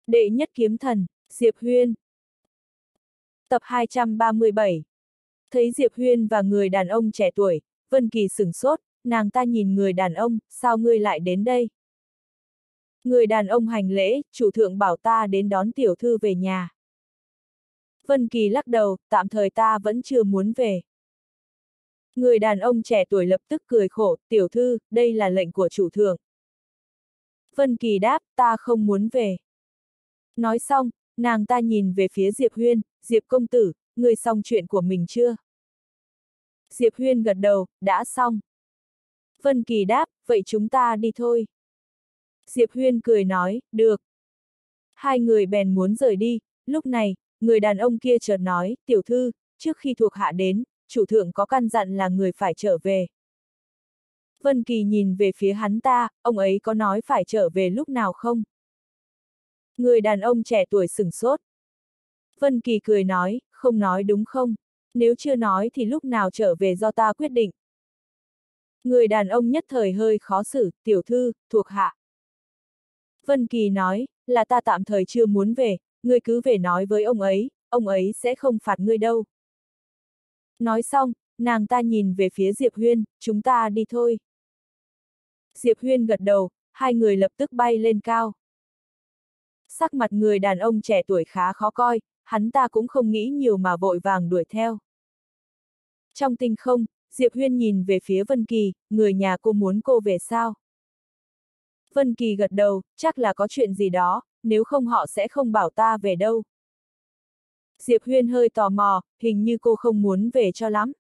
Đệ nhất kiếm thần, Diệp Huyên. Tập 237. Thấy Diệp Huyên và người đàn ông trẻ tuổi, Vân Kỳ sửng sốt, nàng ta nhìn người đàn ông, sao ngươi lại đến đây? Người đàn ông hành lễ, chủ thượng bảo ta đến đón tiểu thư về nhà. Vân Kỳ lắc đầu, tạm thời ta vẫn chưa muốn về. Người đàn ông trẻ tuổi lập tức cười khổ, tiểu thư, đây là lệnh của chủ thượng. Vân Kỳ đáp, ta không muốn về. Nói xong, nàng ta nhìn về phía Diệp Huyên, Diệp công tử, ngươi xong chuyện của mình chưa? Diệp Huyên gật đầu, đã xong. Vân Kỳ đáp, vậy chúng ta đi thôi. Diệp Huyên cười nói, được. Hai người bèn muốn rời đi, lúc này, người đàn ông kia chợt nói, tiểu thư, trước khi thuộc hạ đến, chủ thượng có căn dặn là người phải trở về. Vân Kỳ nhìn về phía hắn ta, ông ấy có nói phải trở về lúc nào không? Người đàn ông trẻ tuổi sửng sốt. Vân Kỳ cười nói, không nói đúng không? Nếu chưa nói thì lúc nào trở về do ta quyết định. Người đàn ông nhất thời hơi khó xử, tiểu thư, thuộc hạ. Vân Kỳ nói, là ta tạm thời chưa muốn về, ngươi cứ về nói với ông ấy sẽ không phạt ngươi đâu. Nói xong, nàng ta nhìn về phía Diệp Huyên, chúng ta đi thôi. Diệp Huyên gật đầu, hai người lập tức bay lên cao. Sắc mặt người đàn ông trẻ tuổi khá khó coi, hắn ta cũng không nghĩ nhiều mà vội vàng đuổi theo. Trong tinh không, Diệp Huyên nhìn về phía Vân Kỳ, người nhà cô muốn cô về sao? Vân Kỳ gật đầu, chắc là có chuyện gì đó, nếu không họ sẽ không bảo ta về đâu. Diệp Huyên hơi tò mò, hình như cô không muốn về cho lắm.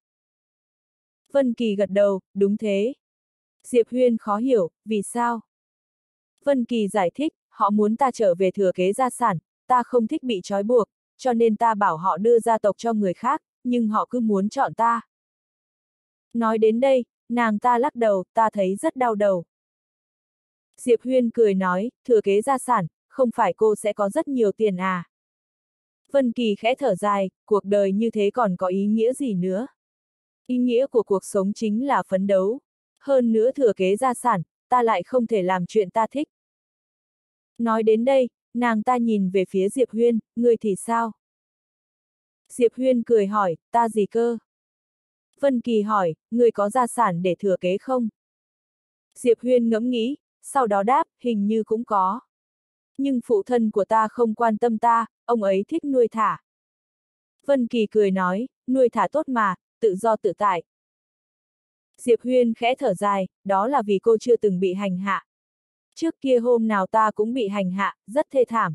Vân Kỳ gật đầu, đúng thế. Diệp Huyên khó hiểu, vì sao? Vân Kỳ giải thích, họ muốn ta trở về thừa kế gia sản, ta không thích bị trói buộc, cho nên ta bảo họ đưa gia tộc cho người khác, nhưng họ cứ muốn chọn ta. Nói đến đây, nàng ta lắc đầu, ta thấy rất đau đầu. Diệp Huyên cười nói, thừa kế gia sản, không phải cô sẽ có rất nhiều tiền à? Vân Kỳ khẽ thở dài, cuộc đời như thế còn có ý nghĩa gì nữa? Ý nghĩa của cuộc sống chính là phấn đấu. Hơn nữa thừa kế gia sản, ta lại không thể làm chuyện ta thích. Nói đến đây, nàng ta nhìn về phía Diệp Huyên, ngươi thì sao? Diệp Huyên cười hỏi, ta gì cơ? Vân Kỳ hỏi, ngươi có gia sản để thừa kế không? Diệp Huyên ngẫm nghĩ, sau đó đáp, hình như cũng có. Nhưng phụ thân của ta không quan tâm ta, ông ấy thích nuôi thả. Vân Kỳ cười nói, nuôi thả tốt mà, tự do tự tại. Diệp Huyên khẽ thở dài, đó là vì cô chưa từng bị hành hạ. Trước kia hôm nào ta cũng bị hành hạ, rất thê thảm.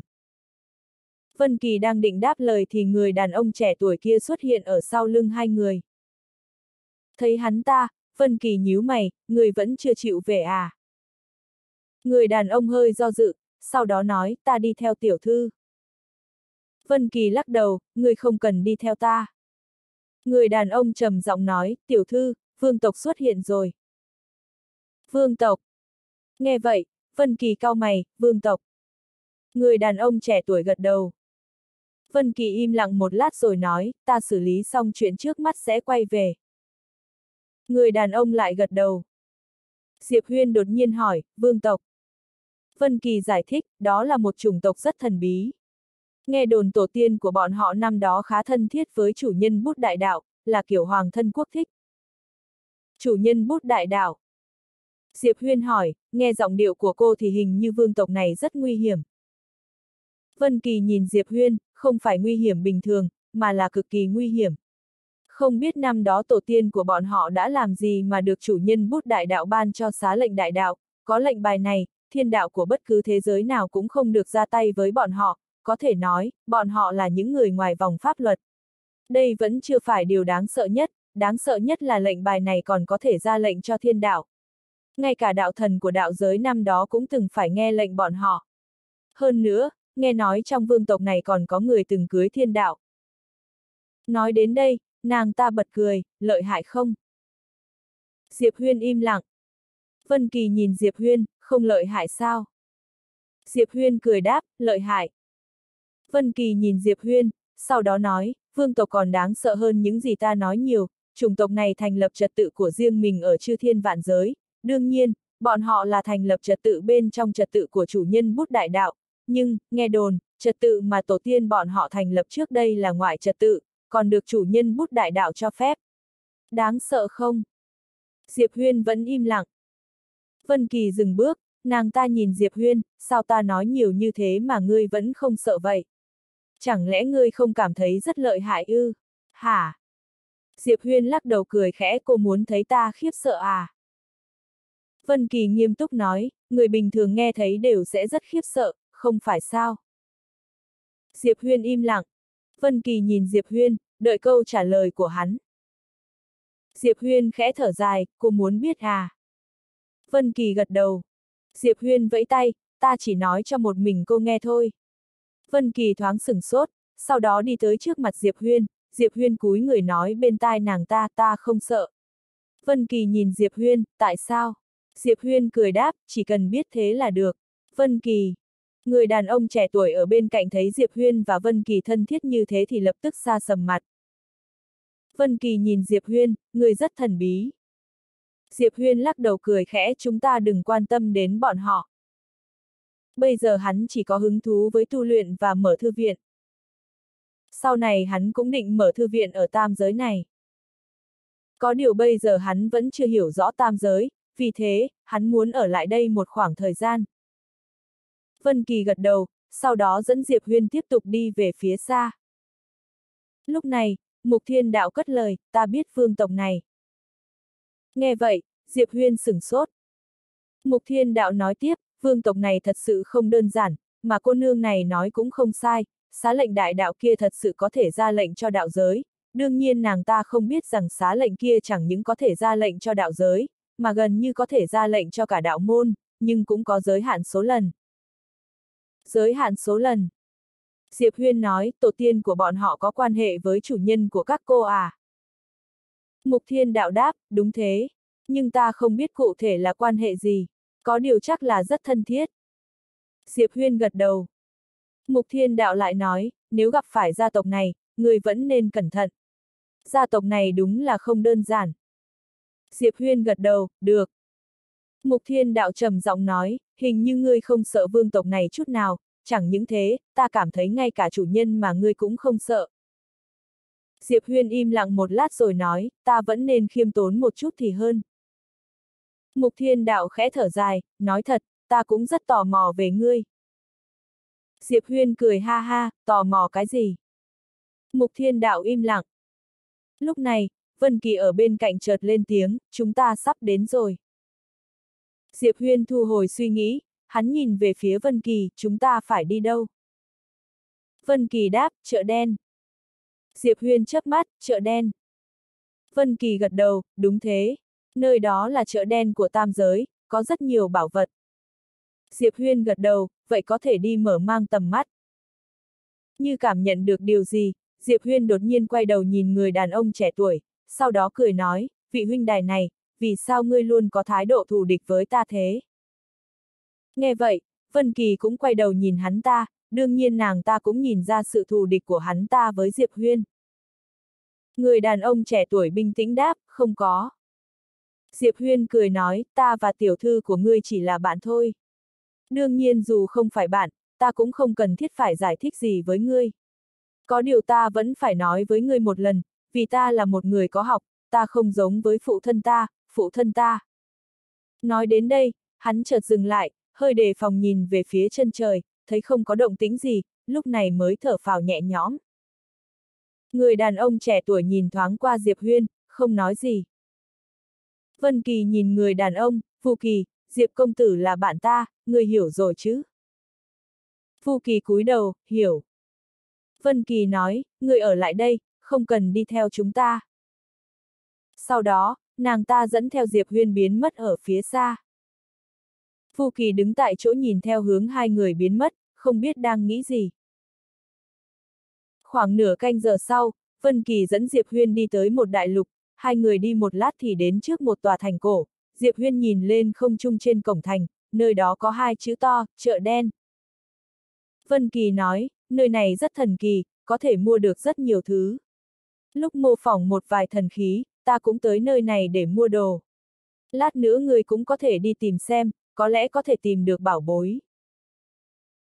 Vân Kỳ đang định đáp lời thì người đàn ông trẻ tuổi kia xuất hiện ở sau lưng hai người. Thấy hắn ta, Vân Kỳ nhíu mày, người vẫn chưa chịu về à? Người đàn ông hơi do dự, sau đó nói, ta đi theo tiểu thư. Vân Kỳ lắc đầu, người không cần đi theo ta. Người đàn ông trầm giọng nói, tiểu thư, vương tộc xuất hiện rồi. Vương tộc. Nghe vậy, Vân Kỳ cau mày, vương tộc. Người đàn ông trẻ tuổi gật đầu. Vân Kỳ im lặng một lát rồi nói, ta xử lý xong chuyện trước mắt sẽ quay về. Người đàn ông lại gật đầu. Diệp Huyên đột nhiên hỏi, vương tộc. Vân Kỳ giải thích, đó là một chủng tộc rất thần bí. Nghe đồn tổ tiên của bọn họ năm đó khá thân thiết với chủ nhân Bút Đại Đạo, là kiểu hoàng thân quốc thích. Chủ nhân Bút Đại Đạo. Diệp Huyên hỏi, nghe giọng điệu của cô thì hình như vương tộc này rất nguy hiểm. Vân Kỳ nhìn Diệp Huyên, không phải nguy hiểm bình thường, mà là cực kỳ nguy hiểm. Không biết năm đó tổ tiên của bọn họ đã làm gì mà được chủ nhân Bút Đại Đạo ban cho xá lệnh đại đạo, có lệnh bài này, thiên đạo của bất cứ thế giới nào cũng không được ra tay với bọn họ, có thể nói, bọn họ là những người ngoài vòng pháp luật. Đây vẫn chưa phải điều đáng sợ nhất là lệnh bài này còn có thể ra lệnh cho thiên đạo. Ngay cả đạo thần của đạo giới năm đó cũng từng phải nghe lệnh bọn họ. Hơn nữa, nghe nói trong vương tộc này còn có người từng cưới thiên đạo. Nói đến đây, nàng ta bật cười, lợi hại không? Diệp Huyên im lặng. Vân Kỳ nhìn Diệp Huyên, không lợi hại sao? Diệp Huyên cười đáp, lợi hại. Vân Kỳ nhìn Diệp Huyên, sau đó nói, vương tộc còn đáng sợ hơn những gì ta nói nhiều, chủng tộc này thành lập trật tự của riêng mình ở chư thiên vạn giới, đương nhiên, bọn họ là thành lập trật tự bên trong trật tự của chủ nhân Bút Đại Đạo, nhưng, nghe đồn, trật tự mà tổ tiên bọn họ thành lập trước đây là ngoại trật tự, còn được chủ nhân bút đại đạo cho phép. Đáng sợ không? Diệp Huyên vẫn im lặng. Vân Kỳ dừng bước, nàng ta nhìn Diệp Huyên, sao ta nói nhiều như thế mà ngươi vẫn không sợ vậy? Chẳng lẽ ngươi không cảm thấy rất lợi hại ư? Hả? Diệp Huyên lắc đầu cười khẽ, cô muốn thấy ta khiếp sợ à? Vân Kỳ nghiêm túc nói, người bình thường nghe thấy đều sẽ rất khiếp sợ, không phải sao? Diệp Huyên im lặng. Vân Kỳ nhìn Diệp Huyên, đợi câu trả lời của hắn. Diệp Huyên khẽ thở dài, cô muốn biết à? Vân Kỳ gật đầu. Diệp Huyên vẫy tay, ta chỉ nói cho một mình cô nghe thôi. Vân Kỳ thoáng sửng sốt, sau đó đi tới trước mặt Diệp Huyên cúi người nói bên tai nàng ta không sợ. Vân Kỳ nhìn Diệp Huyên, tại sao? Diệp Huyên cười đáp, chỉ cần biết thế là được. Vân Kỳ. Người đàn ông trẻ tuổi ở bên cạnh thấy Diệp Huyên và Vân Kỳ thân thiết như thế thì lập tức xa sầm mặt. Vân Kỳ nhìn Diệp Huyên, người rất thần bí. Diệp Huyên lắc đầu cười khẽ, chúng ta đừng quan tâm đến bọn họ. Bây giờ hắn chỉ có hứng thú với tu luyện và mở thư viện. Sau này hắn cũng định mở thư viện ở tam giới này. Có điều bây giờ hắn vẫn chưa hiểu rõ tam giới, vì thế, hắn muốn ở lại đây một khoảng thời gian. Vân Kỳ gật đầu, sau đó dẫn Diệp Huyên tiếp tục đi về phía xa. Lúc này, Mục Thiên Đạo cất lời, ta biết vương tộc này. Nghe vậy, Diệp Huyên sửng sốt. Mục Thiên Đạo nói tiếp, vương tộc này thật sự không đơn giản, mà cô nương này nói cũng không sai, xá lệnh đại đạo kia thật sự có thể ra lệnh cho đạo giới. Đương nhiên nàng ta không biết rằng xá lệnh kia chẳng những có thể ra lệnh cho đạo giới, mà gần như có thể ra lệnh cho cả đạo môn, nhưng cũng có giới hạn số lần. Giới hạn số lần. Diệp Huyên nói, tổ tiên của bọn họ có quan hệ với chủ nhân của các cô à? Mục Thiên Đạo đáp, đúng thế, nhưng ta không biết cụ thể là quan hệ gì, có điều chắc là rất thân thiết. Diệp Huyên gật đầu. Mục Thiên Đạo lại nói, nếu gặp phải gia tộc này, người vẫn nên cẩn thận. Gia tộc này đúng là không đơn giản. Diệp Huyên gật đầu, được. Mục Thiên Đạo trầm giọng nói, hình như ngươi không sợ vương tộc này chút nào, chẳng những thế, ta cảm thấy ngay cả chủ nhân mà ngươi cũng không sợ. Diệp Huyên im lặng một lát rồi nói, ta vẫn nên khiêm tốn một chút thì hơn. Mục Thiên Đạo khẽ thở dài, nói thật, ta cũng rất tò mò về ngươi. Diệp Huyên cười ha ha, tò mò cái gì? Mục Thiên Đạo im lặng. Lúc này, Vân Kỳ ở bên cạnh chợt lên tiếng, chúng ta sắp đến rồi. Diệp Huyên thu hồi suy nghĩ, hắn nhìn về phía Vân Kỳ, chúng ta phải đi đâu? Vân Kỳ đáp, chợ đen. Diệp Huyên chớp mắt, chợ đen. Vân Kỳ gật đầu, đúng thế, nơi đó là chợ đen của tam giới, có rất nhiều bảo vật. Diệp Huyên gật đầu, vậy có thể đi mở mang tầm mắt. Như cảm nhận được điều gì, Diệp Huyên đột nhiên quay đầu nhìn người đàn ông trẻ tuổi, sau đó cười nói, vị huynh đài này, vì sao ngươi luôn có thái độ thù địch với ta thế? Nghe vậy, Vân Kỳ cũng quay đầu nhìn hắn ta, đương nhiên nàng ta cũng nhìn ra sự thù địch của hắn ta với Diệp Huyên. Người đàn ông trẻ tuổi bình tĩnh đáp, không có. Diệp Huyên cười nói, ta và tiểu thư của ngươi chỉ là bạn thôi. Đương nhiên dù không phải bạn, ta cũng không cần thiết phải giải thích gì với ngươi. Có điều ta vẫn phải nói với ngươi một lần, vì ta là một người có học, ta không giống với phụ thân ta. Nói đến đây, hắn chợt dừng lại, hơi đề phòng nhìn về phía chân trời, thấy không có động tĩnh gì, lúc này mới thở phào nhẹ nhõm. Người đàn ông trẻ tuổi nhìn thoáng qua Diệp Huyên, không nói gì. Vân Kỳ nhìn người đàn ông, Vu Kỳ, Diệp công tử là bạn ta, ngươi hiểu rồi chứ? Vu Kỳ cúi đầu, hiểu. Vân Kỳ nói, ngươi ở lại đây, không cần đi theo chúng ta. Sau đó, nàng ta dẫn theo Diệp Huyên biến mất ở phía xa. Vu Kỳ đứng tại chỗ nhìn theo hướng hai người biến mất, không biết đang nghĩ gì. Khoảng nửa canh giờ sau, Vân Kỳ dẫn Diệp Huyên đi tới một đại lục, hai người đi một lát thì đến trước một tòa thành cổ. Diệp Huyên nhìn lên không trung trên cổng thành, nơi đó có hai chữ to, chợ đen. Vân Kỳ nói, nơi này rất thần kỳ, có thể mua được rất nhiều thứ. Lúc mô phỏng một vài thần khí, ta cũng tới nơi này để mua đồ. Lát nữa người cũng có thể đi tìm xem, có lẽ có thể tìm được bảo bối.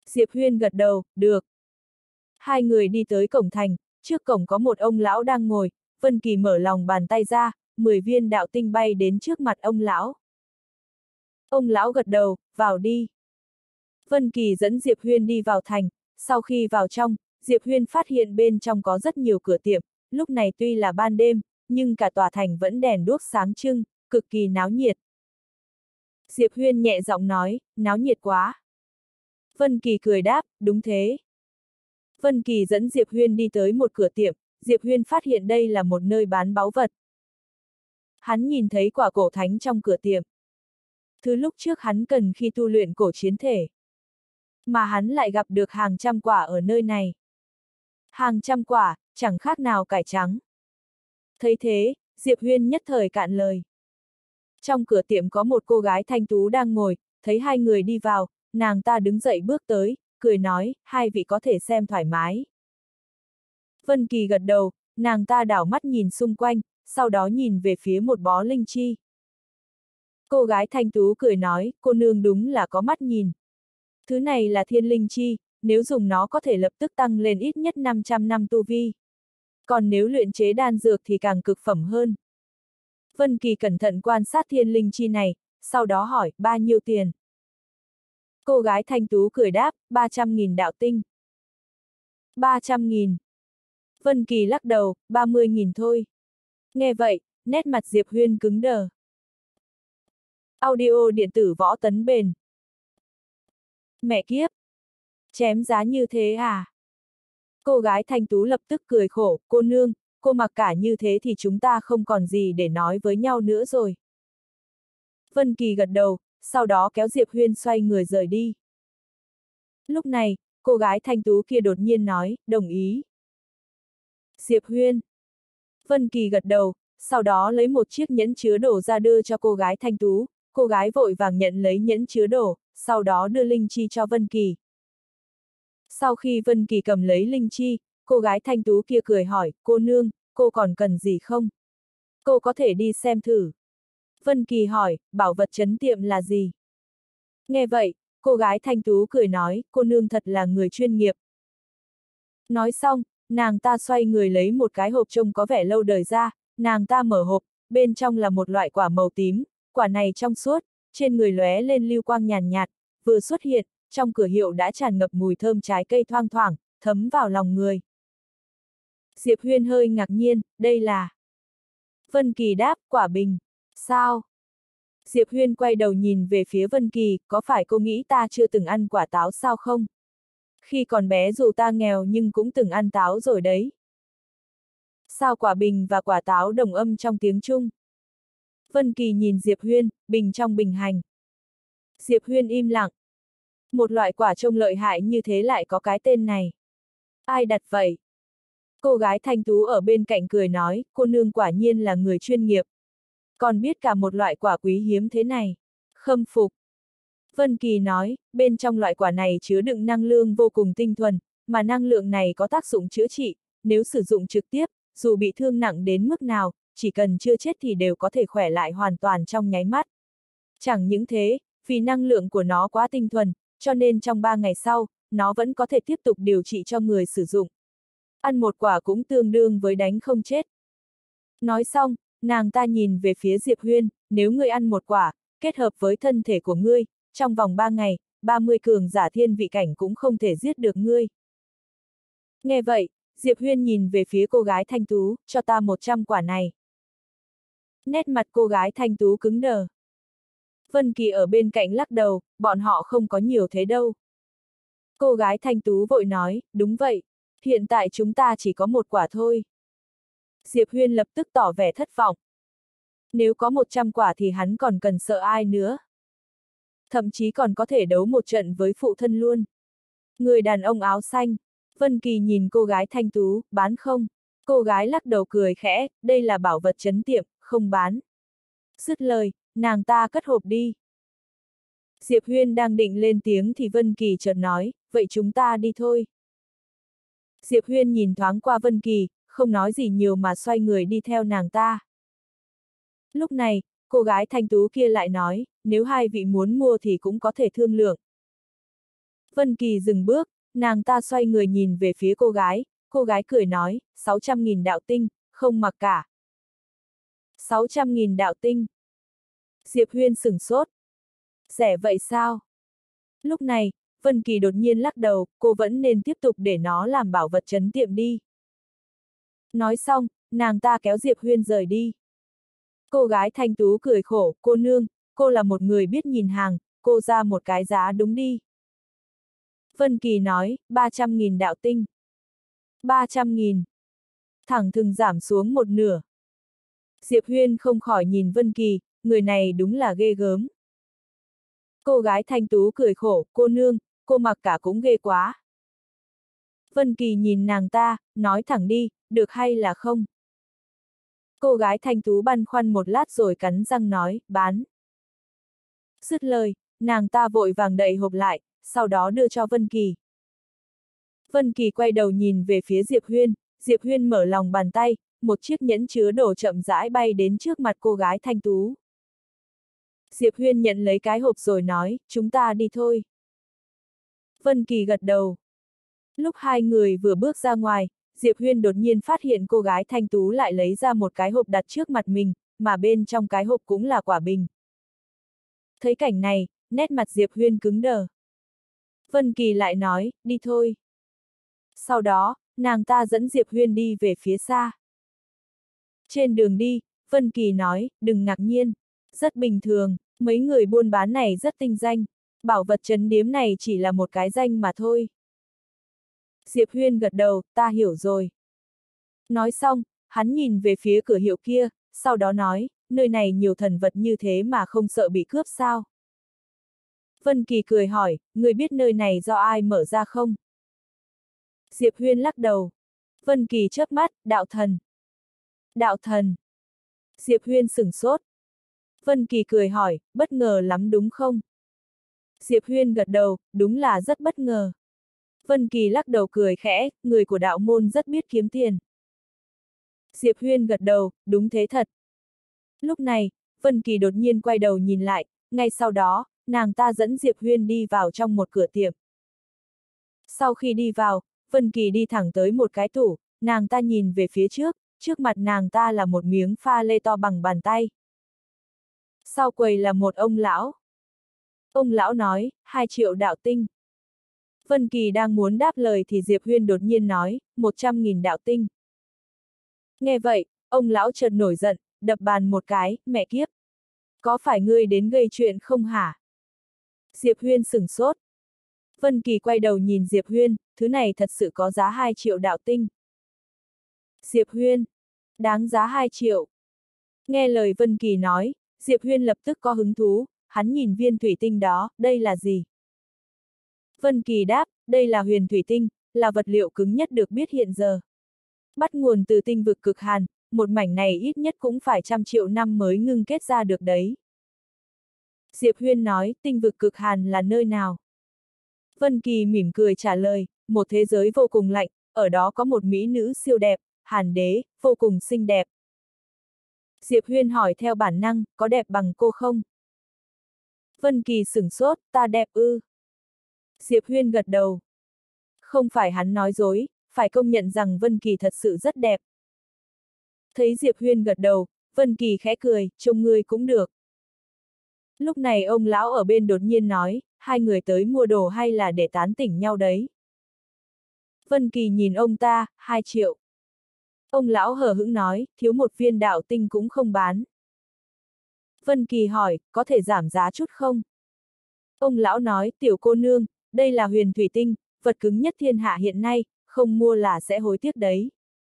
Diệp Huyên gật đầu, được. Hai người đi tới cổng thành, trước cổng có một ông lão đang ngồi, Vân Kỳ mở lòng bàn tay ra, 10 viên đạo tinh bay đến trước mặt ông lão. Ông lão gật đầu, vào đi. Vân Kỳ dẫn Diệp Huyên đi vào thành, sau khi vào trong, Diệp Huyên phát hiện bên trong có rất nhiều cửa tiệm, lúc này tuy là ban đêm, nhưng cả tòa thành vẫn đèn đuốc sáng trưng, cực kỳ náo nhiệt. Diệp Huyên nhẹ giọng nói, náo nhiệt quá. Vân Kỳ cười đáp, đúng thế. Vân Kỳ dẫn Diệp Huyên đi tới một cửa tiệm, Diệp Huyên phát hiện đây là một nơi bán báu vật. Hắn nhìn thấy quả cổ thánh trong cửa tiệm. Thứ lúc trước hắn cần khi tu luyện cổ chiến thể. Mà hắn lại gặp được hàng trăm quả ở nơi này. Hàng trăm quả, chẳng khác nào cải trắng. Thấy thế, Diệp Huyên nhất thời cạn lời. Trong cửa tiệm có một cô gái thanh tú đang ngồi, thấy hai người đi vào, nàng ta đứng dậy bước tới, cười nói, hai vị có thể xem thoải mái. Vân Kỳ gật đầu, nàng ta đảo mắt nhìn xung quanh, sau đó nhìn về phía một bó linh chi. Cô gái thanh tú cười nói, cô nương đúng là có mắt nhìn. Thứ này là thiên linh chi, nếu dùng nó có thể lập tức tăng lên ít nhất 500 năm tu vi. Còn nếu luyện chế đan dược thì càng cực phẩm hơn. Vân Kỳ cẩn thận quan sát thiên linh chi này, sau đó hỏi, bao nhiêu tiền? Cô gái thanh tú cười đáp, 300.000 đạo tinh. 300.000. Vân Kỳ lắc đầu, 30.000 thôi. Nghe vậy, nét mặt Diệp Huyên cứng đờ. Audio điện tử võ tấn bền. Mẹ kiếp! Chém giá như thế à? Cô gái thanh tú lập tức cười khổ, cô nương, cô mặc cả như thế thì chúng ta không còn gì để nói với nhau nữa rồi. Vân Kỳ gật đầu, sau đó kéo Diệp Huyên xoay người rời đi. Lúc này, cô gái thanh tú kia đột nhiên nói, đồng ý. Diệp Huyên. Vân Kỳ gật đầu, sau đó lấy một chiếc nhẫn chứa đồ ra đưa cho cô gái thanh tú, cô gái vội vàng nhận lấy nhẫn chứa đồ, sau đó đưa linh chi cho Vân Kỳ. Sau khi Vân Kỳ cầm lấy linh chi, cô gái thanh tú kia cười hỏi, cô nương, cô còn cần gì không? Cô có thể đi xem thử. Vân Kỳ hỏi, bảo vật trấn tiệm là gì? Nghe vậy, cô gái thanh tú cười nói, cô nương thật là người chuyên nghiệp. Nói xong, nàng ta xoay người lấy một cái hộp trông có vẻ lâu đời ra, nàng ta mở hộp, bên trong là một loại quả màu tím, quả này trong suốt, trên người lóe lên lưu quang nhàn nhạt, vừa xuất hiện, trong cửa hiệu đã tràn ngập mùi thơm trái cây thoang thoảng, thấm vào lòng người. Diệp Huyên hơi ngạc nhiên, đây là... Vân Kỳ đáp, quả bình. Sao? Diệp Huyên quay đầu nhìn về phía Vân Kỳ, có phải cô nghĩ ta chưa từng ăn quả táo sao không? Khi còn bé dù ta nghèo nhưng cũng từng ăn táo rồi đấy. Sao quả bình và quả táo đồng âm trong tiếng Trung? Vân Kỳ nhìn Diệp Huyên, bình trong bình hành. Diệp Huyên im lặng. Một loại quả trông lợi hại như thế lại có cái tên này. Ai đặt vậy? Cô gái thanh tú ở bên cạnh cười nói, cô nương quả nhiên là người chuyên nghiệp. Còn biết cả một loại quả quý hiếm thế này. Khâm phục. Vân Kỳ nói, bên trong loại quả này chứa đựng năng lượng vô cùng tinh thuần, mà năng lượng này có tác dụng chữa trị, nếu sử dụng trực tiếp, dù bị thương nặng đến mức nào, chỉ cần chưa chết thì đều có thể khỏe lại hoàn toàn trong nháy mắt. Chẳng những thế, vì năng lượng của nó quá tinh thuần, cho nên trong 3 ngày sau, nó vẫn có thể tiếp tục điều trị cho người sử dụng. Ăn một quả cũng tương đương với đánh không chết. Nói xong, nàng ta nhìn về phía Diệp Huyên, nếu ngươi ăn một quả, kết hợp với thân thể của ngươi, trong vòng 3 ngày, 30 cường giả thiên vị cảnh cũng không thể giết được ngươi. Nghe vậy, Diệp Huyên nhìn về phía cô gái thanh tú, cho ta 100 quả này. Nét mặt cô gái thanh tú cứng đờ. Vân Kỳ ở bên cạnh lắc đầu, bọn họ không có nhiều thế đâu. Cô gái thanh tú vội nói, đúng vậy, hiện tại chúng ta chỉ có một quả thôi. Diệp Huyên lập tức tỏ vẻ thất vọng. Nếu có 100 quả thì hắn còn cần sợ ai nữa. Thậm chí còn có thể đấu một trận với phụ thân luôn. Người đàn ông áo xanh. Vân Kỳ nhìn cô gái thanh tú, bán không? Cô gái lắc đầu cười khẽ, đây là bảo vật trấn tiệm, không bán. Dứt lời, nàng ta cất hộp đi. Diệp Huyên đang định lên tiếng thì Vân Kỳ chợt nói, vậy chúng ta đi thôi. Diệp Huyên nhìn thoáng qua Vân Kỳ, không nói gì nhiều mà xoay người đi theo nàng ta. Lúc này, cô gái thanh tú kia lại nói, nếu hai vị muốn mua thì cũng có thể thương lượng. Vân Kỳ dừng bước, nàng ta xoay người nhìn về phía cô gái cười nói, 600.000 đạo tinh, không mặc cả. 600.000 đạo tinh. Diệp Huyên sửng sốt. Rẻ vậy sao? Lúc này, Vân Kỳ đột nhiên lắc đầu, cô vẫn nên tiếp tục để nó làm bảo vật trấn tiệm đi. Nói xong, nàng ta kéo Diệp Huyên rời đi. Cô gái thanh tú cười khổ, cô nương, cô là một người biết nhìn hàng, cô ra một cái giá đúng đi. Vân Kỳ nói, 300.000 đạo tinh. 300.000. Thẳng thừng giảm xuống một nửa. Diệp Huyên không khỏi nhìn Vân Kỳ, người này đúng là ghê gớm. Cô gái thanh tú cười khổ, cô nương, cô mặc cả cũng ghê quá. Vân Kỳ nhìn nàng ta, nói thẳng đi, được hay là không? Cô gái thanh tú băn khoăn một lát rồi cắn răng nói, bán. Dứt lời, nàng ta vội vàng đậy hộp lại, sau đó đưa cho Vân Kỳ. Vân Kỳ quay đầu nhìn về phía Diệp Huyên mở lòng bàn tay, một chiếc nhẫn chứa đồ chậm rãi bay đến trước mặt cô gái thanh tú. Diệp Huyên nhận lấy cái hộp rồi nói, chúng ta đi thôi. Vân Kỳ gật đầu. Lúc hai người vừa bước ra ngoài, Diệp Huyên đột nhiên phát hiện cô gái thanh tú lại lấy ra một cái hộp đặt trước mặt mình, mà bên trong cái hộp cũng là quả bình. Thấy cảnh này, nét mặt Diệp Huyên cứng đờ. Vân Kỳ lại nói, đi thôi. Sau đó, nàng ta dẫn Diệp Huyên đi về phía xa. Trên đường đi, Vân Kỳ nói, đừng ngạc nhiên. Rất bình thường, mấy người buôn bán này rất tinh danh. Bảo vật trấn điếm này chỉ là một cái danh mà thôi. Diệp Huyên gật đầu, ta hiểu rồi. Nói xong, hắn nhìn về phía cửa hiệu kia, sau đó nói, nơi này nhiều thần vật như thế mà không sợ bị cướp sao? Vân Kỳ cười hỏi, người biết nơi này do ai mở ra không? Diệp Huyên lắc đầu. Vân Kỳ chớp mắt, đạo thần. Đạo thần. Diệp Huyên sửng sốt. Vân Kỳ cười hỏi, bất ngờ lắm đúng không? Diệp Huyên gật đầu, đúng là rất bất ngờ. Vân Kỳ lắc đầu cười khẽ, người của đạo môn rất biết kiếm tiền. Diệp Huyên gật đầu, đúng thế thật. Lúc này, Vân Kỳ đột nhiên quay đầu nhìn lại, ngay sau đó, nàng ta dẫn Diệp Huyên đi vào trong một cửa tiệm. Sau khi đi vào, Vân Kỳ đi thẳng tới một cái tủ, nàng ta nhìn về phía trước mặt nàng ta là một miếng pha lê to bằng bàn tay. Sau quầy là một ông lão. Ông lão nói, 2 triệu đạo tinh. Vân Kỳ đang muốn đáp lời thì Diệp Huyên đột nhiên nói, 100.000 đạo tinh. Nghe vậy, ông lão chợt nổi giận, đập bàn một cái, mẹ kiếp. Có phải ngươi đến gây chuyện không hả? Diệp Huyên sửng sốt. Vân Kỳ quay đầu nhìn Diệp Huyên, thứ này thật sự có giá 2 triệu đạo tinh. Diệp Huyên, đáng giá 2 triệu. Nghe lời Vân Kỳ nói, Diệp Huyên lập tức có hứng thú, hắn nhìn viên thủy tinh đó, đây là gì? Vân Kỳ đáp, đây là huyền thủy tinh, là vật liệu cứng nhất được biết hiện giờ. Bắt nguồn từ tinh vực cực hàn, một mảnh này ít nhất cũng phải 100 triệu năm mới ngưng kết ra được đấy. Diệp Huyên nói, tinh vực cực hàn là nơi nào? Vân Kỳ mỉm cười trả lời, một thế giới vô cùng lạnh, ở đó có một mỹ nữ siêu đẹp, Hàn Đế, vô cùng xinh đẹp. Diệp Huyên hỏi theo bản năng, có đẹp bằng cô không? Vân Kỳ sửng sốt, ta đẹp ư? Diệp Huyên gật đầu. Không phải hắn nói dối, phải công nhận rằng Vân Kỳ thật sự rất đẹp. Thấy Diệp Huyên gật đầu, Vân Kỳ khẽ cười, trông ngươi cũng được. Lúc này ông lão ở bên đột nhiên nói, hai người tới mua đồ hay là để tán tỉnh nhau đấy? Vân Kỳ nhìn ông ta, 2 triệu. Ông lão hờ hững nói, thiếu một viên đạo tinh cũng không bán. Vân Kỳ hỏi, có thể giảm giá chút không? Ông lão nói, tiểu cô nương, đây là huyền thủy tinh, vật cứng nhất thiên hạ hiện nay, không mua là sẽ hối tiếc đấy.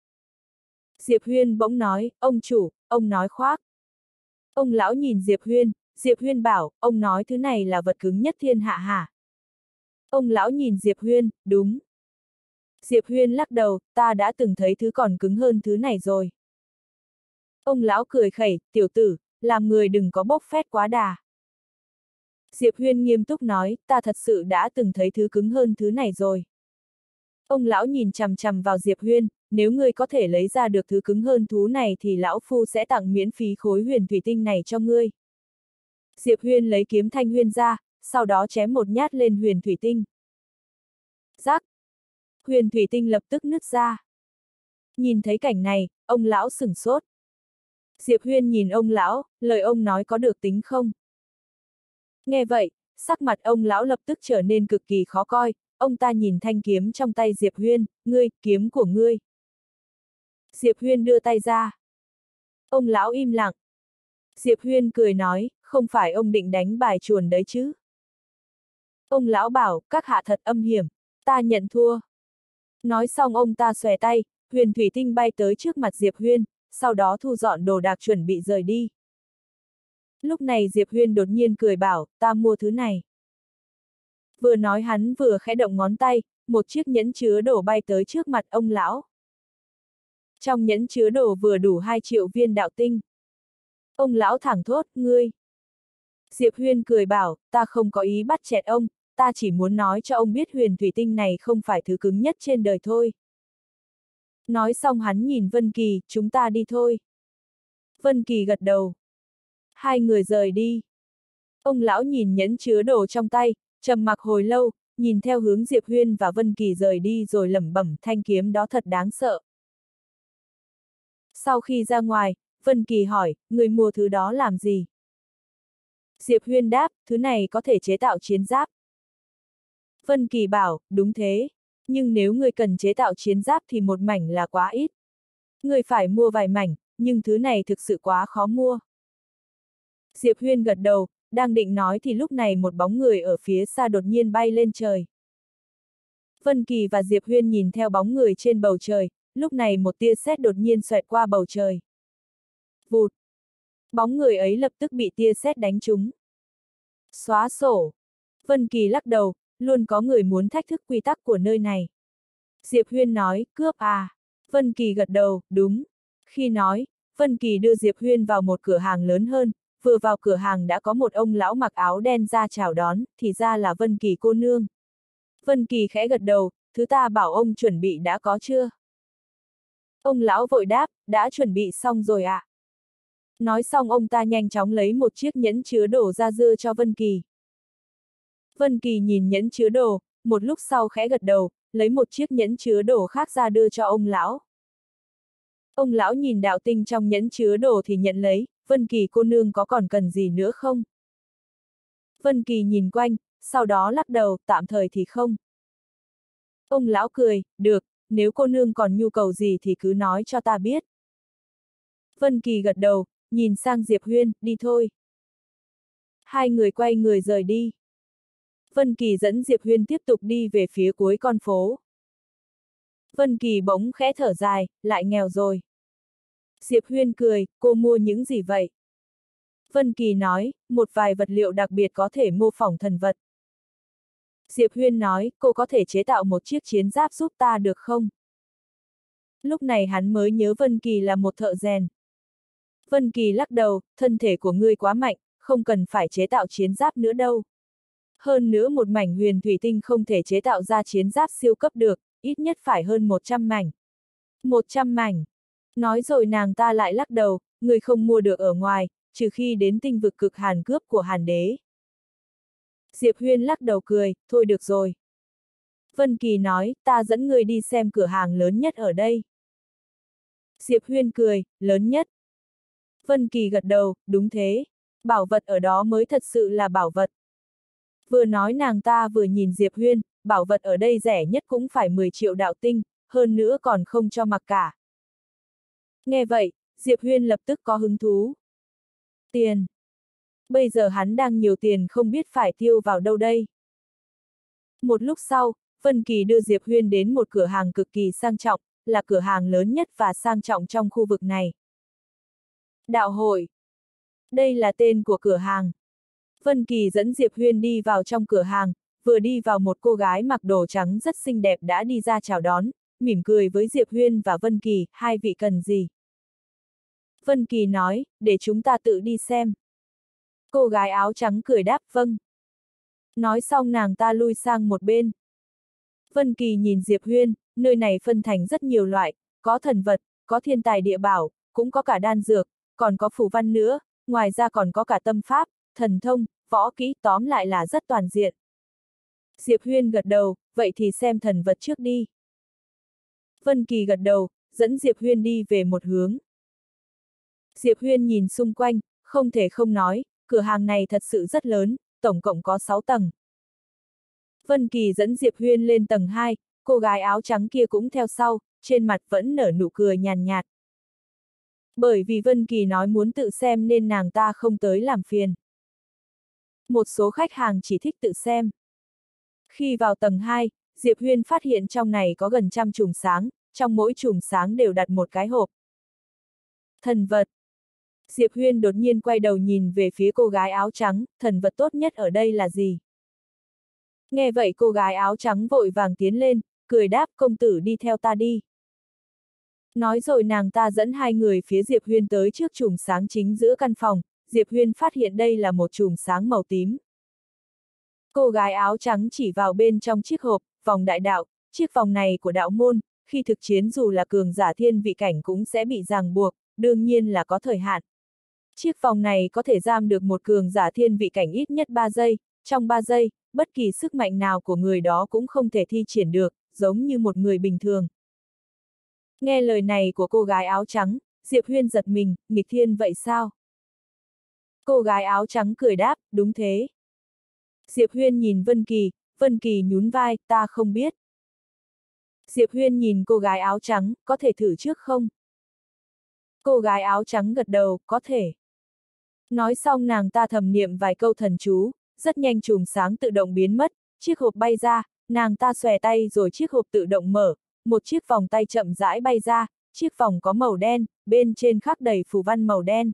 Diệp Huyên bỗng nói, ông chủ, ông nói khoác. Ông lão nhìn Diệp Huyên bảo, ông nói thứ này là vật cứng nhất thiên hạ hả? Ông lão nhìn Diệp Huyên, đúng. Diệp Huyên lắc đầu, ta đã từng thấy thứ còn cứng hơn thứ này rồi. Ông lão cười khẩy, tiểu tử, làm người đừng có bốc phét quá đà. Diệp Huyên nghiêm túc nói, ta thật sự đã từng thấy thứ cứng hơn thứ này rồi. Ông lão nhìn chằm chằm vào Diệp Huyên, nếu ngươi có thể lấy ra được thứ cứng hơn thú này thì lão phu sẽ tặng miễn phí khối huyền thủy tinh này cho ngươi. Diệp Huyên lấy kiếm thanh huyên ra, sau đó chém một nhát lên huyền thủy tinh. rắc. Huyền thủy tinh lập tức nứt ra. Nhìn thấy cảnh này, ông lão sửng sốt. Diệp Huyên nhìn ông lão, lời ông nói có được tính không? Nghe vậy, sắc mặt ông lão lập tức trở nên cực kỳ khó coi, ông ta nhìn thanh kiếm trong tay Diệp Huyên, ngươi, kiếm của ngươi. Diệp Huyên đưa tay ra. Ông lão im lặng. Diệp Huyên cười nói, không phải ông định đánh bài chuồn đấy chứ? Ông lão bảo, các hạ thật âm hiểm, ta nhận thua. Nói xong ông ta xòe tay, huyền thủy tinh bay tới trước mặt Diệp Huyên, sau đó thu dọn đồ đạc chuẩn bị rời đi. Lúc này Diệp Huyên đột nhiên cười bảo, ta mua thứ này. Vừa nói hắn vừa khẽ động ngón tay, một chiếc nhẫn chứa đồ bay tới trước mặt ông lão. Trong nhẫn chứa đồ vừa đủ 2 triệu viên đạo tinh. Ông lão thẳng thốt, ngươi. Diệp Huyên cười bảo, ta không có ý bắt chẹt ông, ta chỉ muốn nói cho ông biết huyền thủy tinh này không phải thứ cứng nhất trên đời thôi. Nói xong hắn nhìn Vân Kỳ, chúng ta đi thôi. Vân Kỳ gật đầu. Hai người rời đi. Ông lão nhìn nhẫn chứa đồ trong tay, trầm mặc hồi lâu, nhìn theo hướng Diệp Huyên và Vân Kỳ rời đi rồi lẩm bẩm, thanh kiếm đó thật đáng sợ. Sau khi ra ngoài, Vân Kỳ hỏi, người mua thứ đó làm gì? Diệp Huyên đáp, thứ này có thể chế tạo chiến giáp. Vân Kỳ bảo, đúng thế, nhưng nếu người cần chế tạo chiến giáp thì một mảnh là quá ít. Người phải mua vài mảnh, nhưng thứ này thực sự quá khó mua. Diệp Huyên gật đầu, đang định nói thì lúc này một bóng người ở phía xa đột nhiên bay lên trời. Vân Kỳ và Diệp Huyên nhìn theo bóng người trên bầu trời, lúc này một tia sét đột nhiên xoẹt qua bầu trời. Vụt! Bóng người ấy lập tức bị tia sét đánh trúng. Xóa sổ! Vân Kỳ lắc đầu, luôn có người muốn thách thức quy tắc của nơi này. Diệp Huyên nói, cướp à? Vân Kỳ gật đầu, đúng. Khi nói, Vân Kỳ đưa Diệp Huyên vào một cửa hàng lớn hơn, vừa vào cửa hàng đã có một ông lão mặc áo đen ra chào đón, thì ra là Vân Kỳ cô nương. Vân Kỳ khẽ gật đầu, thứ ta bảo ông chuẩn bị đã có chưa? Ông lão vội đáp, đã chuẩn bị xong rồi ạ. Nói xong ông ta nhanh chóng lấy một chiếc nhẫn chứa đồ ra dưa cho Vân Kỳ. Vân Kỳ nhìn nhẫn chứa đồ, một lúc sau khẽ gật đầu, lấy một chiếc nhẫn chứa đồ khác ra đưa cho ông lão. Ông lão nhìn đạo tinh trong nhẫn chứa đồ thì nhận lấy, Vân Kỳ cô nương có còn cần gì nữa không? Vân Kỳ nhìn quanh, sau đó lắc đầu, tạm thời thì không. Ông lão cười, được, nếu cô nương còn nhu cầu gì thì cứ nói cho ta biết. Vân Kỳ gật đầu, nhìn sang Diệp Huyên, đi thôi. Hai người quay người rời đi. Vân Kỳ dẫn Diệp Huyên tiếp tục đi về phía cuối con phố. Vân Kỳ bỗng khẽ thở dài, lại nghèo rồi. Diệp Huyên cười, cô mua những gì vậy? Vân Kỳ nói, một vài vật liệu đặc biệt có thể mô phỏng thần vật. Diệp Huyên nói, cô có thể chế tạo một chiếc chiến giáp giúp ta được không? Lúc này hắn mới nhớ Vân Kỳ là một thợ rèn. Vân Kỳ lắc đầu, thân thể của ngươi quá mạnh, không cần phải chế tạo chiến giáp nữa đâu. Hơn nữa một mảnh huyền thủy tinh không thể chế tạo ra chiến giáp siêu cấp được, ít nhất phải hơn 100 mảnh. 100 mảnh. Nói rồi nàng ta lại lắc đầu, người không mua được ở ngoài, trừ khi đến tinh vực cực hàn cướp của Hàn Đế. Diệp Huyên lắc đầu cười, thôi được rồi. Vân Kỳ nói, ta dẫn người đi xem cửa hàng lớn nhất ở đây. Diệp Huyên cười, lớn nhất. Vân Kỳ gật đầu, đúng thế. Bảo vật ở đó mới thật sự là bảo vật. Vừa nói nàng ta vừa nhìn Diệp Huyên, bảo vật ở đây rẻ nhất cũng phải 10 triệu đạo tinh, hơn nữa còn không cho mặc cả. Nghe vậy, Diệp Huyên lập tức có hứng thú. Tiền. Bây giờ hắn đang nhiều tiền không biết phải tiêu vào đâu đây. Một lúc sau, Vân Kỳ đưa Diệp Huyên đến một cửa hàng cực kỳ sang trọng, là cửa hàng lớn nhất và sang trọng trong khu vực này. Đạo hội. Đây là tên của cửa hàng. Vân Kỳ dẫn Diệp Huyên đi vào trong cửa hàng, vừa đi vào một cô gái mặc đồ trắng rất xinh đẹp đã đi ra chào đón, mỉm cười với Diệp Huyên và Vân Kỳ, hai vị cần gì? Vân Kỳ nói, để chúng ta tự đi xem. Cô gái áo trắng cười đáp, vâng. Nói xong nàng ta lui sang một bên. Vân Kỳ nhìn Diệp Huyên, nơi này phân thành rất nhiều loại, có thần vật, có thiên tài địa bảo, cũng có cả đan dược, còn có phù văn nữa, ngoài ra còn có cả tâm pháp, thần thông, võ kỹ, tóm lại là rất toàn diện. Diệp Huyên gật đầu, vậy thì xem thần vật trước đi. Vân Kỳ gật đầu, dẫn Diệp Huyên đi về một hướng. Diệp Huyên nhìn xung quanh, không thể không nói, cửa hàng này thật sự rất lớn, tổng cộng có 6 tầng. Vân Kỳ dẫn Diệp Huyên lên tầng 2, cô gái áo trắng kia cũng theo sau, trên mặt vẫn nở nụ cười nhàn nhạt. Bởi vì Vân Kỳ nói muốn tự xem nên nàng ta không tới làm phiền. Một số khách hàng chỉ thích tự xem. Khi vào tầng 2, Diệp Huyên phát hiện trong này có gần 100 chùm sáng, trong mỗi chùm sáng đều đặt một cái hộp. Thần vật. Diệp Huyên đột nhiên quay đầu nhìn về phía cô gái áo trắng, thần vật tốt nhất ở đây là gì? Nghe vậy cô gái áo trắng vội vàng tiến lên, cười đáp công tử đi theo ta đi. Nói rồi nàng ta dẫn hai người phía Diệp Huyên tới trước chùm sáng chính giữa căn phòng, Diệp Huyên phát hiện đây là một chùm sáng màu tím. Cô gái áo trắng chỉ vào bên trong chiếc hộp, vòng đại đạo, chiếc vòng này của đạo môn, khi thực chiến dù là cường giả thiên vị cảnh cũng sẽ bị ràng buộc, đương nhiên là có thời hạn. Chiếc vòng này có thể giam được một cường giả thiên vị cảnh ít nhất 3 giây, trong 3 giây, bất kỳ sức mạnh nào của người đó cũng không thể thi triển được, giống như một người bình thường. Nghe lời này của cô gái áo trắng, Diệp Huyên giật mình, nghịch thiên vậy sao? Cô gái áo trắng cười đáp, đúng thế. Diệp Huyên nhìn Vân Kỳ nhún vai, ta không biết. Diệp Huyên nhìn cô gái áo trắng, có thể thử trước không? Cô gái áo trắng gật đầu, có thể. Nói xong nàng ta thầm niệm vài câu thần chú, rất nhanh chùm sáng tự động biến mất, chiếc hộp bay ra, nàng ta xòe tay rồi chiếc hộp tự động mở, một chiếc vòng tay chậm rãi bay ra, chiếc vòng có màu đen, bên trên khắc đầy phù văn màu đen.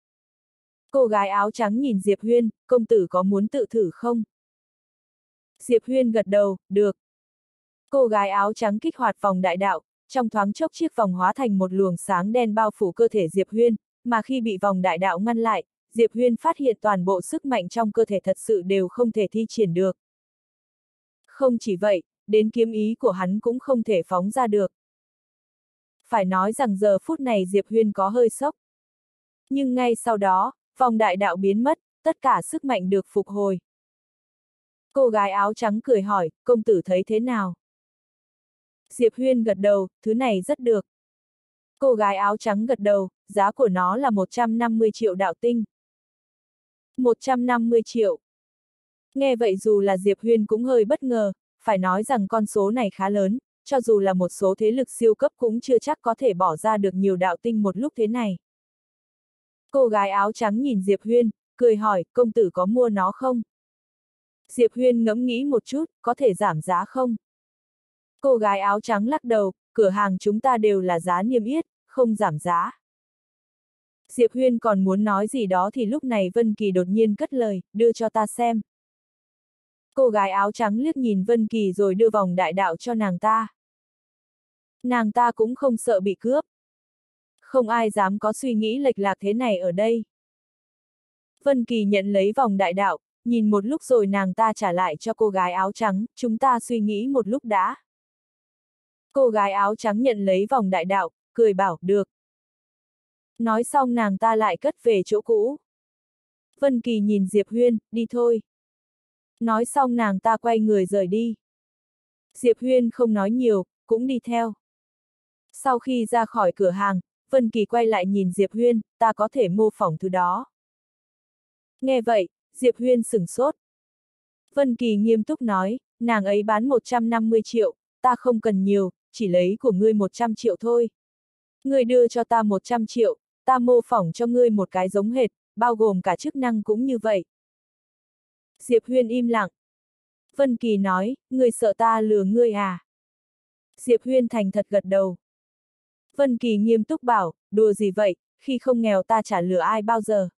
Cô gái áo trắng nhìn Diệp Huyên, công tử có muốn tự thử không? Diệp Huyên gật đầu, được. Cô gái áo trắng kích hoạt vòng đại đạo, trong thoáng chốc chiếc vòng hóa thành một luồng sáng đen bao phủ cơ thể Diệp Huyên, mà khi bị vòng đại đạo ngăn lại, Diệp Huyên phát hiện toàn bộ sức mạnh trong cơ thể thật sự đều không thể thi triển được. Không chỉ vậy, đến kiếm ý của hắn cũng không thể phóng ra được. Phải nói rằng giờ phút này Diệp Huyên có hơi sốc. Nhưng ngay sau đó, vòng đại đạo biến mất, tất cả sức mạnh được phục hồi. Cô gái áo trắng cười hỏi, công tử thấy thế nào? Diệp Huyên gật đầu, thứ này rất được. Cô gái áo trắng gật đầu, giá của nó là 150 triệu đạo tinh. 150 triệu. Nghe vậy dù là Diệp Huyên cũng hơi bất ngờ, phải nói rằng con số này khá lớn, cho dù là một số thế lực siêu cấp cũng chưa chắc có thể bỏ ra được nhiều đạo tinh một lúc thế này. Cô gái áo trắng nhìn Diệp Huyên, cười hỏi, công tử có mua nó không? Diệp Huyên ngẫm nghĩ một chút, có thể giảm giá không? Cô gái áo trắng lắc đầu, cửa hàng chúng ta đều là giá niêm yết, không giảm giá. Diệp Huyên còn muốn nói gì đó thì lúc này Vân Kỳ đột nhiên cất lời, đưa cho ta xem. Cô gái áo trắng liếc nhìn Vân Kỳ rồi đưa vòng đại đạo cho nàng ta. Nàng ta cũng không sợ bị cướp. Không ai dám có suy nghĩ lệch lạc thế này ở đây. Vân Kỳ nhận lấy vòng đại đạo, nhìn một lúc rồi nàng ta trả lại cho cô gái áo trắng, chúng ta suy nghĩ một lúc đã. Cô gái áo trắng nhận lấy vòng đại đạo, cười bảo, được. Nói xong nàng ta lại cất về chỗ cũ. Vân Kỳ nhìn Diệp Huyên, đi thôi. Nói xong nàng ta quay người rời đi. Diệp Huyên không nói nhiều, cũng đi theo. Sau khi ra khỏi cửa hàng, Vân Kỳ quay lại nhìn Diệp Huyên, ta có thể mô phỏng thứ đó. Nghe vậy, Diệp Huyên sửng sốt. Vân Kỳ nghiêm túc nói, nàng ấy bán 150 triệu, ta không cần nhiều, chỉ lấy của ngươi 100 triệu thôi. Ngươi đưa cho ta 100 triệu, ta mô phỏng cho ngươi một cái giống hệt, bao gồm cả chức năng cũng như vậy. Diệp Huyên im lặng. Vân Kỳ nói, ngươi sợ ta lừa ngươi à? Diệp Huyên thành thật gật đầu. Vân Kỳ nghiêm túc bảo, đùa gì vậy, khi không nghèo ta chả lừa ai bao giờ.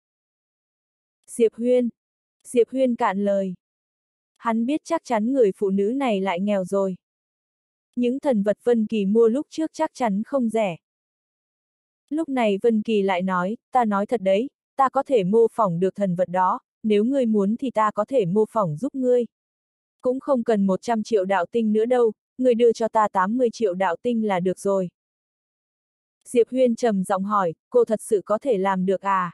Diệp Huyên cạn lời. Hắn biết chắc chắn người phụ nữ này lại nghèo rồi. Những thần vật Vân Kỳ mua lúc trước chắc chắn không rẻ. Lúc này Vân Kỳ lại nói, ta nói thật đấy, ta có thể mô phỏng được thần vật đó, nếu ngươi muốn thì ta có thể mô phỏng giúp ngươi. Cũng không cần 100 triệu đạo tinh nữa đâu, ngươi đưa cho ta 80 triệu đạo tinh là được rồi. Diệp Huyên trầm giọng hỏi, cô thật sự có thể làm được à?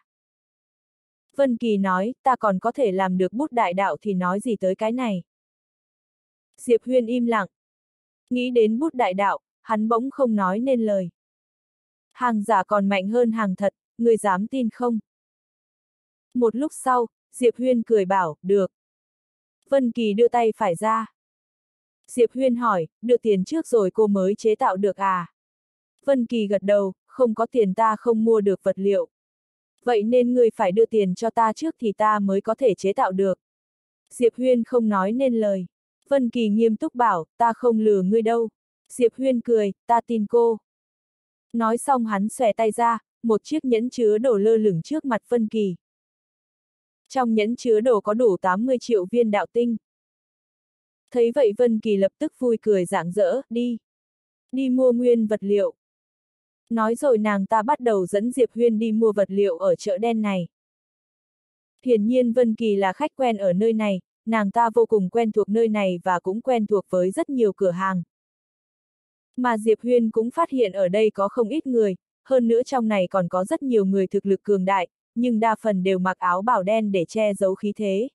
Vân Kỳ nói, ta còn có thể làm được bút đại đạo thì nói gì tới cái này. Diệp Huyên im lặng. Nghĩ đến bút đại đạo, hắn bỗng không nói nên lời. Hàng giả còn mạnh hơn hàng thật, người dám tin không? Một lúc sau, Diệp Huyên cười bảo, được. Vân Kỳ đưa tay phải ra. Diệp Huyên hỏi, đưa tiền trước rồi cô mới chế tạo được à? Vân Kỳ gật đầu, không có tiền ta không mua được vật liệu. Vậy nên ngươi phải đưa tiền cho ta trước thì ta mới có thể chế tạo được. Diệp Huyên không nói nên lời. Vân Kỳ nghiêm túc bảo, ta không lừa ngươi đâu. Diệp Huyên cười, ta tin cô. Nói xong hắn xòe tay ra, một chiếc nhẫn chứa đồ lơ lửng trước mặt Vân Kỳ. Trong nhẫn chứa đồ có đủ 80 triệu viên đạo tinh. Thấy vậy Vân Kỳ lập tức vui cười rạng rỡ, đi. Đi mua nguyên vật liệu. Nói rồi nàng ta bắt đầu dẫn Diệp Huyên đi mua vật liệu ở chợ đen này. Hiển nhiên Vân Kỳ là khách quen ở nơi này, nàng ta vô cùng quen thuộc nơi này và cũng quen thuộc với rất nhiều cửa hàng. Mà Diệp Huyên cũng phát hiện ở đây có không ít người, hơn nữa trong này còn có rất nhiều người thực lực cường đại, nhưng đa phần đều mặc áo bào đen để che giấu khí thế.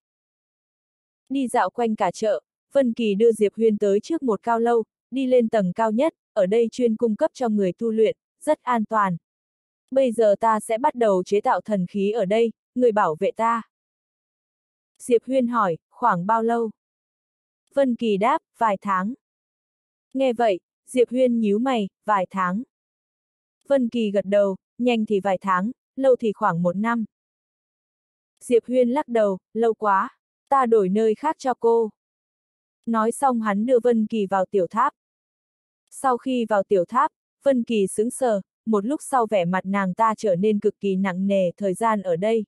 Đi dạo quanh cả chợ, Vân Kỳ đưa Diệp Huyên tới trước một cao lâu, đi lên tầng cao nhất, ở đây chuyên cung cấp cho người tu luyện, rất an toàn. Bây giờ ta sẽ bắt đầu chế tạo thần khí ở đây, người bảo vệ ta. Diệp Huyên hỏi, khoảng bao lâu? Vân Kỳ đáp, vài tháng. Nghe vậy, Diệp Huyên nhíu mày, vài tháng. Vân Kỳ gật đầu, nhanh thì vài tháng, lâu thì khoảng 1 năm. Diệp Huyên lắc đầu, lâu quá, ta đổi nơi khác cho cô. Nói xong hắn đưa Vân Kỳ vào tiểu tháp. Sau khi vào tiểu tháp, Vân Kỳ sững sờ, một lúc sau vẻ mặt nàng ta trở nên cực kỳ nặng nề, thời gian ở đây.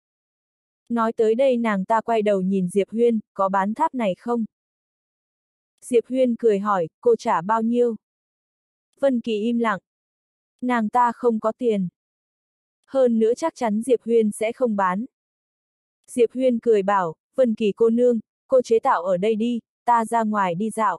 Nói tới đây nàng ta quay đầu nhìn Diệp Huyên, có bán tháp này không? Diệp Huyên cười hỏi, cô trả bao nhiêu? Vân Kỳ im lặng. Nàng ta không có tiền. Hơn nữa chắc chắn Diệp Huyên sẽ không bán. Diệp Huyên cười bảo, Vân Kỳ cô nương, cô chế tạo ở đây đi, ta ra ngoài đi dạo.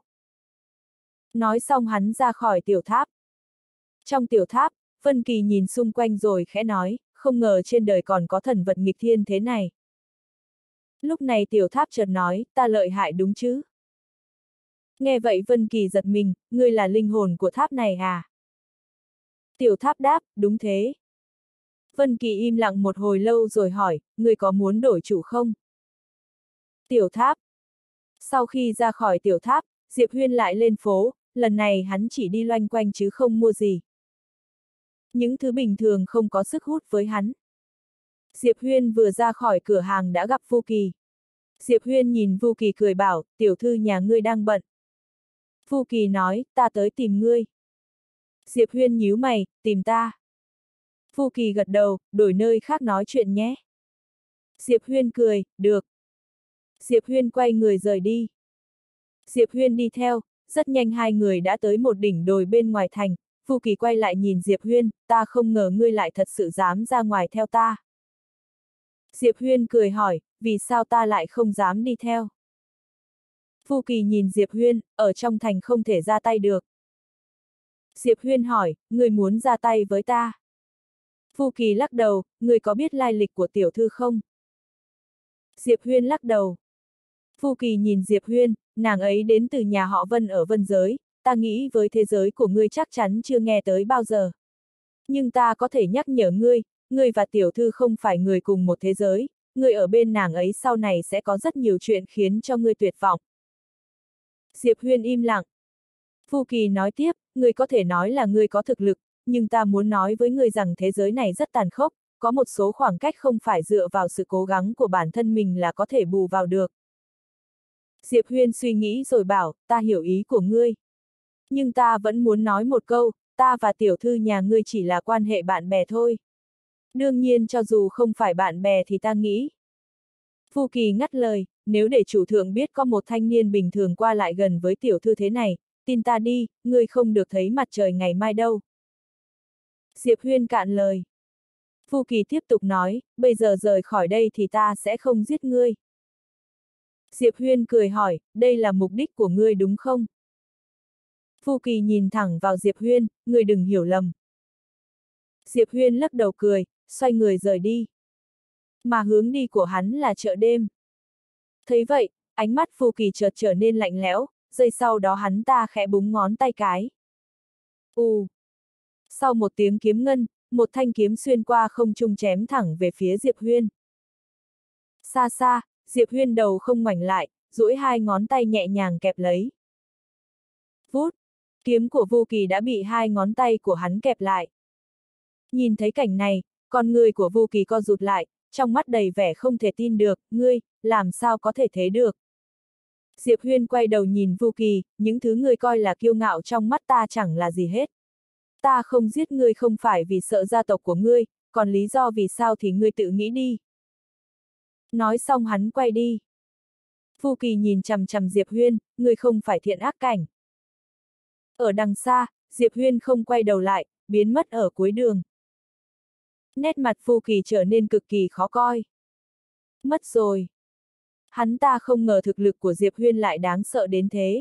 Nói xong hắn ra khỏi tiểu tháp. Trong tiểu tháp, Vân Kỳ nhìn xung quanh rồi khẽ nói, không ngờ trên đời còn có thần vật nghịch thiên thế này. Lúc này tiểu tháp chợt nói, ta lợi hại đúng chứ? Nghe vậy Vân Kỳ giật mình, ngươi là linh hồn của tháp này à? Tiểu tháp đáp, đúng thế. Vân Kỳ im lặng một hồi lâu rồi hỏi, ngươi có muốn đổi chủ không? Tiểu tháp. Sau khi ra khỏi tiểu tháp, Diệp Huyên lại lên phố, lần này hắn chỉ đi loanh quanh chứ không mua gì. Những thứ bình thường không có sức hút với hắn. Diệp Huyên vừa ra khỏi cửa hàng đã gặp Vu Kỳ. Diệp Huyên nhìn Vu Kỳ cười bảo, tiểu thư nhà ngươi đang bận. Vu Kỳ nói, ta tới tìm ngươi. Diệp Huyên nhíu mày, tìm ta. Vu Kỳ gật đầu, đổi nơi khác nói chuyện nhé. Diệp Huyên cười, được. Diệp Huyên quay người rời đi. Diệp Huyên đi theo, rất nhanh hai người đã tới một đỉnh đồi bên ngoài thành. Vu Kỳ quay lại nhìn Diệp Huyên, ta không ngờ ngươi lại thật sự dám ra ngoài theo ta. Diệp Huyên cười hỏi, vì sao ta lại không dám đi theo? Vu Kỳ nhìn Diệp Huyên, ở trong thành không thể ra tay được. Diệp Huyên hỏi, ngươi muốn ra tay với ta? Vu Kỳ lắc đầu, ngươi có biết lai lịch của tiểu thư không? Diệp Huyên lắc đầu. Vu Kỳ nhìn Diệp Huyên, nàng ấy đến từ nhà họ Vân ở Vân Giới, ta nghĩ với thế giới của ngươi chắc chắn chưa nghe tới bao giờ. Nhưng ta có thể nhắc nhở ngươi, ngươi và tiểu thư không phải người cùng một thế giới, ngươi ở bên nàng ấy sau này sẽ có rất nhiều chuyện khiến cho ngươi tuyệt vọng. Diệp Huyên im lặng. Vu Kỳ nói tiếp, ngươi có thể nói là ngươi có thực lực, nhưng ta muốn nói với ngươi rằng thế giới này rất tàn khốc, có một số khoảng cách không phải dựa vào sự cố gắng của bản thân mình là có thể bù vào được. Diệp Huyên suy nghĩ rồi bảo, ta hiểu ý của ngươi. Nhưng ta vẫn muốn nói một câu, ta và tiểu thư nhà ngươi chỉ là quan hệ bạn bè thôi. Đương nhiên cho dù không phải bạn bè thì ta nghĩ. Vu Kỳ ngắt lời, nếu để chủ thượng biết có một thanh niên bình thường qua lại gần với tiểu thư thế này, tin ta đi, ngươi không được thấy mặt trời ngày mai đâu. Diệp Huyên cạn lời. Vu Kỳ tiếp tục nói, bây giờ rời khỏi đây thì ta sẽ không giết ngươi. Diệp Huyên cười hỏi, đây là mục đích của ngươi đúng không? Vu Kỳ nhìn thẳng vào Diệp Huyên, ngươi đừng hiểu lầm. Diệp Huyên lắc đầu cười, xoay người rời đi. Mà hướng đi của hắn là chợ đêm. Thấy vậy, ánh mắt Vu Kỳ chợt trở nên lạnh lẽo, giây sau đó hắn ta khẽ búng ngón tay cái. Sau một tiếng kiếm ngân, một thanh kiếm xuyên qua không trung chém thẳng về phía Diệp Huyên. Xa xa, Diệp Huyên đầu không ngoảnh lại, duỗi hai ngón tay nhẹ nhàng kẹp lấy. Vút, kiếm của Vu Kỳ đã bị hai ngón tay của hắn kẹp lại. Nhìn thấy cảnh này, con người của Vu Kỳ co rụt lại, trong mắt đầy vẻ không thể tin được, ngươi, làm sao có thể thế được. Diệp Huyên quay đầu nhìn Vu Kỳ, những thứ ngươi coi là kiêu ngạo trong mắt ta chẳng là gì hết. Ta không giết ngươi không phải vì sợ gia tộc của ngươi, còn lý do vì sao thì ngươi tự nghĩ đi. Nói xong hắn quay đi. Vu Kỳ nhìn chằm chằm Diệp Huyên, ngươi không phải thiện ác cảnh. Ở đằng xa, Diệp Huyên không quay đầu lại, biến mất ở cuối đường. Nét mặt Vu Kỳ trở nên cực kỳ khó coi. Mất rồi. Hắn ta không ngờ thực lực của Diệp Huyên lại đáng sợ đến thế.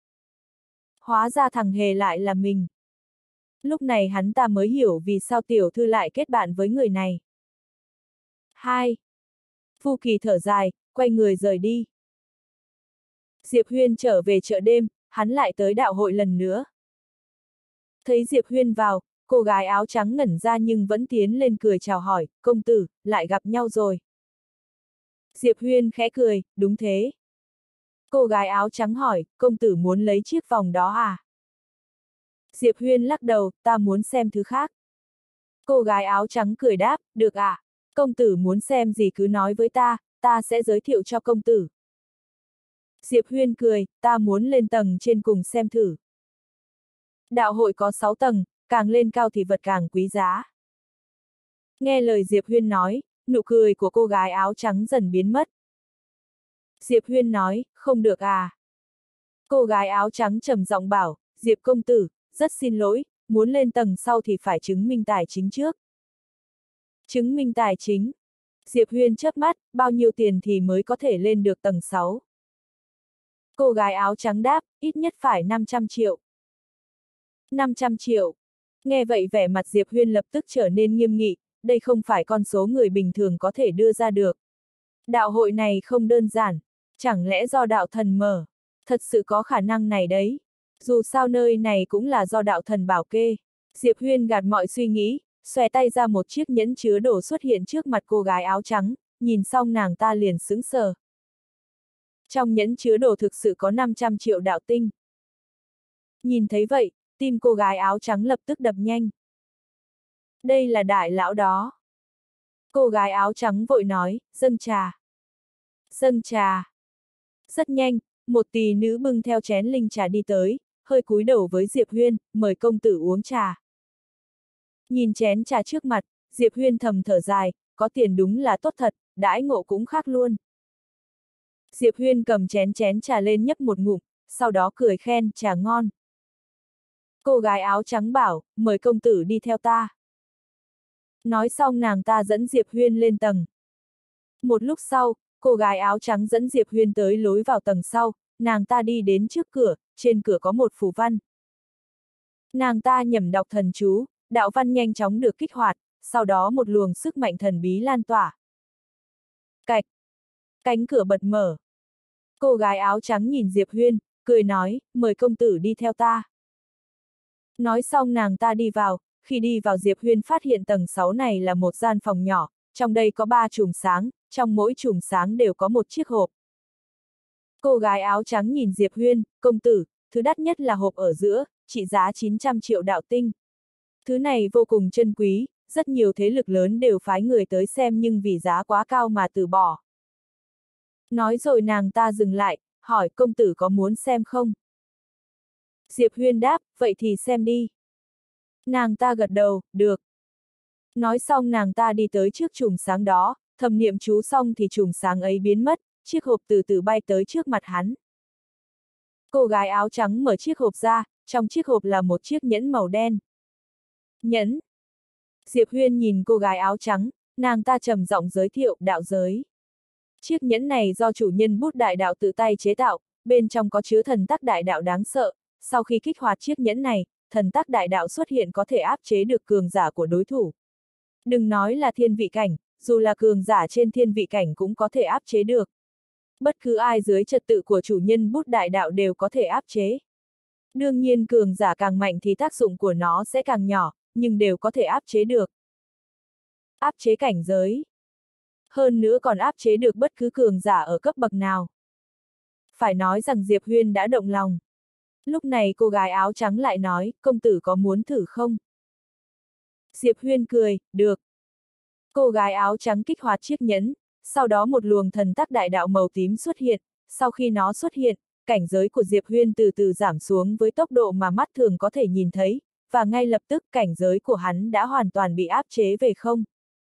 Hóa ra thằng hề lại là mình. Lúc này hắn ta mới hiểu vì sao tiểu thư lại kết bạn với người này. 2. Vu Kỳ thở dài, quay người rời đi. Diệp Huyên trở về chợ đêm, hắn lại tới đạo hội lần nữa. Thấy Diệp Huyên vào, cô gái áo trắng ngẩn ra nhưng vẫn tiến lên cười chào hỏi, công tử, lại gặp nhau rồi. Diệp Huyên khẽ cười, đúng thế. Cô gái áo trắng hỏi, công tử muốn lấy chiếc vòng đó à? Diệp Huyên lắc đầu, ta muốn xem thứ khác. Cô gái áo trắng cười đáp, được à? Công tử muốn xem gì cứ nói với ta sẽ giới thiệu cho công tử. Diệp Huyên cười, ta muốn lên tầng trên cùng xem thử. Đạo hội có 6 tầng, càng lên cao thì vật càng quý giá. Nghe lời Diệp Huyên nói, nụ cười của cô gái áo trắng dần biến mất. Diệp Huyên nói, không được à. Cô gái áo trắng trầm giọng bảo, Diệp công tử, rất xin lỗi, muốn lên tầng sau thì phải chứng minh tài chính trước. Chứng minh tài chính. Diệp Huyên chớp mắt, bao nhiêu tiền thì mới có thể lên được tầng 6? Cô gái áo trắng đáp, ít nhất phải 500 triệu. 500 triệu. Nghe vậy vẻ mặt Diệp Huyên lập tức trở nên nghiêm nghị, đây không phải con số người bình thường có thể đưa ra được. Đạo hội này không đơn giản, chẳng lẽ do đạo thần mở? Thật sự có khả năng này đấy. Dù sao nơi này cũng là do đạo thần bảo kê. Diệp Huyên gạt mọi suy nghĩ, xòe tay ra một chiếc nhẫn chứa đồ xuất hiện trước mặt cô gái áo trắng, nhìn xong nàng ta liền sững sờ. Trong nhẫn chứa đồ thực sự có 500 triệu đạo tinh. Nhìn thấy vậy, tim cô gái áo trắng lập tức đập nhanh. Đây là đại lão đó. Cô gái áo trắng vội nói, dâng trà. Dâng trà. Rất nhanh, một tỷ nữ bưng theo chén linh trà đi tới, hơi cúi đầu với Diệp Huyên, mời công tử uống trà. Nhìn chén trà trước mặt, Diệp Huyên thầm thở dài, có tiền đúng là tốt thật, đãi ngộ cũng khác luôn. Diệp Huyên cầm chén trà lên nhấp một ngụm, sau đó cười khen, trà ngon. Cô gái áo trắng bảo, mời công tử đi theo ta. Nói xong nàng ta dẫn Diệp Huyên lên tầng. Một lúc sau, cô gái áo trắng dẫn Diệp Huyên tới lối vào tầng sau, nàng ta đi đến trước cửa, trên cửa có một phù văn. Nàng ta nhẩm đọc thần chú, đạo văn nhanh chóng được kích hoạt, sau đó một luồng sức mạnh thần bí lan tỏa. Cạch! Cánh cửa bật mở. Cô gái áo trắng nhìn Diệp Huyên, cười nói, mời công tử đi theo ta. Nói xong nàng ta đi vào, khi đi vào Diệp Huyên phát hiện tầng 6 này là một gian phòng nhỏ, trong đây có 3 chùm sáng, trong mỗi chùm sáng đều có một chiếc hộp. Cô gái áo trắng nhìn Diệp Huyên, công tử, thứ đắt nhất là hộp ở giữa, trị giá 900 triệu đạo tinh. Thứ này vô cùng chân quý, rất nhiều thế lực lớn đều phái người tới xem nhưng vì giá quá cao mà từ bỏ. Nói rồi nàng ta dừng lại, hỏi công tử có muốn xem không? Diệp Huyên đáp, vậy thì xem đi. Nàng ta gật đầu, được. Nói xong nàng ta đi tới trước chùm sáng đó, thầm niệm chú xong thì chùm sáng ấy biến mất, chiếc hộp từ từ bay tới trước mặt hắn. Cô gái áo trắng mở chiếc hộp ra, trong chiếc hộp là một chiếc nhẫn màu đen. Nhẫn. Diệp Huyên nhìn cô gái áo trắng, nàng ta trầm giọng giới thiệu, đạo giới. Chiếc nhẫn này do chủ nhân Bút Đại Đạo tự tay chế tạo, bên trong có chứa thần tắc đại đạo đáng sợ, sau khi kích hoạt chiếc nhẫn này, thần tắc đại đạo xuất hiện có thể áp chế được cường giả của đối thủ. Đừng nói là thiên vị cảnh, dù là cường giả trên thiên vị cảnh cũng có thể áp chế được. Bất cứ ai dưới trật tự của chủ nhân bút đại đạo đều có thể áp chế. Đương nhiên cường giả càng mạnh thì tác dụng của nó sẽ càng nhỏ, nhưng đều có thể áp chế được. Áp chế cảnh giới. Hơn nữa còn áp chế được bất cứ cường giả ở cấp bậc nào. Phải nói rằng Diệp Huyên đã động lòng. Lúc này cô gái áo trắng lại nói, công tử có muốn thử không? Diệp Huyên cười, được. Cô gái áo trắng kích hoạt chiếc nhẫn, sau đó một luồng thần tắc đại đạo màu tím xuất hiện, sau khi nó xuất hiện, cảnh giới của Diệp Huyên từ từ giảm xuống với tốc độ mà mắt thường có thể nhìn thấy, và ngay lập tức cảnh giới của hắn đã hoàn toàn bị áp chế về không.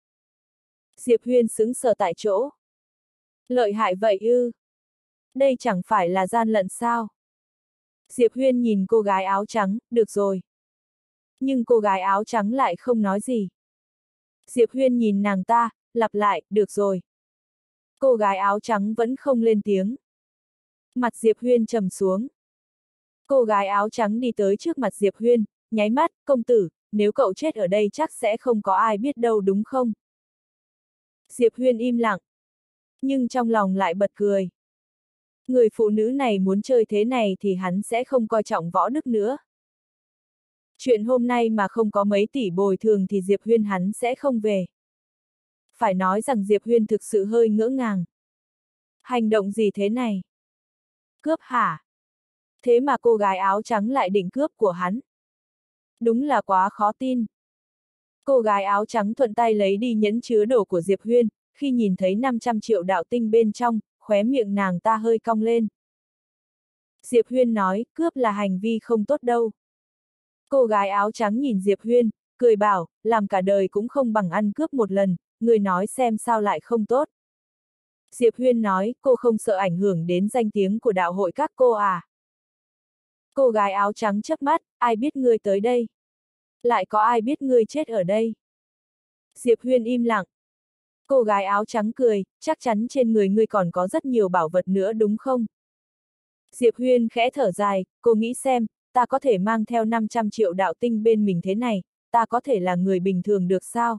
Diệp Huyên sững sờ tại chỗ. Lợi hại vậy ư? Đây chẳng phải là gian lận sao? Diệp Huyên nhìn cô gái áo trắng, được rồi. Nhưng cô gái áo trắng lại không nói gì. Diệp Huyên nhìn nàng ta, lặp lại, được rồi. Cô gái áo trắng vẫn không lên tiếng. Mặt Diệp Huyên trầm xuống. Cô gái áo trắng đi tới trước mặt Diệp Huyên, nháy mắt, công tử, nếu cậu chết ở đây chắc sẽ không có ai biết đâu đúng không? Diệp Huyên im lặng. Nhưng trong lòng lại bật cười. Người phụ nữ này muốn chơi thế này thì hắn sẽ không coi trọng võ đức nữa. Chuyện hôm nay mà không có mấy tỷ bồi thường thì Diệp Huyên hắn sẽ không về. Phải nói rằng Diệp Huyên thực sự hơi ngỡ ngàng. Hành động gì thế này? Cướp hả? Thế mà cô gái áo trắng lại định cướp của hắn. Đúng là quá khó tin. Cô gái áo trắng thuận tay lấy đi nhẫn chứa đồ của Diệp Huyên, khi nhìn thấy 500 triệu đạo tinh bên trong, khóe miệng nàng ta hơi cong lên. Diệp Huyên nói, cướp là hành vi không tốt đâu. Cô gái áo trắng nhìn Diệp Huyên, cười bảo, làm cả đời cũng không bằng ăn cướp một lần, người nói xem sao lại không tốt. Diệp Huyên nói, cô không sợ ảnh hưởng đến danh tiếng của đạo hội các cô à? Cô gái áo trắng chớp mắt, ai biết ngươi tới đây? Lại có ai biết ngươi chết ở đây? Diệp Huyên im lặng. Cô gái áo trắng cười, chắc chắn trên người ngươi còn có rất nhiều bảo vật nữa đúng không? Diệp Huyên khẽ thở dài, cô nghĩ xem, ta có thể mang theo 500 triệu đạo tinh bên mình thế này, ta có thể là người bình thường được sao?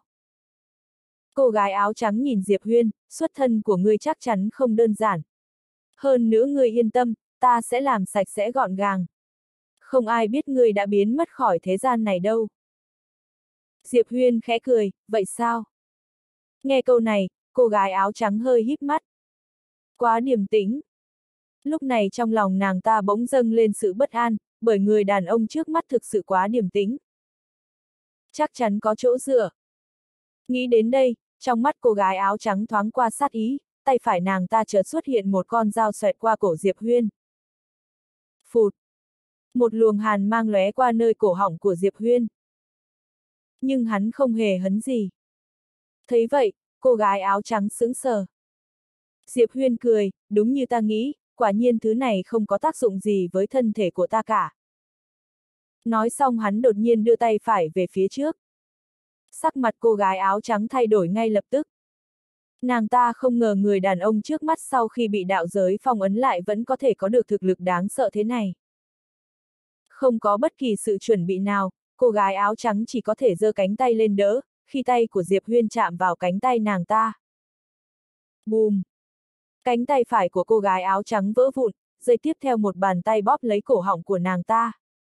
Cô gái áo trắng nhìn Diệp Huyên, xuất thân của ngươi chắc chắn không đơn giản. Hơn nữa ngươi yên tâm, ta sẽ làm sạch sẽ gọn gàng. Không ai biết ngươi đã biến mất khỏi thế gian này đâu. Diệp Huyên khẽ cười, vậy sao? Nghe câu này, cô gái áo trắng hơi híp mắt. Quá điềm tĩnh. Lúc này trong lòng nàng ta bỗng dâng lên sự bất an, bởi người đàn ông trước mắt thực sự quá điềm tĩnh. Chắc chắn có chỗ dựa. Nghĩ đến đây, trong mắt cô gái áo trắng thoáng qua sát ý, tay phải nàng ta chợt xuất hiện một con dao xoẹt qua cổ Diệp Huyên. Phụt! Một luồng hàn mang lóe qua nơi cổ họng của Diệp Huyên. Nhưng hắn không hề hấn gì. Thấy vậy, cô gái áo trắng sững sờ. Diệp Huyên cười, đúng như ta nghĩ, quả nhiên thứ này không có tác dụng gì với thân thể của ta cả. Nói xong hắn đột nhiên đưa tay phải về phía trước. Sắc mặt cô gái áo trắng thay đổi ngay lập tức. Nàng ta không ngờ người đàn ông trước mắt sau khi bị đạo giới phong ấn lại vẫn có thể có được thực lực đáng sợ thế này. Không có bất kỳ sự chuẩn bị nào, cô gái áo trắng chỉ có thể giơ cánh tay lên đỡ, khi tay của Diệp Huyên chạm vào cánh tay nàng ta. Bùm! Cánh tay phải của cô gái áo trắng vỡ vụn, giây tiếp theo một bàn tay bóp lấy cổ họng của nàng ta.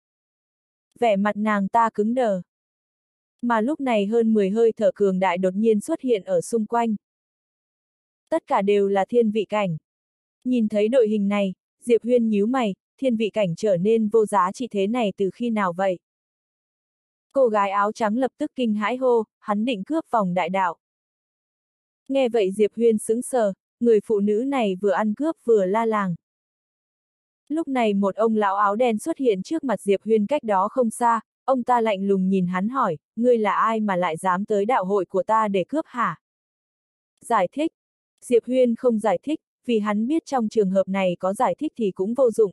Vẻ mặt nàng ta cứng đờ. Mà lúc này hơn 10 hơi thở cường đại đột nhiên xuất hiện ở xung quanh. Tất cả đều là thiên vị cảnh. Nhìn thấy đội hình này, Diệp Huyên nhíu mày, thiên vị cảnh trở nên vô giá trị thế này từ khi nào vậy? Cô gái áo trắng lập tức kinh hãi hô, hắn định cướp vòng đại đạo. Nghe vậy Diệp Huyên sững sờ, người phụ nữ này vừa ăn cướp vừa la làng. Lúc này một ông lão áo đen xuất hiện trước mặt Diệp Huyên cách đó không xa, ông ta lạnh lùng nhìn hắn hỏi, ngươi là ai mà lại dám tới đạo hội của ta để cướp hả? Giải thích. Diệp Huyên không giải thích, vì hắn biết trong trường hợp này có giải thích thì cũng vô dụng.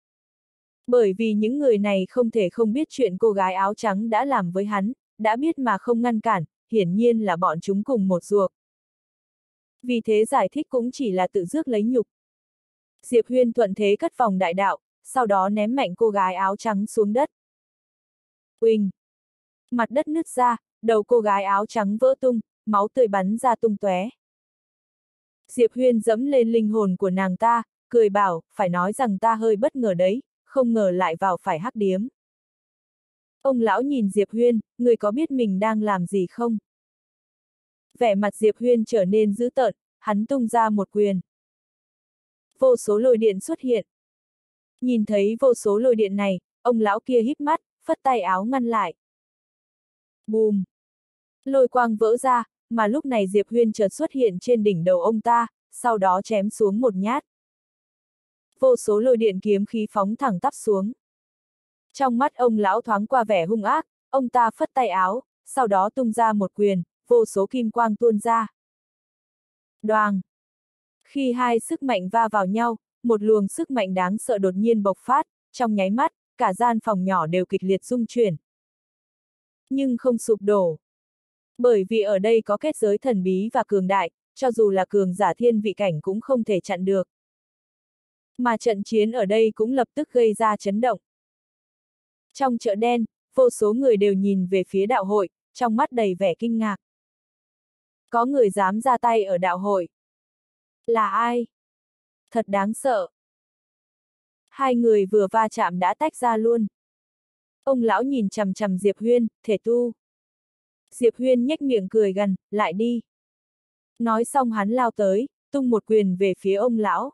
Bởi vì những người này không thể không biết chuyện cô gái áo trắng đã làm với hắn, đã biết mà không ngăn cản, hiển nhiên là bọn chúng cùng một ruột. Vì thế giải thích cũng chỉ là tự rước lấy nhục. Diệp Huyên thuận thế cất vòng đại đạo, sau đó ném mạnh cô gái áo trắng xuống đất. Uỳnh! Mặt đất nứt ra, đầu cô gái áo trắng vỡ tung, máu tươi bắn ra tung tóe. Diệp Huyên dẫm lên linh hồn của nàng ta, cười bảo, phải nói rằng ta hơi bất ngờ đấy, không ngờ lại vào phải hắc điếm. Ông lão nhìn Diệp Huyên, người có biết mình đang làm gì không? Vẻ mặt Diệp Huyên trở nên dữ tợn, hắn tung ra một quyền. Vô số lôi điện xuất hiện. Nhìn thấy vô số lôi điện này, ông lão kia híp mắt, phất tay áo ngăn lại. Bùm! Lôi quang vỡ ra, mà lúc này Diệp Huyên chợt xuất hiện trên đỉnh đầu ông ta, sau đó chém xuống một nhát. Vô số lôi điện kiếm khí phóng thẳng tắp xuống. Trong mắt ông lão thoáng qua vẻ hung ác, ông ta phất tay áo, sau đó tung ra một quyền, vô số kim quang tuôn ra. Đoàng! Khi hai sức mạnh va vào nhau, một luồng sức mạnh đáng sợ đột nhiên bộc phát, trong nháy mắt, cả gian phòng nhỏ đều kịch liệt rung chuyển. Nhưng không sụp đổ. Bởi vì ở đây có kết giới thần bí và cường đại, cho dù là cường giả thiên vị cảnh cũng không thể chặn được. Mà trận chiến ở đây cũng lập tức gây ra chấn động. Trong chợ đen, vô số người đều nhìn về phía đạo hội, trong mắt đầy vẻ kinh ngạc. Có người dám ra tay ở đạo hội. Là ai? Thật đáng sợ. Hai người vừa va chạm đã tách ra luôn. Ông lão nhìn chằm chằm Diệp Huyên, thể tu. Diệp Huyên nhếch miệng cười gằn, lại đi. Nói xong hắn lao tới, tung một quyền về phía ông lão.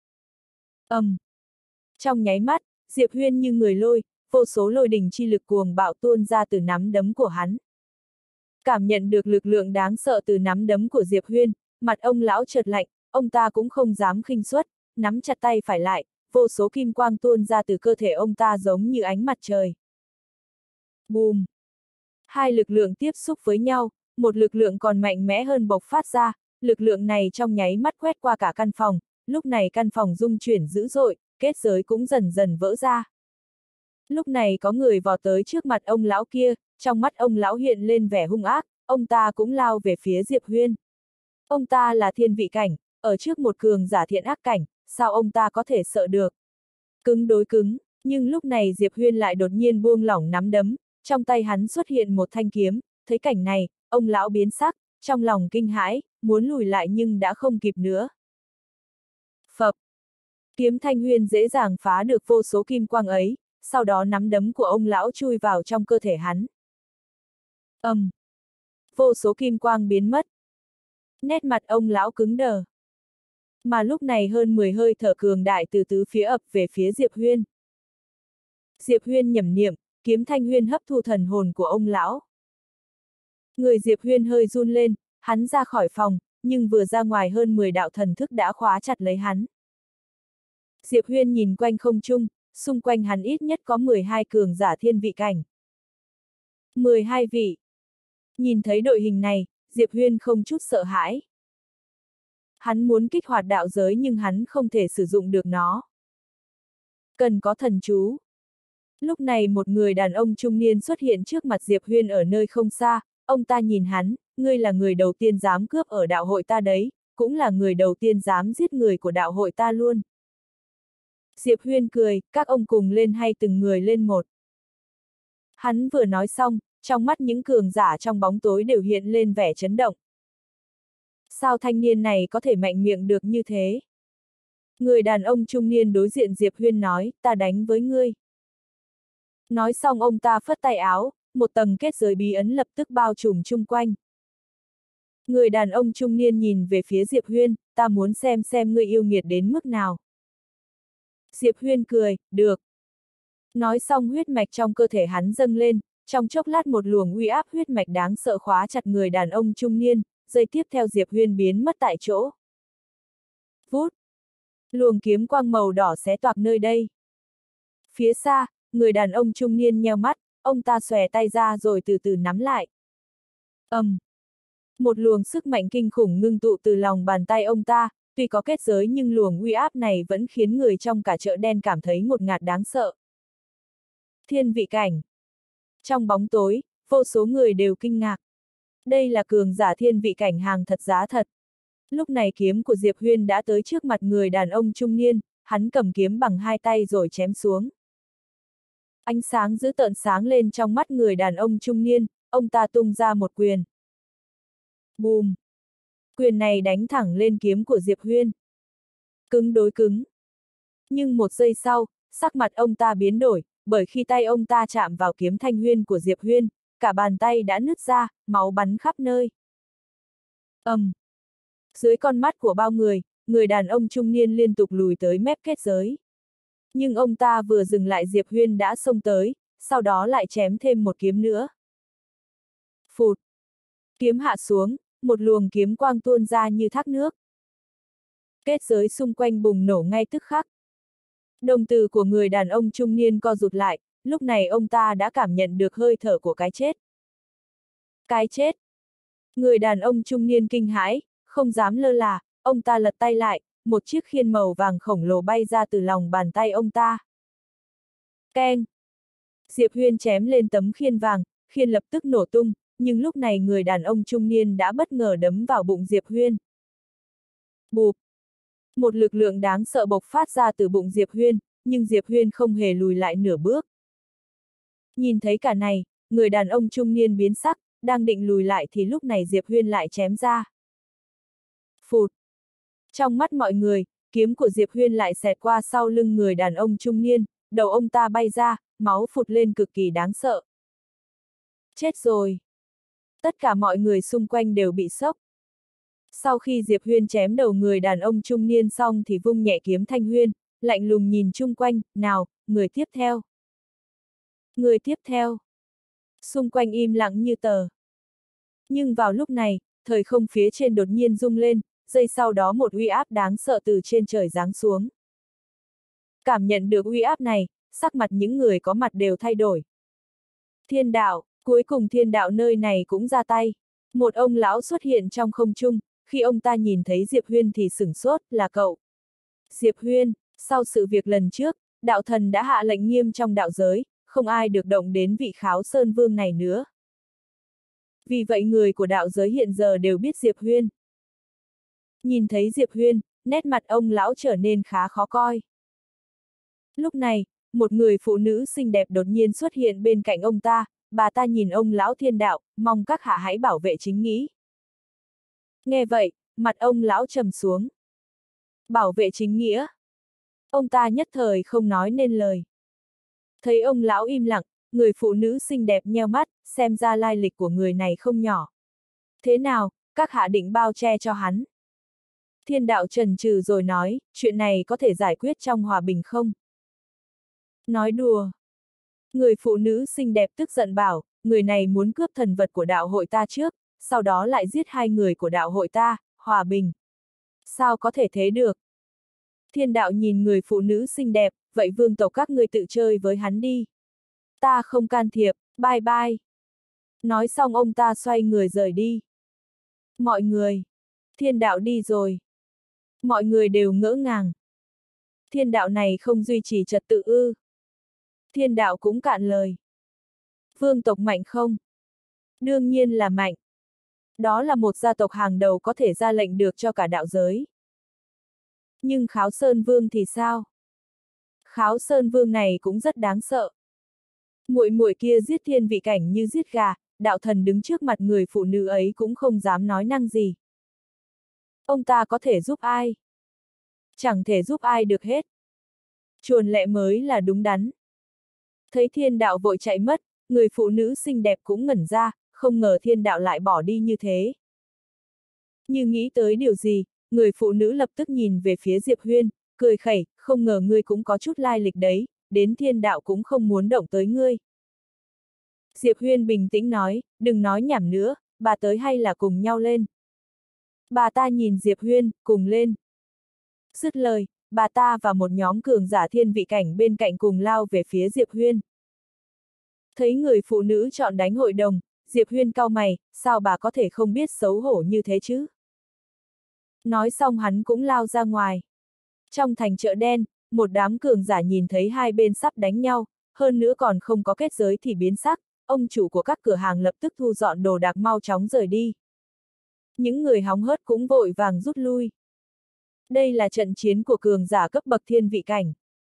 Trong nháy mắt, Diệp Huyên như người lôi, vô số lôi đình chi lực cuồng bạo tuôn ra từ nắm đấm của hắn. Cảm nhận được lực lượng đáng sợ từ nắm đấm của Diệp Huyên, mặt ông lão chợt lạnh, ông ta cũng không dám khinh suất, nắm chặt tay phải lại, vô số kim quang tuôn ra từ cơ thể ông ta giống như ánh mặt trời. Bùm! Hai lực lượng tiếp xúc với nhau, một lực lượng còn mạnh mẽ hơn bộc phát ra, lực lượng này trong nháy mắt quét qua cả căn phòng, lúc này căn phòng rung chuyển dữ dội, kết giới cũng dần dần vỡ ra. Lúc này có người vọt tới trước mặt ông lão kia, trong mắt ông lão hiện lên vẻ hung ác, ông ta cũng lao về phía Diệp Huyên. Ông ta là thiên vị cảnh, ở trước một cường giả thiện ác cảnh, sao ông ta có thể sợ được? Cứng đối cứng, nhưng lúc này Diệp Huyên lại đột nhiên buông lỏng nắm đấm, trong tay hắn xuất hiện một thanh kiếm, thấy cảnh này, ông lão biến sắc, trong lòng kinh hãi, muốn lùi lại nhưng đã không kịp nữa. Phập! Kiếm Thanh Huyên dễ dàng phá được vô số kim quang ấy, sau đó nắm đấm của ông lão chui vào trong cơ thể hắn. Vô số kim quang biến mất. Nét mặt ông lão cứng đờ. Mà lúc này hơn 10 hơi thở cường đại từ tứ phía ập về phía Diệp Huyên. Diệp Huyên nhẩm niệm, kiếm Thanh Huyên hấp thu thần hồn của ông lão. Người Diệp Huyên hơi run lên, hắn ra khỏi phòng, nhưng vừa ra ngoài hơn 10 đạo thần thức đã khóa chặt lấy hắn. Diệp Huyên nhìn quanh không trung, xung quanh hắn ít nhất có 12 cường giả thiên vị cảnh. 12 vị. Nhìn thấy đội hình này, Diệp Huyên không chút sợ hãi. Hắn muốn kích hoạt đạo giới nhưng hắn không thể sử dụng được nó. Cần có thần chú. Lúc này một người đàn ông trung niên xuất hiện trước mặt Diệp Huyên ở nơi không xa, ông ta nhìn hắn, ngươi là người đầu tiên dám cướp ở đạo hội ta đấy, cũng là người đầu tiên dám giết người của đạo hội ta luôn. Diệp Huyên cười, các ông cùng lên hay từng người lên một. Hắn vừa nói xong, trong mắt những cường giả trong bóng tối đều hiện lên vẻ chấn động. Sao thanh niên này có thể mạnh miệng được như thế? Người đàn ông trung niên đối diện Diệp Huyên nói, ta đánh với ngươi. Nói xong ông ta phất tay áo, một tầng kết giới bí ấn lập tức bao trùm chung quanh. Người đàn ông trung niên nhìn về phía Diệp Huyên, ta muốn xem ngươi yêu nghiệt đến mức nào. Diệp Huyên cười, được. Nói xong huyết mạch trong cơ thể hắn dâng lên, trong chốc lát một luồng uy áp huyết mạch đáng sợ khóa chặt người đàn ông trung niên, giây tiếp theo Diệp Huyên biến mất tại chỗ. Vút! Luồng kiếm quang màu đỏ xé toạc nơi đây. Phía xa, người đàn ông trung niên nheo mắt, ông ta xòe tay ra rồi từ từ nắm lại. Một luồng sức mạnh kinh khủng ngưng tụ từ lòng bàn tay ông ta, tuy có kết giới nhưng luồng uy áp này vẫn khiến người trong cả chợ đen cảm thấy ngột ngạt đáng sợ. Thiên vị cảnh. Trong bóng tối, vô số người đều kinh ngạc. Đây là cường giả thiên vị cảnh hàng thật giá thật. Lúc này kiếm của Diệp Huyên đã tới trước mặt người đàn ông trung niên, hắn cầm kiếm bằng hai tay rồi chém xuống. Ánh sáng dữ tợn sáng lên trong mắt người đàn ông trung niên, ông ta tung ra một quyền. Bùm! Quyền này đánh thẳng lên kiếm của Diệp Huyên. Cứng đối cứng. Nhưng một giây sau, sắc mặt ông ta biến đổi, bởi khi tay ông ta chạm vào kiếm thanh huyên của Diệp Huyên, cả bàn tay đã nứt ra, máu bắn khắp nơi. Dưới con mắt của bao người đàn ông trung niên liên tục lùi tới mép kết giới. Nhưng ông ta vừa dừng lại Diệp Huyên đã xông tới, sau đó lại chém thêm một kiếm nữa. Phụt! Kiếm hạ xuống, một luồng kiếm quang tuôn ra như thác nước. Kết giới xung quanh bùng nổ ngay tức khắc. Đồng tử của người đàn ông trung niên co rụt lại, lúc này ông ta đã cảm nhận được hơi thở của cái chết. Cái chết! Người đàn ông trung niên kinh hãi, không dám lơ là, ông ta lật tay lại, một chiếc khiên màu vàng khổng lồ bay ra từ lòng bàn tay ông ta. Keng! Diệp Huyên chém lên tấm khiên vàng, khiên lập tức nổ tung, nhưng lúc này người đàn ông trung niên đã bất ngờ đấm vào bụng Diệp Huyên. Bụp! Một lực lượng đáng sợ bộc phát ra từ bụng Diệp Huyên, nhưng Diệp Huyên không hề lùi lại nửa bước. Nhìn thấy cả này, người đàn ông trung niên biến sắc, đang định lùi lại thì lúc này Diệp Huyên lại chém ra. Phụt! Trong mắt mọi người, kiếm của Diệp Huyên lại xẹt qua sau lưng người đàn ông trung niên, đầu ông ta bay ra, máu phụt lên cực kỳ đáng sợ. Chết rồi! Tất cả mọi người xung quanh đều bị sốc. Sau khi Diệp Huyên chém đầu người đàn ông trung niên xong thì vung nhẹ kiếm thanh huyên, lạnh lùng nhìn chung quanh, nào, người tiếp theo. Người tiếp theo. Xung quanh im lặng như tờ. Nhưng vào lúc này, thời không phía trên đột nhiên rung lên, giây sau đó một uy áp đáng sợ từ trên trời giáng xuống. Cảm nhận được uy áp này, sắc mặt những người có mặt đều thay đổi. Thiên đạo, cuối cùng thiên đạo nơi này cũng ra tay. Một ông lão xuất hiện trong không trung, khi ông ta nhìn thấy Diệp Huyên thì sửng sốt, là cậu. Diệp Huyên, sau sự việc lần trước, đạo thần đã hạ lệnh nghiêm trong đạo giới, không ai được động đến vị Kháo Sơn Vương này nữa. Vì vậy người của đạo giới hiện giờ đều biết Diệp Huyên. Nhìn thấy Diệp Huyên, nét mặt ông lão trở nên khá khó coi. Lúc này, một người phụ nữ xinh đẹp đột nhiên xuất hiện bên cạnh ông ta, bà ta nhìn ông lão thiên đạo, mong các hạ hãy bảo vệ chính nghĩa. Nghe vậy, mặt ông lão trầm xuống. Bảo vệ chính nghĩa. Ông ta nhất thời không nói nên lời. Thấy ông lão im lặng, người phụ nữ xinh đẹp nheo mắt, xem ra lai lịch của người này không nhỏ. Thế nào, các hạ định bao che cho hắn? Thiên đạo chần chừ rồi nói, chuyện này có thể giải quyết trong hòa bình không? Nói đùa. Người phụ nữ xinh đẹp tức giận bảo, người này muốn cướp thần vật của đạo hội ta trước, sau đó lại giết hai người của đạo hội ta, hòa bình. Sao có thể thế được? Thiên đạo nhìn người phụ nữ xinh đẹp, vậy vương tộc các ngươi tự chơi với hắn đi. Ta không can thiệp, bye bye. Nói xong ông ta xoay người rời đi. Mọi người. Thiên đạo đi rồi. Mọi người đều ngỡ ngàng. Thiên đạo này không duy trì trật tự ư? Thiên đạo cũng cạn lời. Vương tộc mạnh không? Đương nhiên là mạnh. Đó là một gia tộc hàng đầu có thể ra lệnh được cho cả đạo giới. Nhưng Kháo Sơn Vương thì sao? Kháo Sơn Vương này cũng rất đáng sợ. Muội muội kia giết thiên vị cảnh như giết gà, đạo thần đứng trước mặt người phụ nữ ấy cũng không dám nói năng gì. Ông ta có thể giúp ai? Chẳng thể giúp ai được hết. Chuồn lệ mới là đúng đắn. Thấy thiên đạo vội chạy mất, người phụ nữ xinh đẹp cũng ngẩn ra, không ngờ thiên đạo lại bỏ đi như thế. Như nghĩ tới điều gì, người phụ nữ lập tức nhìn về phía Diệp Huyên, cười khẩy, không ngờ ngươi cũng có chút lai lịch đấy, đến thiên đạo cũng không muốn động tới ngươi. Diệp Huyên bình tĩnh nói, đừng nói nhảm nữa, bà tới hay là cùng nhau lên. Bà ta nhìn Diệp Huyên, cùng lên. Dứt lời, bà ta và một nhóm cường giả thiên vị cảnh bên cạnh cùng lao về phía Diệp Huyên. Thấy người phụ nữ chọn đánh hội đồng, Diệp Huyên cau mày, sao bà có thể không biết xấu hổ như thế chứ? Nói xong hắn cũng lao ra ngoài. Trong thành chợ đen, một đám cường giả nhìn thấy hai bên sắp đánh nhau, hơn nữa còn không có kết giới thì biến sắc, ông chủ của các cửa hàng lập tức thu dọn đồ đạc mau chóng rời đi. Những người hóng hớt cũng vội vàng rút lui. Đây là trận chiến của cường giả cấp bậc thiên vị cảnh.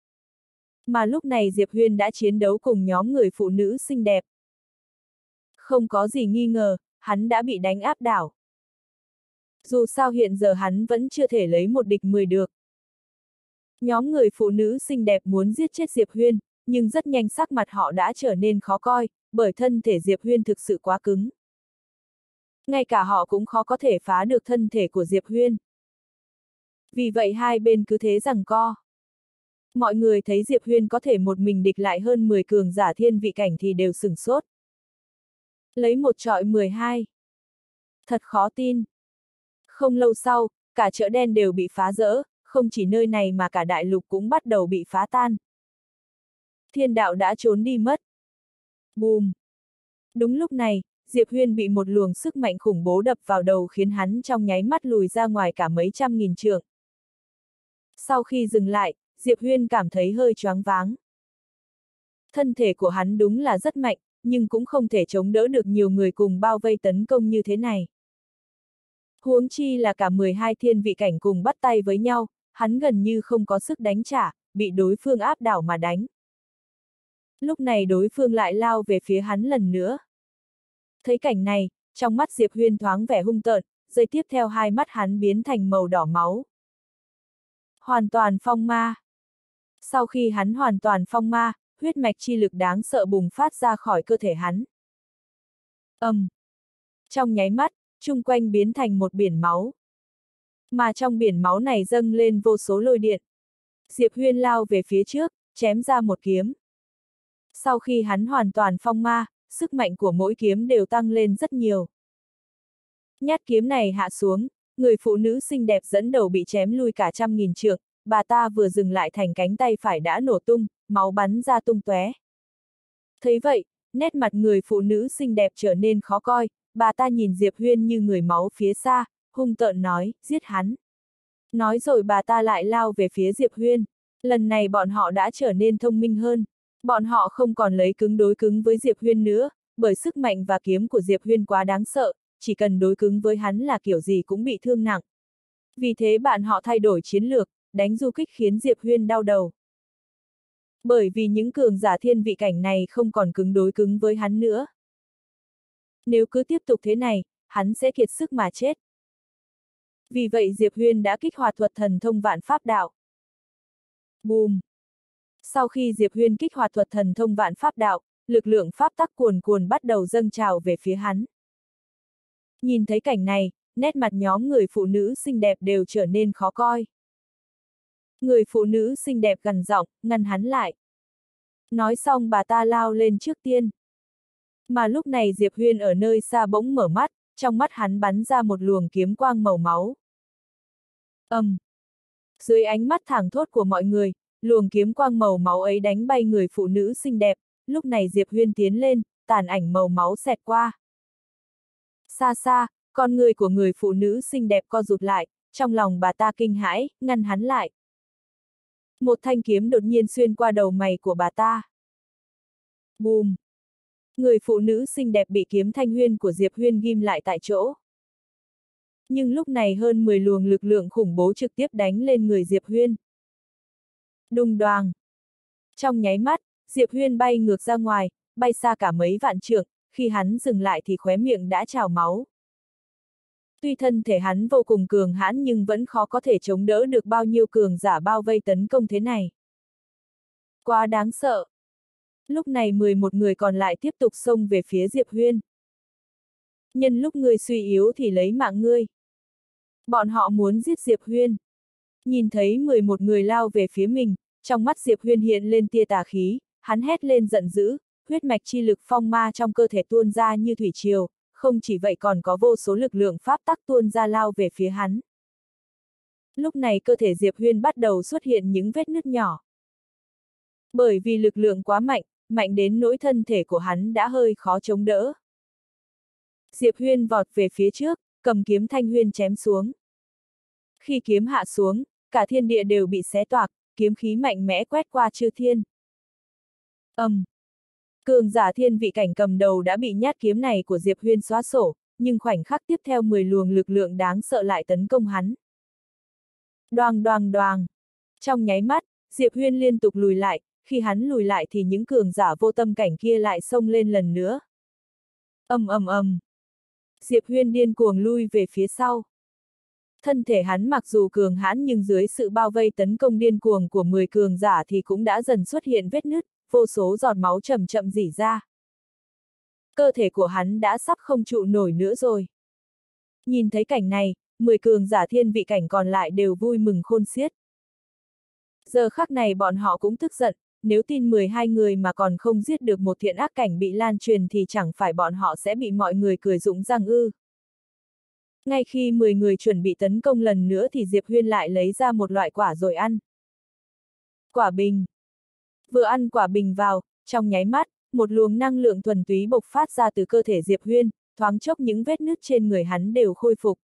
Mà lúc này Diệp Huyên đã chiến đấu cùng nhóm người phụ nữ xinh đẹp. Không có gì nghi ngờ, hắn đã bị đánh áp đảo. Dù sao hiện giờ hắn vẫn chưa thể lấy một địch 10 được. Nhóm người phụ nữ xinh đẹp muốn giết chết Diệp Huyên, nhưng rất nhanh sắc mặt họ đã trở nên khó coi, bởi thân thể Diệp Huyên thực sự quá cứng. Ngay cả họ cũng khó có thể phá được thân thể của Diệp Huyên. Vì vậy hai bên cứ thế giằng co. Mọi người thấy Diệp Huyên có thể một mình địch lại hơn 10 cường giả thiên vị cảnh thì đều sửng sốt. Lấy một trọi 12. Thật khó tin. Không lâu sau, cả chợ đen đều bị phá rỡ, không chỉ nơi này mà cả đại lục cũng bắt đầu bị phá tan. Thiên đạo đã trốn đi mất. Bùm! Đúng lúc này, Diệp Huyên bị một luồng sức mạnh khủng bố đập vào đầu khiến hắn trong nháy mắt lùi ra ngoài cả mấy trăm nghìn trượng. Sau khi dừng lại, Diệp Huyên cảm thấy hơi choáng váng. Thân thể của hắn đúng là rất mạnh, nhưng cũng không thể chống đỡ được nhiều người cùng bao vây tấn công như thế này. Huống chi là cả 12 thiên vị cảnh cùng bắt tay với nhau, hắn gần như không có sức đánh trả, bị đối phương áp đảo mà đánh. Lúc này đối phương lại lao về phía hắn lần nữa. Thấy cảnh này, trong mắt Diệp Huyên thoáng vẻ hung tợn, giây tiếp theo hai mắt hắn biến thành màu đỏ máu. Hoàn toàn phong ma. Sau khi hắn hoàn toàn phong ma, huyết mạch chi lực đáng sợ bùng phát ra khỏi cơ thể hắn. Trong nháy mắt, chung quanh biến thành một biển máu. Mà trong biển máu này dâng lên vô số lôi điện. Diệp Huyên lao về phía trước, chém ra một kiếm. Sau khi hắn hoàn toàn phong ma, sức mạnh của mỗi kiếm đều tăng lên rất nhiều. Nhát kiếm này hạ xuống, người phụ nữ xinh đẹp dẫn đầu bị chém lui cả trăm nghìn trượng, bà ta vừa dừng lại thành cánh tay phải đã nổ tung, máu bắn ra tung tóe. Thấy vậy, nét mặt người phụ nữ xinh đẹp trở nên khó coi, bà ta nhìn Diệp Huyên như người máu phía xa, hung tợn nói, giết hắn. Nói rồi bà ta lại lao về phía Diệp Huyên. Lần này bọn họ đã trở nên thông minh hơn. Bọn họ không còn lấy cứng đối cứng với Diệp Huyên nữa, bởi sức mạnh và kiếm của Diệp Huyên quá đáng sợ, chỉ cần đối cứng với hắn là kiểu gì cũng bị thương nặng. Vì thế bạn họ thay đổi chiến lược, đánh du kích khiến Diệp Huyên đau đầu. Bởi vì những cường giả thiên vị cảnh này không còn cứng đối cứng với hắn nữa. Nếu cứ tiếp tục thế này, hắn sẽ kiệt sức mà chết. Vì vậy Diệp Huyên đã kích hoạt thuật thần thông vạn pháp đạo. Bùm! Sau khi Diệp Huyên kích hoạt thuật thần thông vạn pháp đạo, lực lượng pháp tắc cuồn cuồn bắt đầu dâng trào về phía hắn. Nhìn thấy cảnh này, nét mặt nhóm người phụ nữ xinh đẹp đều trở nên khó coi. Người phụ nữ xinh đẹp gằn giọng, ngăn hắn lại. Nói xong bà ta lao lên trước tiên. Mà lúc này Diệp Huyên ở nơi xa bỗng mở mắt, trong mắt hắn bắn ra một luồng kiếm quang màu máu. Dưới ánh mắt thảng thốt của mọi người, luồng kiếm quang màu máu ấy đánh bay người phụ nữ xinh đẹp, lúc này Diệp Huyên tiến lên, tàn ảnh màu máu xẹt qua. Xa xa, con người của người phụ nữ xinh đẹp co rụt lại, trong lòng bà ta kinh hãi, ngăn hắn lại. Một thanh kiếm đột nhiên xuyên qua đầu mày của bà ta. Bùm! Người phụ nữ xinh đẹp bị kiếm thanh huyên của Diệp Huyên ghim lại tại chỗ. Nhưng lúc này hơn 10 luồng lực lượng khủng bố trực tiếp đánh lên người Diệp Huyên. Đùng đoàng! Trong nháy mắt, Diệp Huyên bay ngược ra ngoài, bay xa cả mấy vạn trượng, khi hắn dừng lại thì khóe miệng đã trào máu. Tuy thân thể hắn vô cùng cường hãn nhưng vẫn khó có thể chống đỡ được bao nhiêu cường giả bao vây tấn công thế này. Quá đáng sợ! Lúc này 11 người còn lại tiếp tục xông về phía Diệp Huyên. Nhân lúc ngươi suy yếu thì lấy mạng ngươi. Bọn họ muốn giết Diệp Huyên. Nhìn thấy 11 người lao về phía mình, trong mắt Diệp Huyên hiện lên tia tà khí, hắn hét lên giận dữ, huyết mạch chi lực phong ma trong cơ thể tuôn ra như thủy triều, không chỉ vậy còn có vô số lực lượng pháp tắc tuôn ra lao về phía hắn. Lúc này cơ thể Diệp Huyên bắt đầu xuất hiện những vết nứt nhỏ. Bởi vì lực lượng quá mạnh, mạnh đến nỗi thân thể của hắn đã hơi khó chống đỡ. Diệp Huyên vọt về phía trước, cầm kiếm thanh huyên chém xuống. Khi kiếm hạ xuống, cả thiên địa đều bị xé toạc, kiếm khí mạnh mẽ quét qua chư thiên. Cường giả thiên vị cảnh cầm đầu đã bị nhát kiếm này của Diệp Huyên xóa sổ, nhưng khoảnh khắc tiếp theo 10 luồng lực lượng đáng sợ lại tấn công hắn. Đoàng đoàng đoàng! Trong nháy mắt, Diệp Huyên liên tục lùi lại, khi hắn lùi lại thì những cường giả vô tâm cảnh kia lại xông lên lần nữa. Diệp Huyên điên cuồng lui về phía sau. Thân thể hắn mặc dù cường hãn nhưng dưới sự bao vây tấn công điên cuồng của 10 cường giả thì cũng đã dần xuất hiện vết nứt, vô số giọt máu chậm chậm rỉ ra. Cơ thể của hắn đã sắp không trụ nổi nữa rồi. Nhìn thấy cảnh này, 10 cường giả thiên vị cảnh còn lại đều vui mừng khôn xiết. Giờ khắc này bọn họ cũng tức giận, nếu tin 12 người mà còn không giết được một thiện ác cảnh bị lan truyền thì chẳng phải bọn họ sẽ bị mọi người cười rụng răng ư. Ngay khi 10 người chuẩn bị tấn công lần nữa thì Diệp Huyên lại lấy ra một loại quả rồi ăn. Quả bình. Vừa ăn quả bình vào, trong nháy mắt, một luồng năng lượng thuần túy bộc phát ra từ cơ thể Diệp Huyên, thoáng chốc những vết nứt trên người hắn đều khôi phục.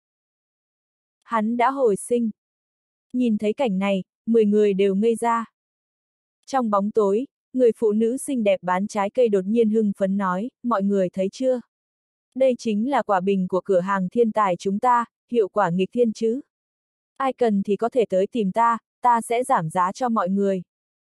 Hắn đã hồi sinh. Nhìn thấy cảnh này, 10 người đều ngây ra. Trong bóng tối, người phụ nữ xinh đẹp bán trái cây đột nhiên hưng phấn nói, mọi người thấy chưa? Đây chính là quả bình của cửa hàng thiên tài chúng ta, hiệu quả nghịch thiên chứ. Ai cần thì có thể tới tìm ta, ta sẽ giảm giá cho mọi người.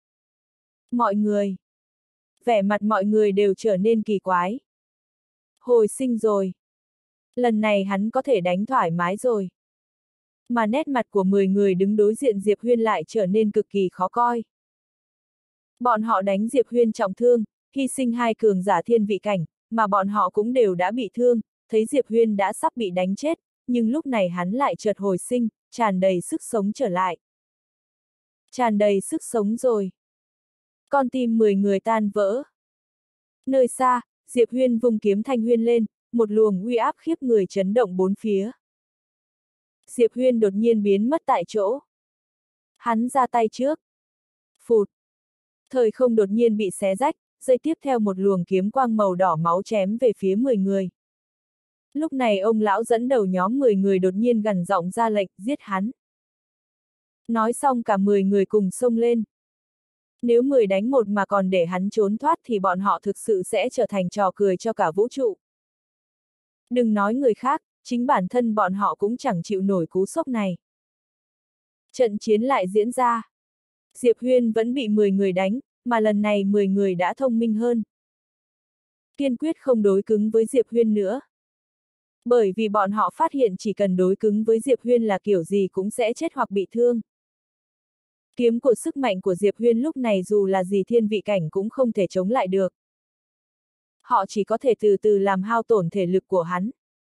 Mọi người. Vẻ mặt mọi người đều trở nên kỳ quái. Hồi sinh rồi. Lần này hắn có thể đánh thoải mái rồi. Mà nét mặt của 10 người đứng đối diện Diệp Huyên lại trở nên cực kỳ khó coi. Bọn họ đánh Diệp Huyên trọng thương, hy sinh 2 cường giả thiên vị cảnh, mà bọn họ cũng đều đã bị thương, thấy Diệp Huyên đã sắp bị đánh chết, nhưng lúc này hắn lại chợt hồi sinh, tràn đầy sức sống trở lại. Tràn đầy sức sống rồi. Con tim 10 người tan vỡ. Nơi xa, Diệp Huyên vung kiếm thanh huyên lên, một luồng uy áp khiếp người chấn động bốn phía. Diệp Huyên đột nhiên biến mất tại chỗ. Hắn ra tay trước. Phụt. Thời không đột nhiên bị xé rách, giây tiếp theo một luồng kiếm quang màu đỏ máu chém về phía 10 người. Lúc này ông lão dẫn đầu nhóm 10 người đột nhiên gằn giọng ra lệnh, giết hắn. Nói xong cả 10 người cùng xông lên. Nếu 10 đánh 1 mà còn để hắn trốn thoát thì bọn họ thực sự sẽ trở thành trò cười cho cả vũ trụ. Đừng nói người khác, chính bản thân bọn họ cũng chẳng chịu nổi cú sốc này. Trận chiến lại diễn ra. Diệp Huyên vẫn bị 10 người đánh, mà lần này 10 người đã thông minh hơn. Kiên quyết không đối cứng với Diệp Huyên nữa. Bởi vì bọn họ phát hiện chỉ cần đối cứng với Diệp Huyên là kiểu gì cũng sẽ chết hoặc bị thương. Kiếm của sức mạnh của Diệp Huyên lúc này dù là gì thiên vị cảnh cũng không thể chống lại được. Họ chỉ có thể từ từ làm hao tổn thể lực của hắn.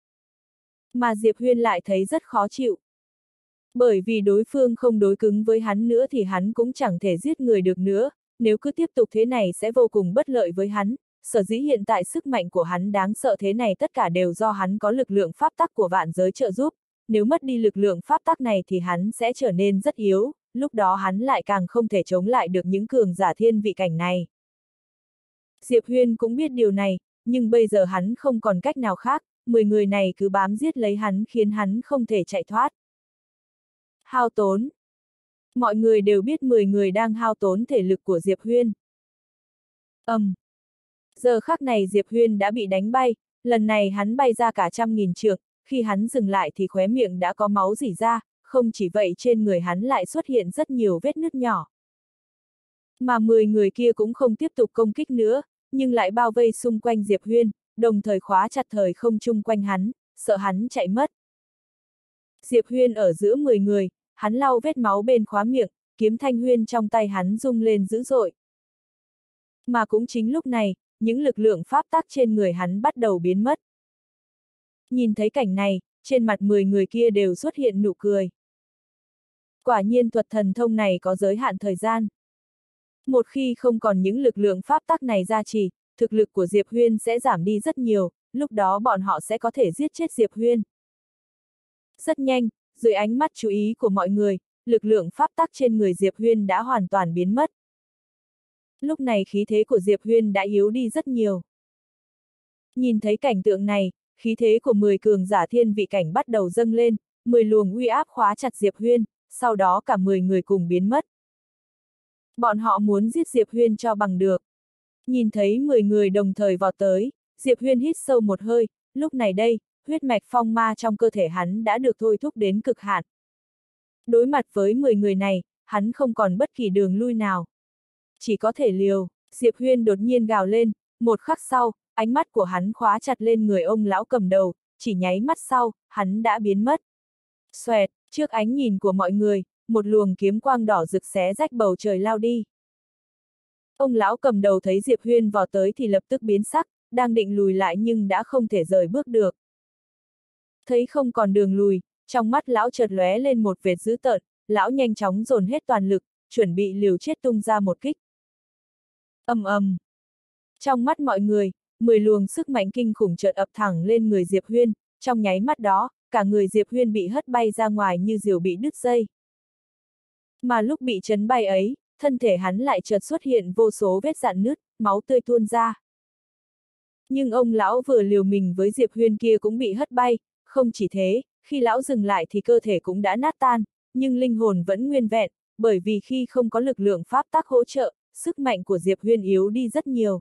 Mà Diệp Huyên lại thấy rất khó chịu. Bởi vì đối phương không đối cứng với hắn nữa thì hắn cũng chẳng thể giết người được nữa, nếu cứ tiếp tục thế này sẽ vô cùng bất lợi với hắn, sở dĩ hiện tại sức mạnh của hắn đáng sợ thế này tất cả đều do hắn có lực lượng pháp tắc của vạn giới trợ giúp, nếu mất đi lực lượng pháp tắc này thì hắn sẽ trở nên rất yếu, lúc đó hắn lại càng không thể chống lại được những cường giả thiên vị cảnh này. Diệp Huyên cũng biết điều này, nhưng bây giờ hắn không còn cách nào khác, 10 người này cứ bám giết lấy hắn khiến hắn không thể chạy thoát. Hao tốn. Mọi người đều biết 10 người đang hao tốn thể lực của Diệp Huyên. Giờ khắc này Diệp Huyên đã bị đánh bay, lần này hắn bay ra cả 100.000 trượng, khi hắn dừng lại thì khóe miệng đã có máu rỉ ra, không chỉ vậy trên người hắn lại xuất hiện rất nhiều vết nứt nhỏ. Mà 10 người kia cũng không tiếp tục công kích nữa, nhưng lại bao vây xung quanh Diệp Huyên, đồng thời khóa chặt thời không chung quanh hắn, sợ hắn chạy mất. Diệp Huyên ở giữa 10 người, hắn lau vết máu bên khóa miệng, kiếm thanh huyên trong tay hắn rung lên dữ dội. Mà cũng chính lúc này, những lực lượng pháp tắc trên người hắn bắt đầu biến mất. Nhìn thấy cảnh này, trên mặt 10 người kia đều xuất hiện nụ cười. Quả nhiên thuật thần thông này có giới hạn thời gian. Một khi không còn những lực lượng pháp tắc này gia trì, thực lực của Diệp Huyên sẽ giảm đi rất nhiều, lúc đó bọn họ sẽ có thể giết chết Diệp Huyên. Rất nhanh, dưới ánh mắt chú ý của mọi người, lực lượng pháp tắc trên người Diệp Huyên đã hoàn toàn biến mất. Lúc này khí thế của Diệp Huyên đã yếu đi rất nhiều. Nhìn thấy cảnh tượng này, khí thế của 10 cường giả thiên vị cảnh bắt đầu dâng lên, 10 luồng uy áp khóa chặt Diệp Huyên, sau đó cả 10 người cùng biến mất. Bọn họ muốn giết Diệp Huyên cho bằng được. Nhìn thấy 10 người đồng thời vọt tới, Diệp Huyên hít sâu một hơi, lúc này đây, huyết mạch phong ma trong cơ thể hắn đã được thôi thúc đến cực hạn. Đối mặt với 10 người này, hắn không còn bất kỳ đường lui nào. Chỉ có thể liều, Diệp Huyên đột nhiên gào lên, một khắc sau, ánh mắt của hắn khóa chặt lên người ông lão cầm đầu, chỉ nháy mắt sau, hắn đã biến mất. Xoẹt, Trước ánh nhìn của mọi người, một luồng kiếm quang đỏ rực xé rách bầu trời lao đi. Ông lão cầm đầu thấy Diệp Huyên vọt tới thì lập tức biến sắc, đang định lùi lại nhưng đã không thể rời bước được. Thấy không còn đường lùi, trong mắt lão chợt lóe lên một vệt dữ tợn, lão nhanh chóng dồn hết toàn lực, chuẩn bị liều chết tung ra một kích. Ầm ầm. Trong mắt mọi người, 10 luồng sức mạnh kinh khủng chợt ập thẳng lên người Diệp Huyên, trong nháy mắt đó, cả người Diệp Huyên bị hất bay ra ngoài như diều bị đứt dây. Mà lúc bị chấn bay ấy, thân thể hắn lại chợt xuất hiện vô số vết rạn nứt, máu tươi tuôn ra. Nhưng ông lão vừa liều mình với Diệp Huyên kia cũng bị hất bay, không chỉ thế, khi lão dừng lại thì cơ thể cũng đã nát tan, nhưng linh hồn vẫn nguyên vẹn, bởi vì khi không có lực lượng pháp tắc hỗ trợ, sức mạnh của Diệp Huyên yếu đi rất nhiều.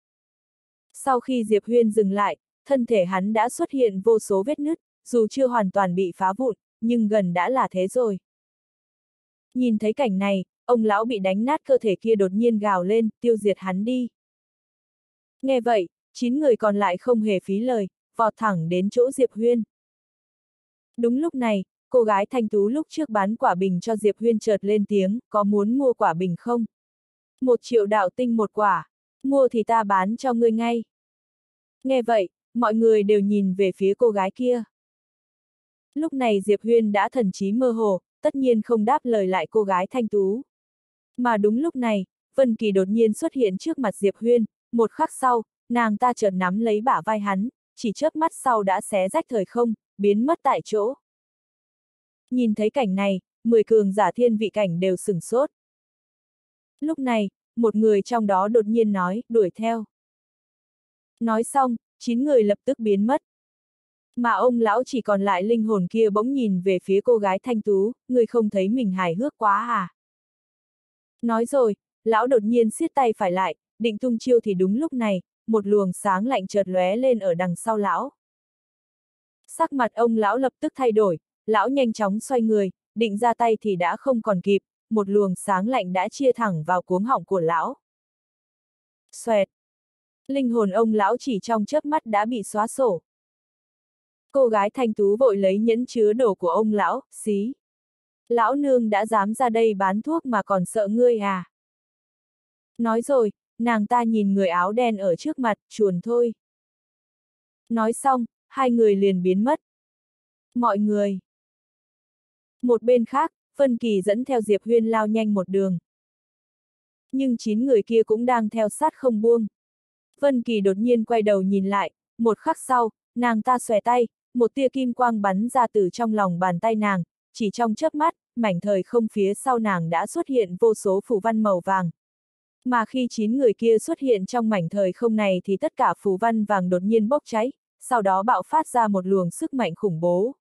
Sau khi Diệp Huyên dừng lại, thân thể hắn đã xuất hiện vô số vết nứt, dù chưa hoàn toàn bị phá vụn, nhưng gần đã là thế rồi. Nhìn thấy cảnh này, ông lão bị đánh nát cơ thể kia đột nhiên gào lên, tiêu diệt hắn đi. Nghe vậy, 9 người còn lại không hề phí lời, vọt thẳng đến chỗ Diệp Huyên. Đúng lúc này, cô gái thanh tú lúc trước bán quả bình cho Diệp Huyên chợt lên tiếng, có muốn mua quả bình không? 1.000.000 đạo tinh một quả, mua thì ta bán cho ngươi ngay. Nghe vậy, mọi người đều nhìn về phía cô gái kia. Lúc này Diệp Huyên đã thần trí mơ hồ, tất nhiên không đáp lời lại cô gái thanh tú. Mà đúng lúc này, Vân Kỳ đột nhiên xuất hiện trước mặt Diệp Huyên, một khắc sau, nàng ta chợt nắm lấy bả vai hắn, chỉ chớp mắt sau đã xé rách thời không, biến mất tại chỗ. Nhìn thấy cảnh này, 10 cường giả thiên vị cảnh đều sửng sốt. Lúc này, một người trong đó đột nhiên nói, đuổi theo. Nói xong, 9 người lập tức biến mất. Mà ông lão chỉ còn lại linh hồn kia bỗng nhìn về phía cô gái thanh tú, người không thấy mình hài hước quá à? Nói rồi, lão đột nhiên siết tay phải lại, định tung chiêu thì đúng lúc này, một luồng sáng lạnh chợt lóe lên ở đằng sau lão. Sắc mặt ông lão lập tức thay đổi, lão nhanh chóng xoay người, định ra tay thì đã không còn kịp, một luồng sáng lạnh đã chia thẳng vào cuống họng của lão. Xoẹt! Linh hồn ông lão chỉ trong chớp mắt đã bị xóa sổ. Cô gái thanh tú vội lấy nhẫn chứa đồ của ông lão, xí. Lão nương đã dám ra đây bán thuốc mà còn sợ ngươi à? Nói rồi, nàng ta nhìn người áo đen ở trước mặt, chuồn thôi. Nói xong, hai người liền biến mất. Mọi người. Một bên khác, Vân Kỳ dẫn theo Diệp Huyên lao nhanh một đường. Nhưng 9 người kia cũng đang theo sát không buông. Vân Kỳ đột nhiên quay đầu nhìn lại, một khắc sau, nàng ta xòe tay, một tia kim quang bắn ra từ trong lòng bàn tay nàng, chỉ trong chớp mắt, mảnh thời không phía sau nàng đã xuất hiện vô số phù văn màu vàng. Mà khi 9 người kia xuất hiện trong mảnh thời không này thì tất cả phù văn vàng đột nhiên bốc cháy, sau đó bạo phát ra một luồng sức mạnh khủng bố.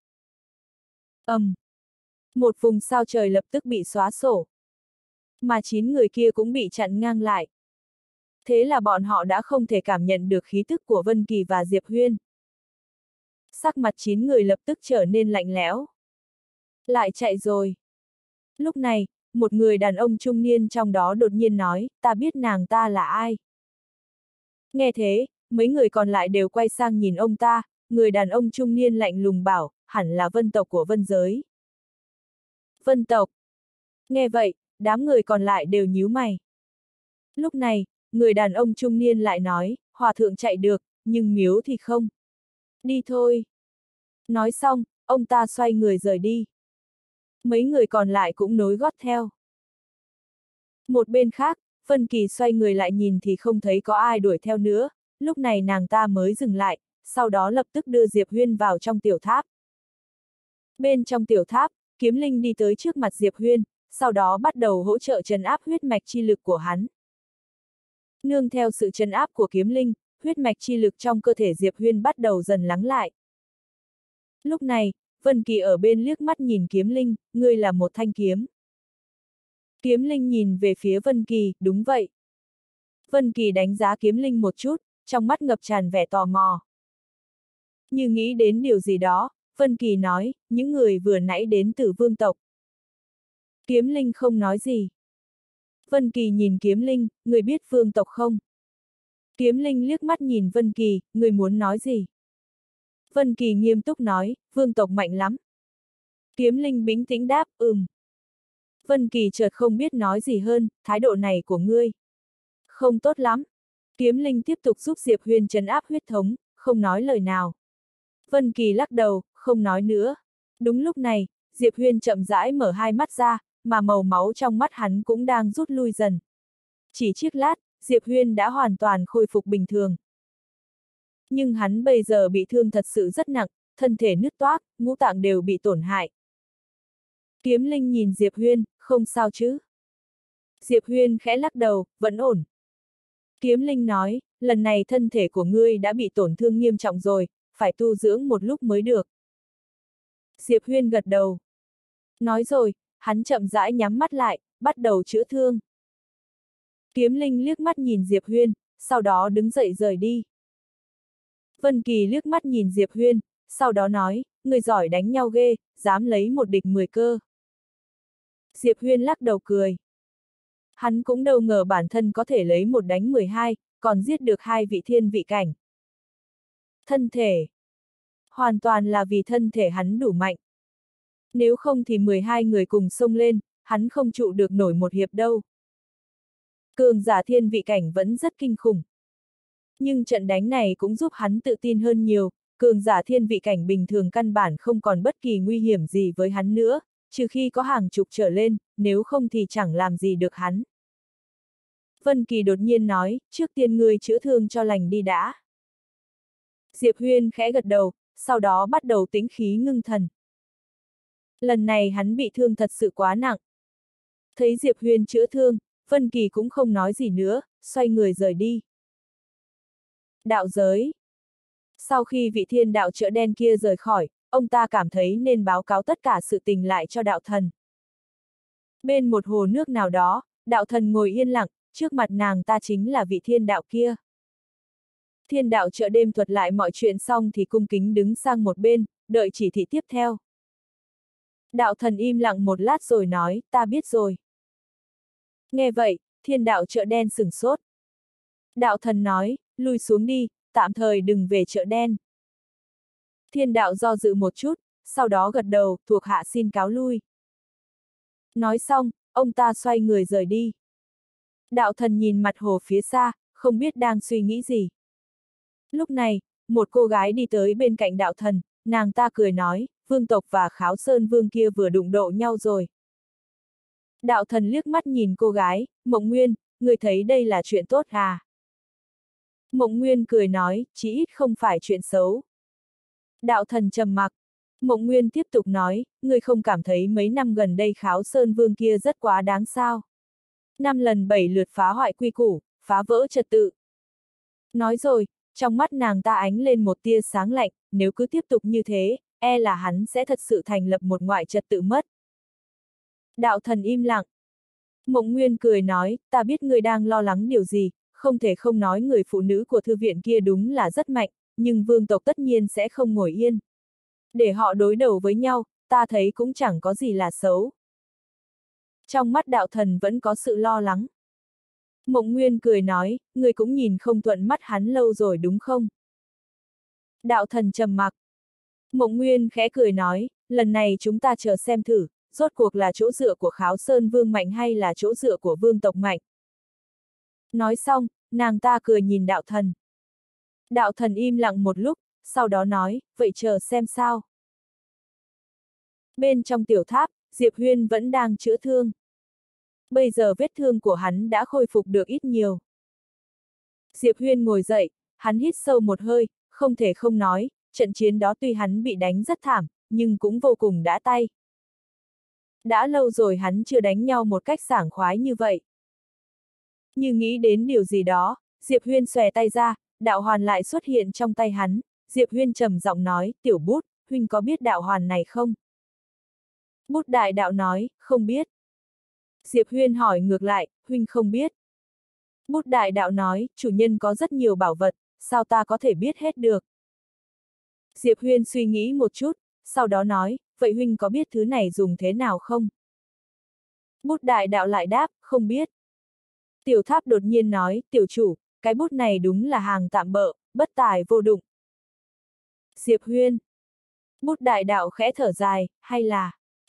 Một vùng sao trời lập tức bị xóa sổ. Mà 9 người kia cũng bị chặn ngang lại. Thế là bọn họ đã không thể cảm nhận được khí tức của Vân Kỳ và Diệp Huyên. Sắc mặt 9 người lập tức trở nên lạnh lẽo. Lại chạy rồi. Lúc này, một người đàn ông trung niên trong đó đột nhiên nói, ta biết nàng ta là ai. Nghe thế, mấy người còn lại đều quay sang nhìn ông ta, người đàn ông trung niên lạnh lùng bảo, hẳn là Vân tộc của Vân giới. Vân tộc. Nghe vậy, đám người còn lại đều nhíu mày. Lúc này, người đàn ông trung niên lại nói, hòa thượng chạy được, nhưng miếu thì không. Đi thôi. Nói xong, ông ta xoay người rời đi. Mấy người còn lại cũng nối gót theo. Một bên khác, Vân Kỳ xoay người lại nhìn thì không thấy có ai đuổi theo nữa, lúc này nàng ta mới dừng lại, sau đó lập tức đưa Diệp Huyên vào trong tiểu tháp. Bên trong tiểu tháp, Kiếm Linh đi tới trước mặt Diệp Huyên, sau đó bắt đầu hỗ trợ trấn áp huyết mạch chi lực của hắn. Nương theo sự trấn áp của Kiếm Linh, huyết mạch chi lực trong cơ thể Diệp Huyên bắt đầu dần lắng lại. Lúc này, Vân Kỳ ở bên liếc mắt nhìn Kiếm Linh, ngươi là một thanh kiếm. Kiếm Linh nhìn về phía Vân Kỳ, đúng vậy. Vân Kỳ đánh giá Kiếm Linh một chút, trong mắt ngập tràn vẻ tò mò. Như nghĩ đến điều gì đó, Vân Kỳ nói, những người vừa nãy đến từ Vương tộc. Kiếm Linh không nói gì. Vân Kỳ nhìn Kiếm Linh, người biết Vương tộc không? Kiếm Linh liếc mắt nhìn Vân Kỳ, người muốn nói gì? Vân Kỳ nghiêm túc nói, Vương tộc mạnh lắm. Kiếm Linh bình tĩnh đáp, Vân Kỳ chợt không biết nói gì hơn, thái độ này của ngươi không tốt lắm. Kiếm Linh tiếp tục giúp Diệp Huyền trấn áp huyết thống, không nói lời nào. Vân Kỳ lắc đầu, không nói nữa. Đúng lúc này, Diệp Huyền chậm rãi mở hai mắt ra, mà màu máu trong mắt hắn cũng đang rút lui dần. Chỉ chốc lát, Diệp Huyền đã hoàn toàn khôi phục bình thường. Nhưng hắn bây giờ bị thương thật sự rất nặng, thân thể nứt toác, ngũ tạng đều bị tổn hại. Kiếm Linh nhìn Diệp Huyền, không sao chứ? Diệp Huyền khẽ lắc đầu, vẫn ổn. Kiếm Linh nói, lần này thân thể của ngươi đã bị tổn thương nghiêm trọng rồi, phải tu dưỡng một lúc mới được. Diệp Huyền gật đầu. Nói rồi, hắn chậm rãi nhắm mắt lại, bắt đầu chữa thương. Kiếm Linh liếc mắt nhìn Diệp Huyền, sau đó đứng dậy rời đi. Vân Kỳ liếc mắt nhìn Diệp Huyền, sau đó nói, người giỏi đánh nhau ghê, dám lấy một địch 10 cơ. Diệp Huyền lắc đầu cười. Hắn cũng đâu ngờ bản thân có thể lấy một đánh 12, còn giết được 2 vị thiên vị cảnh. Thân thể. Hoàn toàn là vì thân thể hắn đủ mạnh. Nếu không thì 12 người cùng xông lên, hắn không trụ được nổi một hiệp đâu. Cường giả thiên vị cảnh vẫn rất kinh khủng. Nhưng trận đánh này cũng giúp hắn tự tin hơn nhiều, cường giả thiên vị cảnh bình thường căn bản không còn bất kỳ nguy hiểm gì với hắn nữa, trừ khi có hàng chục trở lên, nếu không thì chẳng làm gì được hắn. Vân Kỳ đột nhiên nói, trước tiên ngươi chữa thương cho lành đi đã. Diệp Huyền khẽ gật đầu, sau đó bắt đầu tĩnh khí ngưng thần. Lần này hắn bị thương thật sự quá nặng. Thấy Diệp Huyền chữa thương, Vân Kỳ cũng không nói gì nữa, xoay người rời đi. Đạo giới. Sau khi vị thiên đạo chợ đen kia rời khỏi, ông ta cảm thấy nên báo cáo tất cả sự tình lại cho đạo thần. Bên một hồ nước nào đó, đạo thần ngồi yên lặng, trước mặt nàng ta chính là vị thiên đạo kia. Thiên đạo chợ đêm thuật lại mọi chuyện xong thì cung kính đứng sang một bên, đợi chỉ thị tiếp theo. Đạo thần im lặng một lát rồi nói, ta biết rồi. Nghe vậy, thiên đạo chợ đen sửng sốt. Đạo thần nói, lui xuống đi, tạm thời đừng về chợ đen. Thiên đạo do dự một chút, sau đó gật đầu, thuộc hạ xin cáo lui. Nói xong, ông ta xoay người rời đi. Đạo thần nhìn mặt hồ phía xa, không biết đang suy nghĩ gì. Lúc này, một cô gái đi tới bên cạnh đạo thần, nàng ta cười nói, vương tộc và Kháo Sơn Vương kia vừa đụng độ nhau rồi. Đạo thần liếc mắt nhìn cô gái, Mộng Nguyên, người thấy đây là chuyện tốt à? Mộng Nguyên cười nói, chỉ ít không phải chuyện xấu. Đạo thần trầm mặc. Mộng Nguyên tiếp tục nói, người không cảm thấy mấy năm gần đây Kháo Sơn Vương kia rất quá đáng sao? 5 lần 7 lượt phá hoại quy củ, phá vỡ trật tự. Nói rồi, trong mắt nàng ta ánh lên một tia sáng lạnh, nếu cứ tiếp tục như thế, e là hắn sẽ thật sự thành lập một ngoại trật tự mất. Đạo thần im lặng. Mộng Nguyên cười nói, ta biết người đang lo lắng điều gì, không thể không nói người phụ nữ của thư viện kia đúng là rất mạnh, nhưng vương tộc tất nhiên sẽ không ngồi yên. Để họ đối đầu với nhau, ta thấy cũng chẳng có gì là xấu. Trong mắt đạo thần vẫn có sự lo lắng. Mộng Nguyên cười nói, người cũng nhìn không thuận mắt hắn lâu rồi đúng không? Đạo thần trầm mặc. Mộng Nguyên khẽ cười nói, lần này chúng ta chờ xem thử, rốt cuộc là chỗ dựa của Kháo Sơn Vương mạnh hay là chỗ dựa của vương tộc mạnh. Nói xong, nàng ta cười nhìn đạo thần. Đạo thần im lặng một lúc, sau đó nói, vậy chờ xem sao. Bên trong tiểu tháp, Diệp Huyền vẫn đang chữa thương. Bây giờ vết thương của hắn đã khôi phục được ít nhiều. Diệp Huyền ngồi dậy, hắn hít sâu một hơi, không thể không nói, trận chiến đó tuy hắn bị đánh rất thảm, nhưng cũng vô cùng đã tay. Đã lâu rồi hắn chưa đánh nhau một cách sảng khoái như vậy. Như nghĩ đến điều gì đó, Diệp Huyền xòe tay ra, đạo hoàn lại xuất hiện trong tay hắn. Diệp Huyền trầm giọng nói, tiểu bút, huynh có biết đạo hoàn này không? Bút đại đạo nói, không biết. Diệp Huyền hỏi ngược lại, huynh không biết. Bút đại đạo nói, chủ nhân có rất nhiều bảo vật, sao ta có thể biết hết được? Diệp Huyền suy nghĩ một chút, sau đó nói, vậy huynh có biết thứ này dùng thế nào không? Bút đại đạo lại đáp, không biết. Tiểu tháp đột nhiên nói, tiểu chủ, cái bút này đúng là hàng tạm bợ, bất tài vô dụng. Diệp Huyền. Bút đại đạo khẽ thở dài, hay là,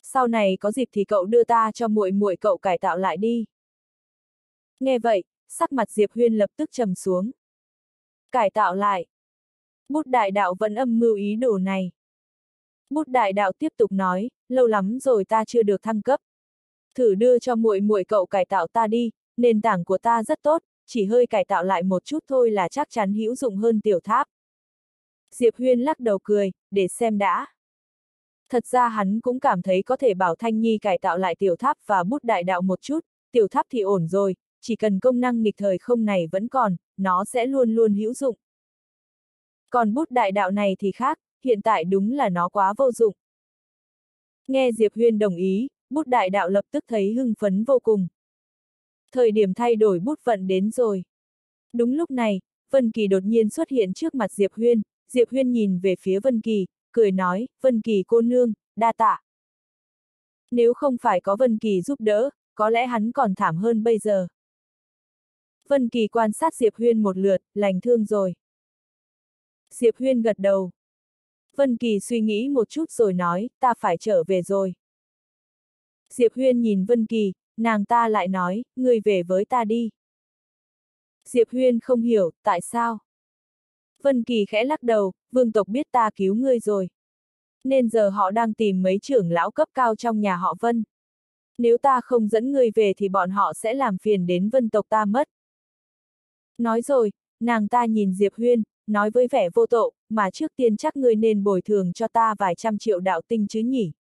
Sau này có dịp thì cậu đưa ta cho muội muội cậu cải tạo lại đi. Nghe vậy, sắc mặt Diệp Huyên lập tức trầm xuống. Cải tạo lại. Bút đại đạo vẫn âm mưu ý đồ này. Bút đại đạo tiếp tục nói, lâu lắm rồi ta chưa được thăng cấp. Thử đưa cho muội muội cậu cải tạo ta đi, nền tảng của ta rất tốt, chỉ hơi cải tạo lại một chút thôi là chắc chắn hữu dụng hơn tiểu tháp. Diệp Huyên lắc đầu cười, để xem đã. Thật ra hắn cũng cảm thấy có thể bảo Thanh Nhi cải tạo lại tiểu tháp và bút đại đạo một chút, tiểu tháp thì ổn rồi, chỉ cần công năng nghịch thời không này vẫn còn, nó sẽ luôn luôn hữu dụng. Còn bút đại đạo này thì khác, hiện tại đúng là nó quá vô dụng. Nghe Diệp Huyên đồng ý, bút đại đạo lập tức thấy hưng phấn vô cùng. Thời điểm thay đổi bút vận đến rồi. Đúng lúc này, Vân Kỳ đột nhiên xuất hiện trước mặt Diệp Huyên, Diệp Huyên nhìn về phía Vân Kỳ, cười nói, Vân Kỳ cô nương, đa tạ. Nếu không phải có Vân Kỳ giúp đỡ, có lẽ hắn còn thảm hơn bây giờ. Vân Kỳ quan sát Diệp Huyên một lượt, lành thương rồi. Diệp Huyên gật đầu. Vân Kỳ suy nghĩ một chút rồi nói, ta phải trở về rồi. Diệp Huyên nhìn Vân Kỳ, nàng ta lại nói, ngươi về với ta đi. Diệp Huyên không hiểu, tại sao? Vân Kỳ khẽ lắc đầu, vương tộc biết ta cứu ngươi rồi. Nên giờ họ đang tìm mấy trưởng lão cấp cao trong nhà họ Vân. Nếu ta không dẫn ngươi về thì bọn họ sẽ làm phiền đến Vân tộc ta mất. Nói rồi, nàng ta nhìn Diệp Huyên, nói với vẻ vô tội, mà trước tiên chắc ngươi nên bồi thường cho ta vài trăm triệu đạo tinh chứ nhỉ.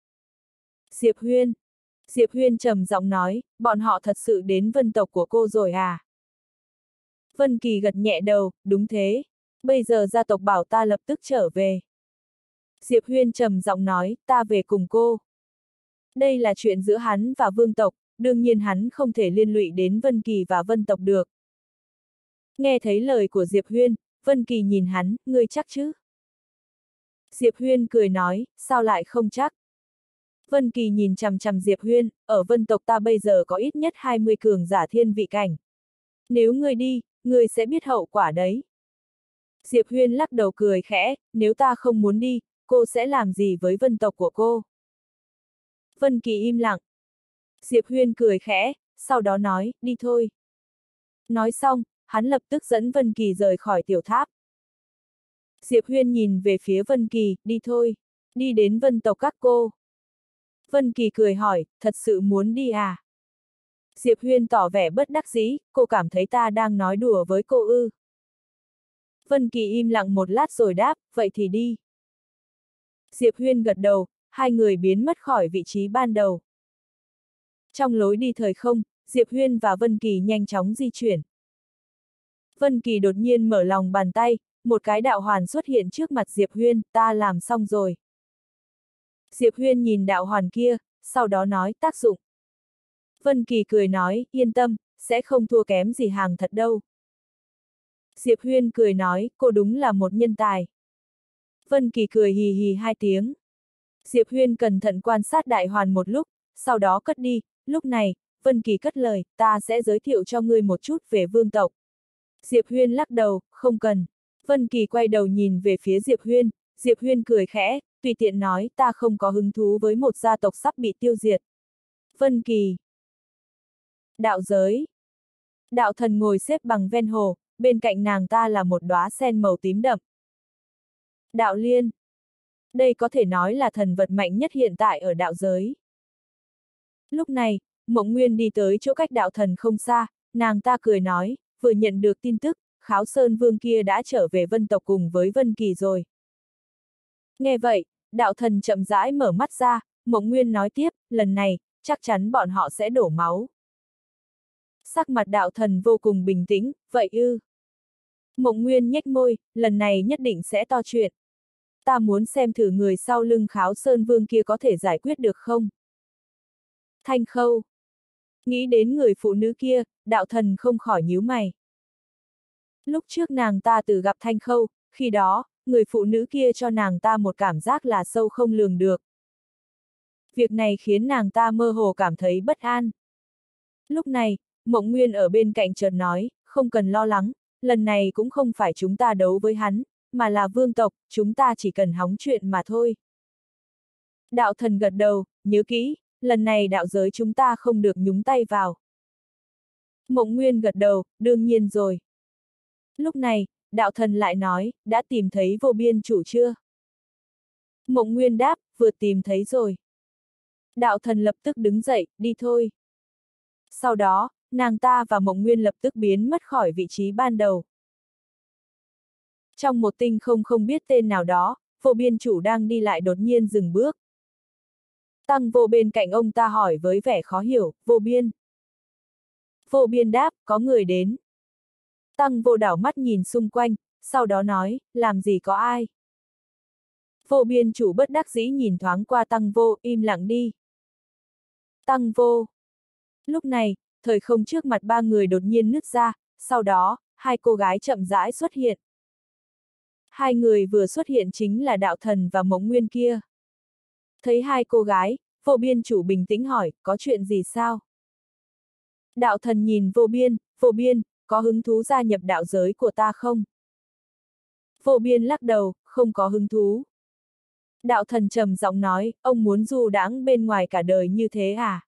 Diệp Huyên trầm giọng nói, bọn họ thật sự đến Vân tộc của cô rồi à? Vân Kỳ gật nhẹ đầu, đúng thế. Bây giờ gia tộc bảo ta lập tức trở về. Diệp Huyên trầm giọng nói, ta về cùng cô. Đây là chuyện giữa hắn và vương tộc, đương nhiên hắn không thể liên lụy đến Vân Kỳ và Vân tộc được. Nghe thấy lời của Diệp Huyên, Vân Kỳ nhìn hắn, ngươi chắc chứ? Diệp Huyên cười nói, sao lại không chắc? Vân Kỳ nhìn chằm chằm Diệp Huyên, ở Vân tộc ta bây giờ có ít nhất 20 cường giả thiên vị cảnh. Nếu ngươi đi, ngươi sẽ biết hậu quả đấy. Diệp Huyên lắc đầu cười khẽ, nếu ta không muốn đi, cô sẽ làm gì với Vân tộc của cô? Vân Kỳ im lặng. Diệp Huyên cười khẽ, sau đó nói, đi thôi. Nói xong, hắn lập tức dẫn Vân Kỳ rời khỏi tiểu tháp. Diệp Huyên nhìn về phía Vân Kỳ, đi thôi, đi đến Vân tộc các cô. Vân Kỳ cười hỏi, thật sự muốn đi à? Diệp Huyên tỏ vẻ bất đắc dĩ, cô cảm thấy ta đang nói đùa với cô ư? Vân Kỳ im lặng một lát rồi đáp, vậy thì đi. Diệp Huyên gật đầu, hai người biến mất khỏi vị trí ban đầu. Trong lối đi thời không, Diệp Huyên và Vân Kỳ nhanh chóng di chuyển. Vân Kỳ đột nhiên mở lòng bàn tay, một cái đạo hoàn xuất hiện trước mặt Diệp Huyên, ta làm xong rồi. Diệp Huyên nhìn đạo hoàn kia, sau đó nói, tác dụng. Vân Kỳ cười nói, yên tâm, sẽ không thua kém gì hàng thật đâu. Diệp Huyên cười nói, cô đúng là một nhân tài. Vân Kỳ cười hì hì hai tiếng. Diệp Huyên cẩn thận quan sát đại hoàn một lúc, sau đó cất đi, lúc này, Vân Kỳ cất lời, ta sẽ giới thiệu cho ngươi một chút về vương tộc. Diệp Huyên lắc đầu, không cần. Vân Kỳ quay đầu nhìn về phía Diệp Huyên cười khẽ, tùy tiện nói, ta không có hứng thú với một gia tộc sắp bị tiêu diệt. Vân Kỳ. Đạo giới. Đạo thần ngồi xếp bằng ven hồ, bên cạnh nàng ta là một đóa sen màu tím đậm. Đạo liên. Đây có thể nói là thần vật mạnh nhất hiện tại ở đạo giới. Lúc này, Mộng Nguyên đi tới chỗ cách đạo thần không xa, nàng ta cười nói, vừa nhận được tin tức, Kháo Sơn Vương kia đã trở về Vân tộc cùng với Vân Kỳ rồi. Nghe vậy, đạo thần chậm rãi mở mắt ra, Mộng Nguyên nói tiếp, lần này, chắc chắn bọn họ sẽ đổ máu. Sắc mặt đạo thần vô cùng bình tĩnh, vậy ư? Mộng Nguyên nhếch môi, lần này nhất định sẽ to chuyện. Ta muốn xem thử người sau lưng Kháo Sơn Vương kia có thể giải quyết được không? Thanh Khâu. Nghĩ đến người phụ nữ kia, đạo thần không khỏi nhíu mày. Lúc trước nàng ta từng gặp Thanh Khâu, khi đó, người phụ nữ kia cho nàng ta một cảm giác là sâu không lường được. Việc này khiến nàng ta mơ hồ cảm thấy bất an. Lúc này, Mộng Nguyên ở bên cạnh chợt nói, không cần lo lắng, lần này cũng không phải chúng ta đấu với hắn, mà là vương tộc, chúng ta chỉ cần hóng chuyện mà thôi. Đạo thần gật đầu, nhớ kỹ, lần này đạo giới chúng ta không được nhúng tay vào. Mộng Nguyên gật đầu, đương nhiên rồi. Lúc này, đạo thần lại nói, đã tìm thấy vô biên chủ chưa? Mộng Nguyên đáp, vừa tìm thấy rồi. Đạo thần lập tức đứng dậy, đi thôi. Sau đó, nàng ta và Mộng Nguyên lập tức biến mất khỏi vị trí ban đầu. Trong một tinh không biết tên nào đó, vô biên chủ đang đi lại đột nhiên dừng bước. Tăng vô bên cạnh ông ta hỏi với vẻ khó hiểu, vô biên. Vô biên đáp, có người đến. Tăng vô đảo mắt nhìn xung quanh, sau đó nói, làm gì có ai. Vô biên chủ bất đắc dĩ nhìn thoáng qua tăng vô, im lặng đi. Tăng vô. Lúc này, thời không trước mặt ba người đột nhiên nứt ra, sau đó, hai cô gái chậm rãi xuất hiện. Hai người vừa xuất hiện chính là đạo thần và Mộng Nguyên kia. Thấy hai cô gái, vô biên chủ bình tĩnh hỏi, có chuyện gì sao? Đạo thần nhìn vô biên, có hứng thú gia nhập đạo giới của ta không? Vô biên lắc đầu, không có hứng thú. Đạo thần trầm giọng nói, ông muốn du đãng bên ngoài cả đời như thế à?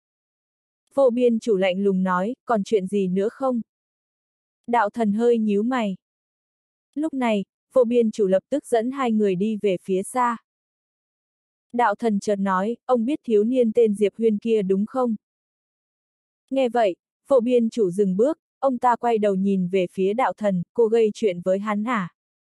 Vô biên chủ lạnh lùng nói, còn chuyện gì nữa không? Đạo thần hơi nhíu mày. Lúc này, vô biên chủ lập tức dẫn hai người đi về phía xa. Đạo thần chợt nói, ông biết thiếu niên tên Diệp Huyên kia đúng không? Nghe vậy, vô biên chủ dừng bước, ông ta quay đầu nhìn về phía đạo thần, cô gây chuyện với hắn à?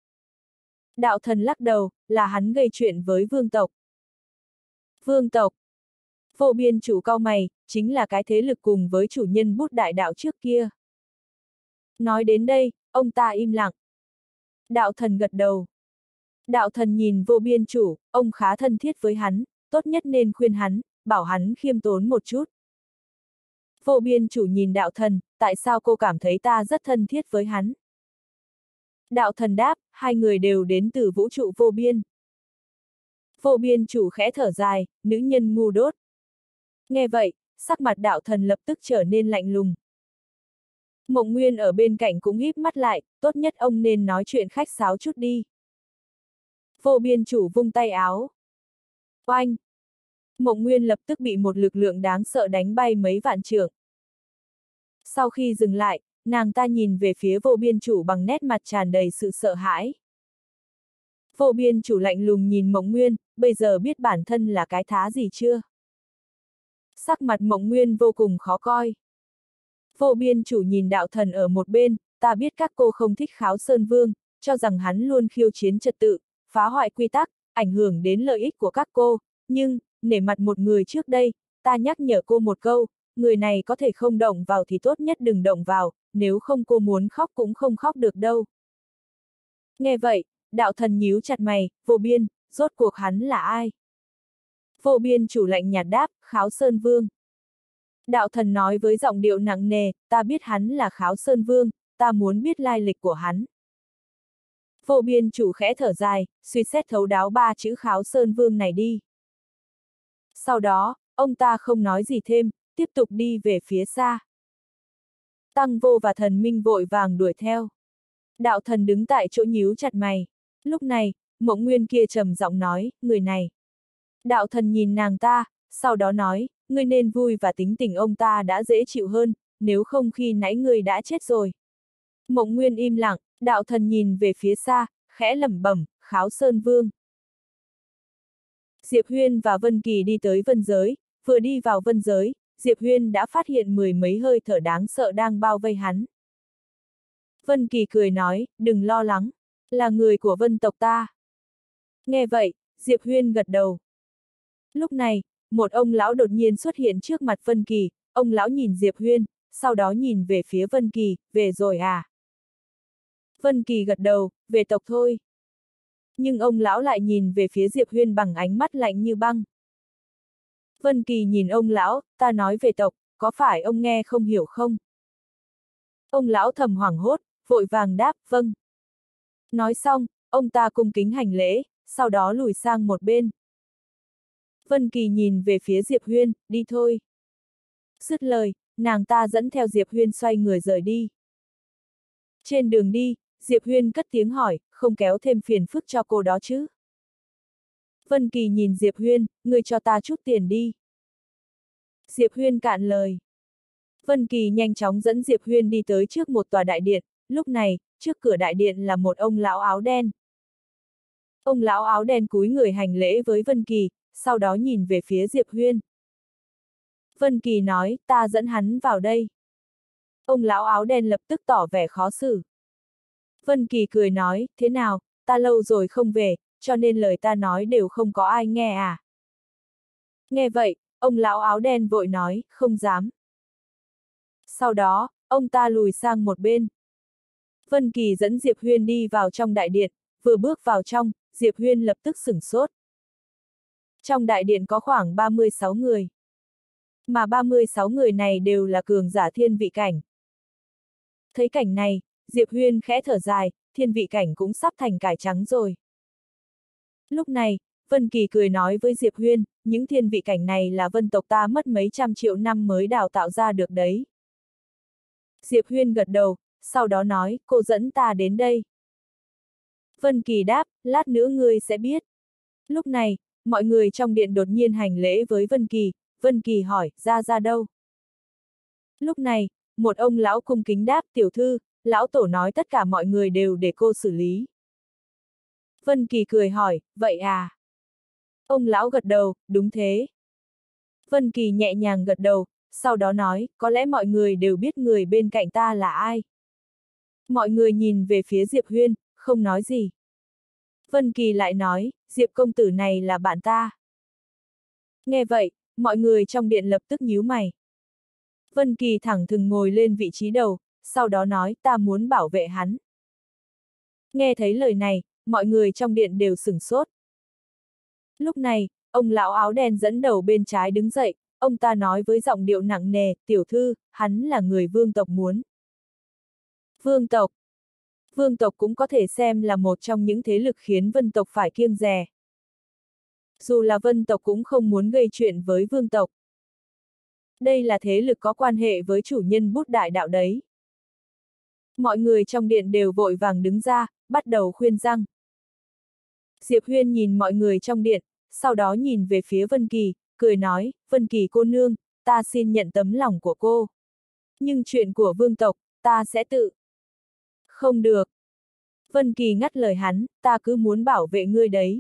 Đạo thần lắc đầu, là hắn gây chuyện với vương tộc. Vương tộc. Vô biên chủ cau mày, chính là cái thế lực cùng với chủ nhân bút đại đạo trước kia. Nói đến đây, ông ta im lặng. Đạo thần gật đầu. Đạo thần nhìn vô biên chủ, ông khá thân thiết với hắn, tốt nhất nên khuyên hắn, bảo hắn khiêm tốn một chút. Vô biên chủ nhìn đạo thần, tại sao cô cảm thấy ta rất thân thiết với hắn? Đạo thần đáp, hai người đều đến từ vũ trụ vô biên. Vô biên chủ khẽ thở dài, nữ nhân ngu đốt. Nghe vậy, sắc mặt đạo thần lập tức trở nên lạnh lùng. Mộng Nguyên ở bên cạnh cũng híp mắt lại, tốt nhất ông nên nói chuyện khách sáo chút đi. Vô biên chủ vung tay áo. Oanh! Mộng Nguyên lập tức bị một lực lượng đáng sợ đánh bay mấy vạn trượng. Sau khi dừng lại, nàng ta nhìn về phía vô biên chủ bằng nét mặt tràn đầy sự sợ hãi. Vô biên chủ lạnh lùng nhìn Mộng Nguyên, bây giờ biết bản thân là cái thá gì chưa? Sắc mặt Mộng Nguyên vô cùng khó coi. Vô biên chủ nhìn đạo thần ở một bên, ta biết các cô không thích Kháo Sơn Vương, cho rằng hắn luôn khiêu chiến trật tự, phá hoại quy tắc, ảnh hưởng đến lợi ích của các cô, nhưng, nể mặt một người trước đây, ta nhắc nhở cô một câu, người này có thể không động vào thì tốt nhất đừng động vào, nếu không cô muốn khóc cũng không khóc được đâu. Nghe vậy, đạo thần nhíu chặt mày, vô biên, rốt cuộc hắn là ai? Vô biên chủ lạnh nhạt đáp, Kháo Sơn Vương. Đạo thần nói với giọng điệu nặng nề, ta biết hắn là Kháo Sơn Vương, ta muốn biết lai lịch của hắn. Vô biên chủ khẽ thở dài, suy xét thấu đáo ba chữ Kháo Sơn Vương này đi. Sau đó, ông ta không nói gì thêm, tiếp tục đi về phía xa. Tăng vô và thần minh vội vàng đuổi theo. Đạo thần đứng tại chỗ nhíu chặt mày. Lúc này, Mộng Nguyên kia trầm giọng nói, người này. Đạo thần nhìn nàng ta, sau đó nói, ngươi nên vui và tính tình ông ta đã dễ chịu hơn, nếu không khi nãy ngươi đã chết rồi. Mộng Nguyên im lặng, đạo thần nhìn về phía xa, khẽ lẩm bẩm, Kháo Sơn Vương. Diệp Huyên và Vân Kỳ đi tới vân giới, vừa đi vào vân giới, Diệp Huyên đã phát hiện mười mấy hơi thở đáng sợ đang bao vây hắn. Vân Kỳ cười nói, đừng lo lắng, là người của vân tộc ta. Nghe vậy, Diệp Huyên gật đầu. Lúc này, một ông lão đột nhiên xuất hiện trước mặt Vân Kỳ, ông lão nhìn Diệp Huyên, sau đó nhìn về phía Vân Kỳ, về rồi à? Vân Kỳ gật đầu, về tộc thôi. Nhưng ông lão lại nhìn về phía Diệp Huyên bằng ánh mắt lạnh như băng. Vân Kỳ nhìn ông lão, ta nói về tộc, có phải ông nghe không hiểu không? Ông lão thầm hoảng hốt, vội vàng đáp, vâng. Nói xong, ông ta cung kính hành lễ, sau đó lùi sang một bên. Vân Kỳ nhìn về phía Diệp Huyên, đi thôi. Dứt lời, nàng ta dẫn theo Diệp Huyên xoay người rời đi. Trên đường đi, Diệp Huyên cất tiếng hỏi, không kéo thêm phiền phức cho cô đó chứ? Vân Kỳ nhìn Diệp Huyên, ngươi cho ta chút tiền đi. Diệp Huyên cạn lời. Vân Kỳ nhanh chóng dẫn Diệp Huyên đi tới trước một tòa đại điện, lúc này, trước cửa đại điện là một ông lão áo đen. Ông lão áo đen cúi người hành lễ với Vân Kỳ, sau đó nhìn về phía Diệp Huyên. Vân Kỳ nói, ta dẫn hắn vào đây. Ông lão áo đen lập tức tỏ vẻ khó xử. Vân Kỳ cười nói, thế nào, ta lâu rồi không về, cho nên lời ta nói đều không có ai nghe à. Nghe vậy, ông lão áo đen vội nói, không dám. Sau đó, ông ta lùi sang một bên. Vân Kỳ dẫn Diệp Huyên đi vào trong đại điện, vừa bước vào trong, Diệp Huyên lập tức sửng sốt. Trong đại điện có khoảng 36 người. Mà 36 người này đều là cường giả thiên vị cảnh. Thấy cảnh này, Diệp Huyên khẽ thở dài, thiên vị cảnh cũng sắp thành cải trắng rồi. Lúc này, Vân Kỳ cười nói với Diệp Huyên, những thiên vị cảnh này là vân tộc ta mất mấy trăm triệu năm mới đào tạo ra được đấy. Diệp Huyên gật đầu, sau đó nói, cô dẫn ta đến đây. Vân Kỳ đáp, lát nữa ngươi sẽ biết. Lúc này, mọi người trong điện đột nhiên hành lễ với Vân Kỳ hỏi, ra đâu? Lúc này, một ông lão cung kính đáp, tiểu thư, lão tổ nói tất cả mọi người đều để cô xử lý. Vân Kỳ cười hỏi, vậy à? Ông lão gật đầu, đúng thế. Vân Kỳ nhẹ nhàng gật đầu, sau đó nói, có lẽ mọi người đều biết người bên cạnh ta là ai. Mọi người nhìn về phía Diệp Huyên, không nói gì. Vân Kỳ lại nói, Diệp công tử này là bạn ta. Nghe vậy, mọi người trong điện lập tức nhíu mày. Vân Kỳ thẳng thừng ngồi lên vị trí đầu, sau đó nói, ta muốn bảo vệ hắn. Nghe thấy lời này, mọi người trong điện đều sửng sốt. Lúc này, ông lão áo đen dẫn đầu bên trái đứng dậy, ông ta nói với giọng điệu nặng nề, tiểu thư, hắn là người vương tộc muốn. Vương tộc. Vương tộc cũng có thể xem là một trong những thế lực khiến vân tộc phải kiêng dè. Dù là vân tộc cũng không muốn gây chuyện với vương tộc. Đây là thế lực có quan hệ với chủ nhân bút đại đạo đấy. Mọi người trong điện đều vội vàng đứng ra, bắt đầu khuyên răng. Diệp Huyên nhìn mọi người trong điện, sau đó nhìn về phía Vân Kỳ, cười nói, Vân Kỳ cô nương, ta xin nhận tấm lòng của cô. Nhưng chuyện của vương tộc, ta sẽ tự. Không được. Vân Kỳ ngắt lời hắn, ta cứ muốn bảo vệ ngươi đấy.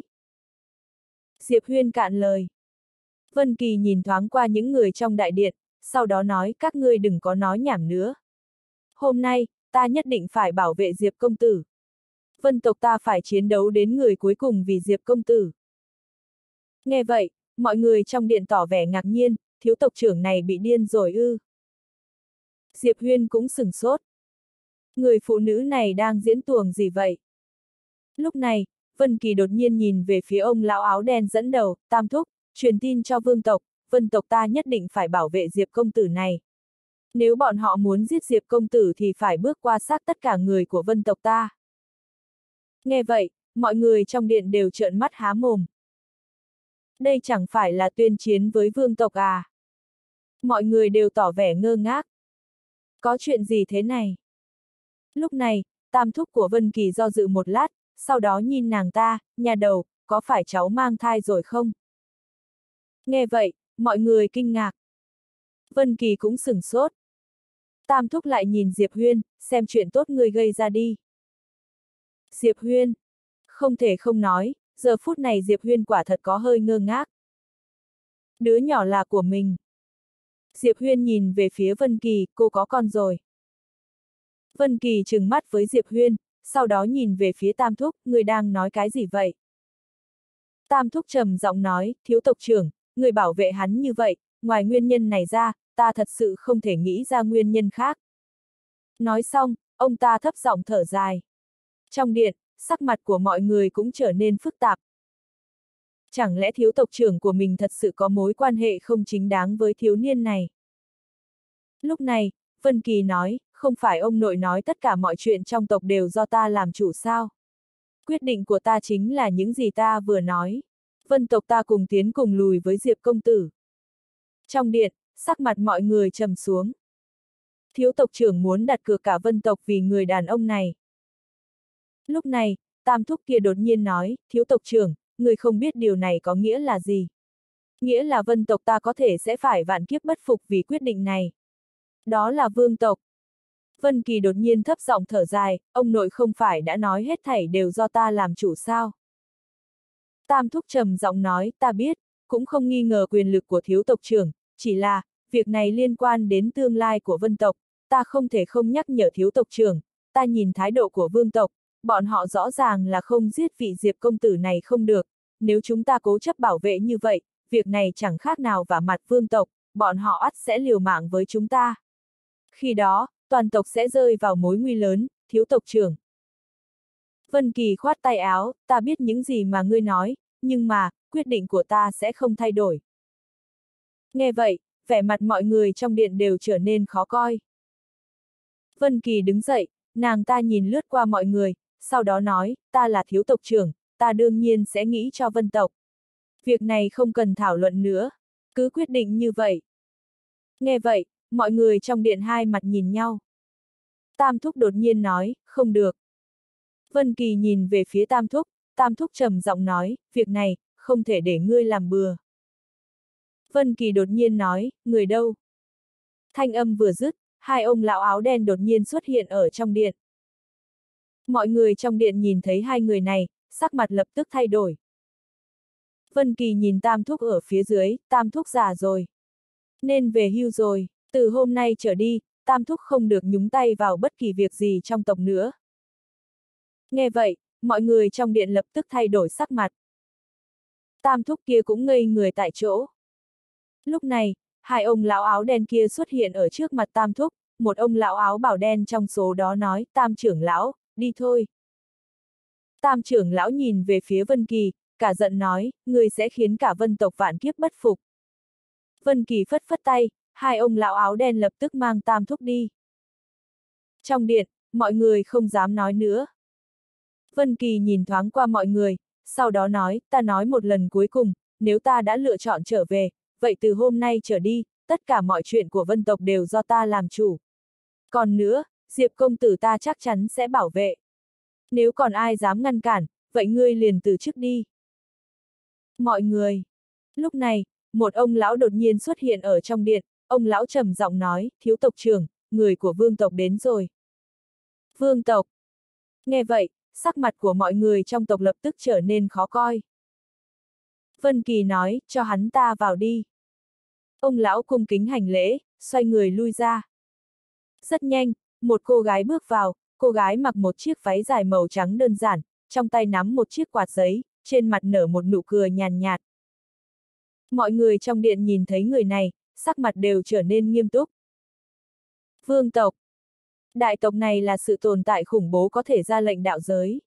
Diệp Huyên cạn lời. Vân Kỳ nhìn thoáng qua những người trong đại điện, sau đó nói, các ngươi đừng có nói nhảm nữa. Hôm nay, ta nhất định phải bảo vệ Diệp công tử. Vân tộc ta phải chiến đấu đến người cuối cùng vì Diệp công tử. Nghe vậy, mọi người trong điện tỏ vẻ ngạc nhiên, thiếu tộc trưởng này bị điên rồi ư. Diệp Huyên cũng sửng sốt. Người phụ nữ này đang diễn tuồng gì vậy? Lúc này, Vân Kỳ đột nhiên nhìn về phía ông lão áo đen dẫn đầu, tam thúc, truyền tin cho vương tộc, vân tộc ta nhất định phải bảo vệ Diệp công tử này. Nếu bọn họ muốn giết Diệp công tử thì phải bước qua xác tất cả người của vân tộc ta. Nghe vậy, mọi người trong điện đều trợn mắt há mồm. Đây chẳng phải là tuyên chiến với vương tộc à? Mọi người đều tỏ vẻ ngơ ngác. Có chuyện gì thế này? Lúc này, tam thúc của Vân Kỳ do dự một lát, sau đó nhìn nàng ta, nhà đầu, có phải cháu mang thai rồi không? Nghe vậy, mọi người kinh ngạc. Vân Kỳ cũng sửng sốt. Tam thúc lại nhìn Diệp Huyên, xem chuyện tốt ngươi gây ra đi. Diệp Huyên. Không thể không nói, giờ phút này Diệp Huyên quả thật có hơi ngơ ngác. Đứa nhỏ là của mình. Diệp Huyên nhìn về phía Vân Kỳ, cô có con rồi. Vân Kỳ trừng mắt với Diệp Huyên, sau đó nhìn về phía Tam thúc, người đang nói cái gì vậy? Tam thúc trầm giọng nói, thiếu tộc trưởng, người bảo vệ hắn như vậy, ngoài nguyên nhân này ra, ta thật sự không thể nghĩ ra nguyên nhân khác. Nói xong, ông ta thấp giọng thở dài. Trong điện, sắc mặt của mọi người cũng trở nên phức tạp. Chẳng lẽ thiếu tộc trưởng của mình thật sự có mối quan hệ không chính đáng với thiếu niên này? Lúc này, Vân Kỳ nói, không phải ông nội nói tất cả mọi chuyện trong tộc đều do ta làm chủ sao? Quyết định của ta chính là những gì ta vừa nói. Vân tộc ta cùng tiến cùng lùi với Diệp công tử. Trong điện, sắc mặt mọi người trầm xuống. Thiếu tộc trưởng muốn đặt cược cả vân tộc vì người đàn ông này. Lúc này, tam thúc kia đột nhiên nói, thiếu tộc trưởng, người không biết điều này có nghĩa là gì. Nghĩa là Vân tộc ta có thể sẽ phải vạn kiếp bất phục vì quyết định này. Đó là Vương tộc. Vân Kỳ đột nhiên thấp giọng thở dài, ông nội không phải đã nói hết thảy đều do ta làm chủ sao? Tam thúc trầm giọng nói, ta biết, cũng không nghi ngờ quyền lực của thiếu tộc trưởng, chỉ là, việc này liên quan đến tương lai của Vân tộc, ta không thể không nhắc nhở thiếu tộc trưởng, ta nhìn thái độ của Vương tộc, bọn họ rõ ràng là không giết vị Diệp công tử này không được, nếu chúng ta cố chấp bảo vệ như vậy, việc này chẳng khác nào vả mặt Vương tộc, bọn họ ắt sẽ liều mạng với chúng ta. Khi đó, toàn tộc sẽ rơi vào mối nguy lớn, thiếu tộc trưởng. Vân Kỳ khoát tay áo, ta biết những gì mà ngươi nói, nhưng mà, quyết định của ta sẽ không thay đổi. Nghe vậy, vẻ mặt mọi người trong điện đều trở nên khó coi. Vân Kỳ đứng dậy, nàng ta nhìn lướt qua mọi người, sau đó nói, ta là thiếu tộc trưởng, ta đương nhiên sẽ nghĩ cho Vân tộc. Việc này không cần thảo luận nữa, cứ quyết định như vậy. Nghe vậy, mọi người trong điện hai mặt nhìn nhau. Tam thúc đột nhiên nói, không được. Vân Kỳ nhìn về phía Tam thúc trầm giọng nói, việc này, không thể để ngươi làm bừa. Vân Kỳ đột nhiên nói, người đâu? Thanh âm vừa dứt, hai ông lão áo đen đột nhiên xuất hiện ở trong điện. Mọi người trong điện nhìn thấy hai người này, sắc mặt lập tức thay đổi. Vân Kỳ nhìn Tam thúc ở phía dưới, Tam thúc già rồi. Nên về hưu rồi, từ hôm nay trở đi, Tam thúc không được nhúng tay vào bất kỳ việc gì trong tộc nữa. Nghe vậy, mọi người trong điện lập tức thay đổi sắc mặt. Tam thúc kia cũng ngây người tại chỗ. Lúc này, hai ông lão áo đen kia xuất hiện ở trước mặt Tam thúc, một ông lão áo bảo đen trong số đó nói, Tam trưởng lão, đi thôi. Tam trưởng lão nhìn về phía Vân Kỳ, cả giận nói, ngươi sẽ khiến cả Vân tộc vạn kiếp bất phục. Vân Kỳ phất phất tay, hai ông lão áo đen lập tức mang Tam thúc đi. Trong điện, mọi người không dám nói nữa. Vân Kỳ nhìn thoáng qua mọi người, sau đó nói, ta nói một lần cuối cùng, nếu ta đã lựa chọn trở về, vậy từ hôm nay trở đi, tất cả mọi chuyện của Vân tộc đều do ta làm chủ. Còn nữa, Diệp công tử ta chắc chắn sẽ bảo vệ. Nếu còn ai dám ngăn cản, vậy ngươi liền từ chức đi. Mọi người. Lúc này, một ông lão đột nhiên xuất hiện ở trong điện, ông lão trầm giọng nói, thiếu tộc trưởng, người của Vương tộc đến rồi. Vương tộc. Nghe vậy, sắc mặt của mọi người trong tộc lập tức trở nên khó coi. Vân Kỳ nói, cho hắn ta vào đi. Ông lão cung kính hành lễ, xoay người lui ra. Rất nhanh, một cô gái bước vào, cô gái mặc một chiếc váy dài màu trắng đơn giản, trong tay nắm một chiếc quạt giấy, trên mặt nở một nụ cười nhàn nhạt. Mọi người trong điện nhìn thấy người này, sắc mặt đều trở nên nghiêm túc. Vương tộc. Đại tộc này là sự tồn tại khủng bố có thể ra lệnh đạo giới.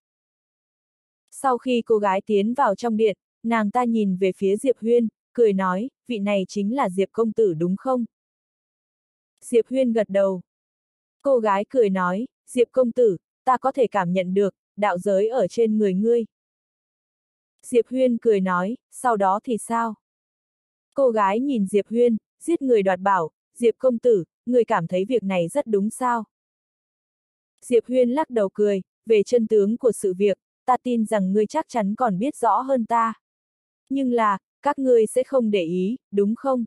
Sau khi cô gái tiến vào trong điện, nàng ta nhìn về phía Diệp Huyên, cười nói, vị này chính là Diệp công tử đúng không? Diệp Huyên gật đầu. Cô gái cười nói, Diệp công tử, ta có thể cảm nhận được, đạo giới ở trên người ngươi. Diệp Huyên cười nói, sau đó thì sao? Cô gái nhìn Diệp Huyên, giết người đoạt bảo, Diệp công tử, ngươi cảm thấy việc này rất đúng sao? Diệp Huyên lắc đầu cười, về chân tướng của sự việc, ta tin rằng ngươi chắc chắn còn biết rõ hơn ta. Nhưng là, các ngươi sẽ không để ý, đúng không?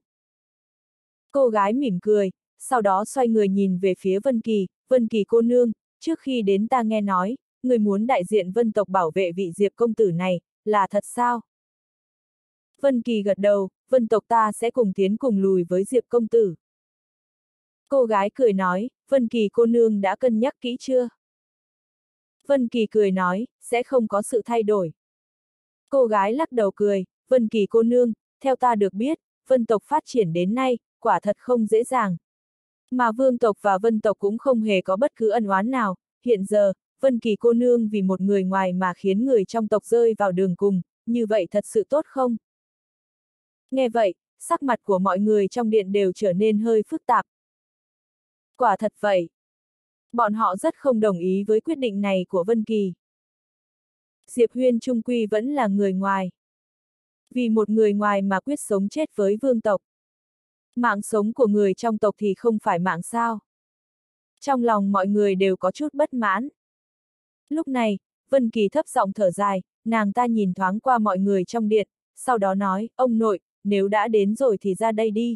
Cô gái mỉm cười, sau đó xoay người nhìn về phía Vân Kỳ cô nương, trước khi đến ta nghe nói, người muốn đại diện Vân tộc bảo vệ vị Diệp công tử này, là thật sao? Vân Kỳ gật đầu, Vân tộc ta sẽ cùng tiến cùng lùi với Diệp công tử. Cô gái cười nói, Vân Kỳ cô nương đã cân nhắc kỹ chưa? Vân Kỳ cười nói, sẽ không có sự thay đổi. Cô gái lắc đầu cười, Vân Kỳ cô nương, theo ta được biết, Vân tộc phát triển đến nay, quả thật không dễ dàng. Mà Vương tộc và Vân tộc cũng không hề có bất cứ ân oán nào, hiện giờ, Vân Kỳ cô nương vì một người ngoài mà khiến người trong tộc rơi vào đường cùng, như vậy thật sự tốt không? Nghe vậy, sắc mặt của mọi người trong điện đều trở nên hơi phức tạp. Quả thật vậy. Bọn họ rất không đồng ý với quyết định này của Vân Kỳ. Diệp Huyên chung quy vẫn là người ngoài. Vì một người ngoài mà quyết sống chết với Vương tộc. Mạng sống của người trong tộc thì không phải mạng sao. Trong lòng mọi người đều có chút bất mãn. Lúc này, Vân Kỳ thấp giọng thở dài, nàng ta nhìn thoáng qua mọi người trong điện, sau đó nói, ông nội, nếu đã đến rồi thì ra đây đi.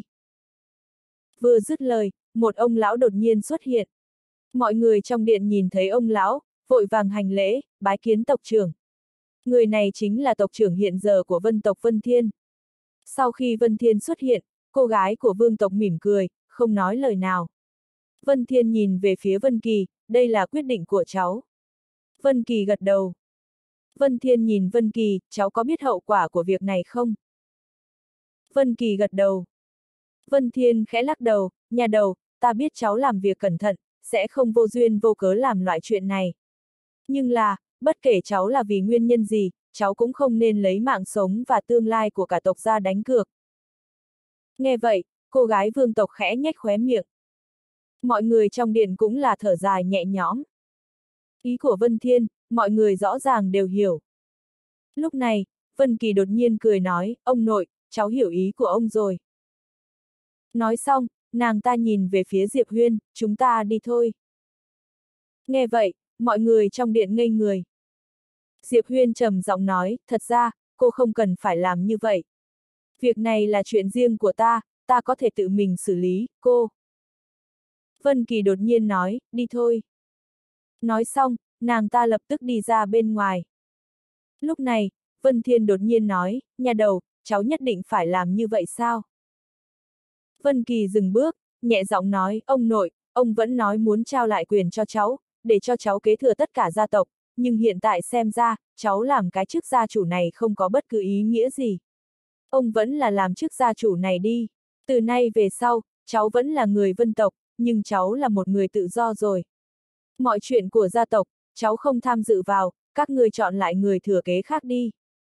Vừa dứt lời, một ông lão đột nhiên xuất hiện. Mọi người trong điện nhìn thấy ông lão, vội vàng hành lễ, bái kiến tộc trưởng. Người này chính là tộc trưởng hiện giờ của Vân tộc Vân Thiên. Sau khi Vân Thiên xuất hiện, cô gái của Vương tộc mỉm cười, không nói lời nào. Vân Thiên nhìn về phía Vân Kỳ, đây là quyết định của cháu. Vân Kỳ gật đầu. Vân Thiên nhìn Vân Kỳ, cháu có biết hậu quả của việc này không? Vân Kỳ gật đầu. Vân Thiên khẽ lắc đầu, nhà đầu, ta biết cháu làm việc cẩn thận, sẽ không vô duyên vô cớ làm loại chuyện này. Nhưng là, bất kể cháu là vì nguyên nhân gì, cháu cũng không nên lấy mạng sống và tương lai của cả tộc ra đánh cược. Nghe vậy, cô gái Vương tộc khẽ nhếch khóe miệng. Mọi người trong điện cũng là thở dài nhẹ nhõm. Ý của Vân Thiên, mọi người rõ ràng đều hiểu. Lúc này, Vân Kỳ đột nhiên cười nói, ông nội, cháu hiểu ý của ông rồi. Nói xong, nàng ta nhìn về phía Diệp Huyên, chúng ta đi thôi. Nghe vậy, mọi người trong điện ngây người. Diệp Huyên trầm giọng nói, thật ra, cô không cần phải làm như vậy. Việc này là chuyện riêng của ta có thể tự mình xử lý, cô. Vân Kỳ đột nhiên nói, đi thôi. Nói xong, nàng ta lập tức đi ra bên ngoài. Lúc này, Vân Thiên đột nhiên nói, nhà đầu, cháu nhất định phải làm như vậy sao? Vân Kỳ dừng bước, nhẹ giọng nói, ông nội, ông vẫn nói muốn trao lại quyền cho cháu, để cho cháu kế thừa tất cả gia tộc, nhưng hiện tại xem ra, cháu làm cái chức gia chủ này không có bất cứ ý nghĩa gì. Ông vẫn là làm chức gia chủ này đi. Từ nay về sau, cháu vẫn là người Vân tộc, nhưng cháu là một người tự do rồi. Mọi chuyện của gia tộc, cháu không tham dự vào, các người chọn lại người thừa kế khác đi.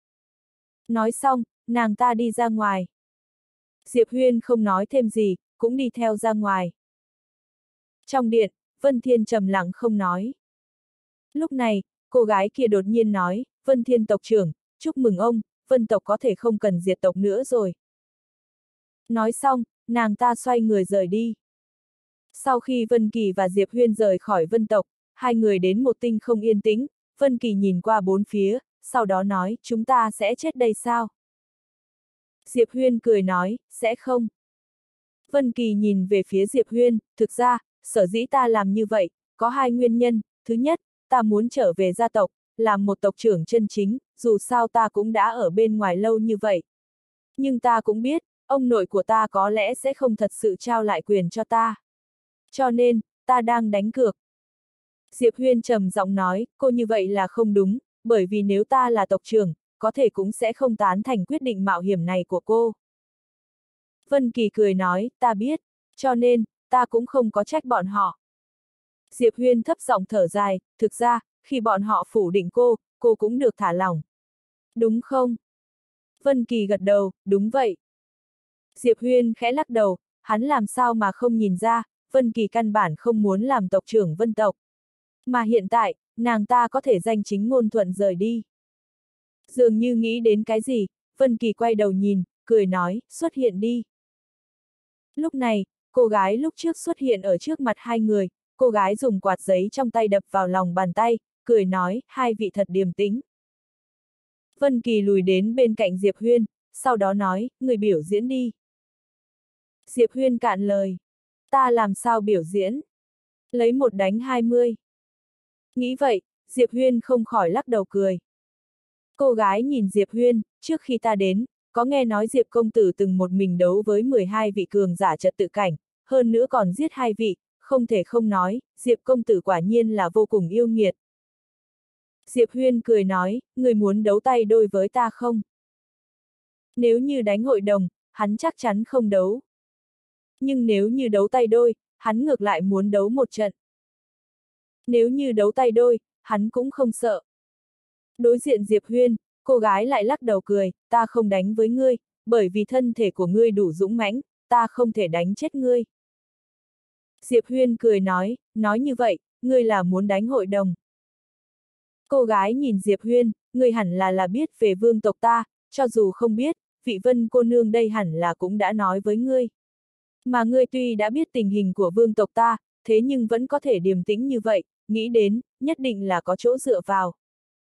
Nói xong, nàng ta đi ra ngoài. Diệp Huyên không nói thêm gì, cũng đi theo ra ngoài. Trong điện, Vân Thiên trầm lặng không nói. Lúc này, cô gái kia đột nhiên nói, Vân Thiên tộc trưởng, chúc mừng ông, Vân tộc có thể không cần diệt tộc nữa rồi. Nói xong, nàng ta xoay người rời đi. Sau khi Vân Kỳ và Diệp Huyên rời khỏi Vân tộc, hai người đến một tinh không yên tĩnh, Vân Kỳ nhìn qua bốn phía, sau đó nói, chúng ta sẽ chết đây sao? Diệp Huyên cười nói, sẽ không. Vân Kỳ nhìn về phía Diệp Huyên, thực ra, sở dĩ ta làm như vậy, có hai nguyên nhân, thứ nhất, ta muốn trở về gia tộc, làm một tộc trưởng chân chính, dù sao ta cũng đã ở bên ngoài lâu như vậy. Nhưng ta cũng biết, ông nội của ta có lẽ sẽ không thật sự trao lại quyền cho ta. Cho nên, ta đang đánh cược. Diệp Huyên trầm giọng nói, cô như vậy là không đúng, bởi vì nếu ta là tộc trưởng, có thể cũng sẽ không tán thành quyết định mạo hiểm này của cô. Vân Kỳ cười nói, ta biết, cho nên, ta cũng không có trách bọn họ. Diệp Huyên thấp giọng thở dài, thực ra, khi bọn họ phủ định cô cũng được thả lỏng. Đúng không? Vân Kỳ gật đầu, đúng vậy. Diệp Huyên khẽ lắc đầu, hắn làm sao mà không nhìn ra, Vân Kỳ căn bản không muốn làm tộc trưởng Vân tộc. Mà hiện tại, nàng ta có thể danh chính ngôn thuận rời đi. Dường như nghĩ đến cái gì, Vân Kỳ quay đầu nhìn, cười nói, xuất hiện đi. Lúc này, cô gái lúc trước xuất hiện ở trước mặt hai người, cô gái dùng quạt giấy trong tay đập vào lòng bàn tay, cười nói, hai vị thật điềm tĩnh. Vân Kỳ lùi đến bên cạnh Diệp Huyên, sau đó nói, người biểu diễn đi. Diệp Huyên cạn lời, ta làm sao biểu diễn? Lấy một đánh 20. Nghĩ vậy, Diệp Huyên không khỏi lắc đầu cười. Cô gái nhìn Diệp Huyên, trước khi ta đến, có nghe nói Diệp công tử từng một mình đấu với 12 vị cường giả trật tự cảnh, hơn nữa còn giết 2 vị, không thể không nói, Diệp công tử quả nhiên là vô cùng yêu nghiệt. Diệp Huyên cười nói, người muốn đấu tay đôi với ta không? Nếu như đánh hội đồng, hắn chắc chắn không đấu. Nhưng nếu như đấu tay đôi, hắn ngược lại muốn đấu một trận. Nếu như đấu tay đôi, hắn cũng không sợ. Đối diện Diệp Huyên, cô gái lại lắc đầu cười, ta không đánh với ngươi, bởi vì thân thể của ngươi đủ dũng mãnh, ta không thể đánh chết ngươi. Diệp Huyên cười nói như vậy, ngươi là muốn đánh hội đồng. Cô gái nhìn Diệp Huyên, ngươi hẳn là biết về vương tộc ta, cho dù không biết, vị Vân cô nương đây hẳn là cũng đã nói với ngươi. Mà ngươi tuy đã biết tình hình của vương tộc ta, thế nhưng vẫn có thể điềm tĩnh như vậy, nghĩ đến, nhất định là có chỗ dựa vào.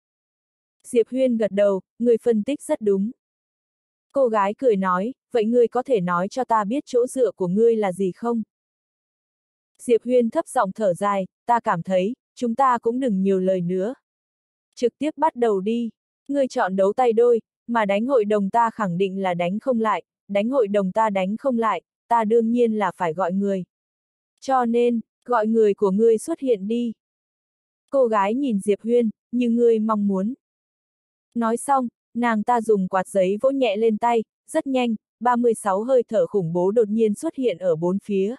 Diệp Huyên gật đầu, người phân tích rất đúng. Cô gái cười nói, vậy ngươi có thể nói cho ta biết chỗ dựa của ngươi là gì không? Diệp Huyên thấp giọng thở dài, ta cảm thấy, chúng ta cũng đừng nhiều lời nữa. Trực tiếp bắt đầu đi, ngươi chọn đấu tay đôi, mà đánh hội đồng ta khẳng định là đánh không lại, đánh hội đồng ta đánh không lại, ta đương nhiên là phải gọi người. Cho nên, gọi người của ngươi xuất hiện đi. Cô gái nhìn Diệp Huyên, như ngươi mong muốn. Nói xong, nàng ta dùng quạt giấy vỗ nhẹ lên tay, rất nhanh, 36 hơi thở khủng bố đột nhiên xuất hiện ở bốn phía.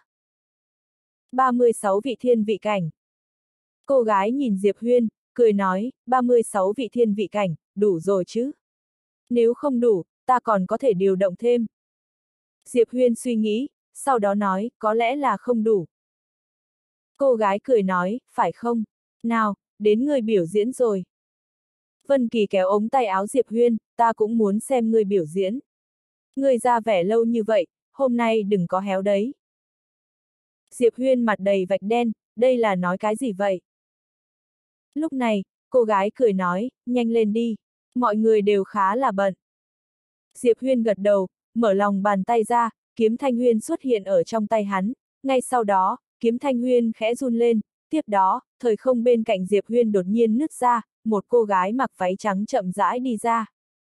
36 vị thiên vị cảnh. Cô gái nhìn Diệp Huyên, cười nói, 36 vị thiên vị cảnh, đủ rồi chứ. Nếu không đủ, ta còn có thể điều động thêm. Diệp Huyên suy nghĩ, sau đó nói, có lẽ là không đủ. Cô gái cười nói, phải không? Nào, đến người biểu diễn rồi. Vân Kỳ kéo ống tay áo Diệp Huyên, ta cũng muốn xem ngươi biểu diễn. Ngươi ra vẻ lâu như vậy, hôm nay đừng có héo đấy. Diệp Huyên mặt đầy vạch đen, đây là nói cái gì vậy? Lúc này, cô gái cười nói, nhanh lên đi, mọi người đều khá là bận. Diệp Huyên gật đầu, mở lòng bàn tay ra, kiếm Thanh Huyên xuất hiện ở trong tay hắn, ngay sau đó, kiếm Thanh Huyên khẽ run lên, tiếp đó, thời không bên cạnh Diệp Huyên đột nhiên nứt ra, một cô gái mặc váy trắng chậm rãi đi ra.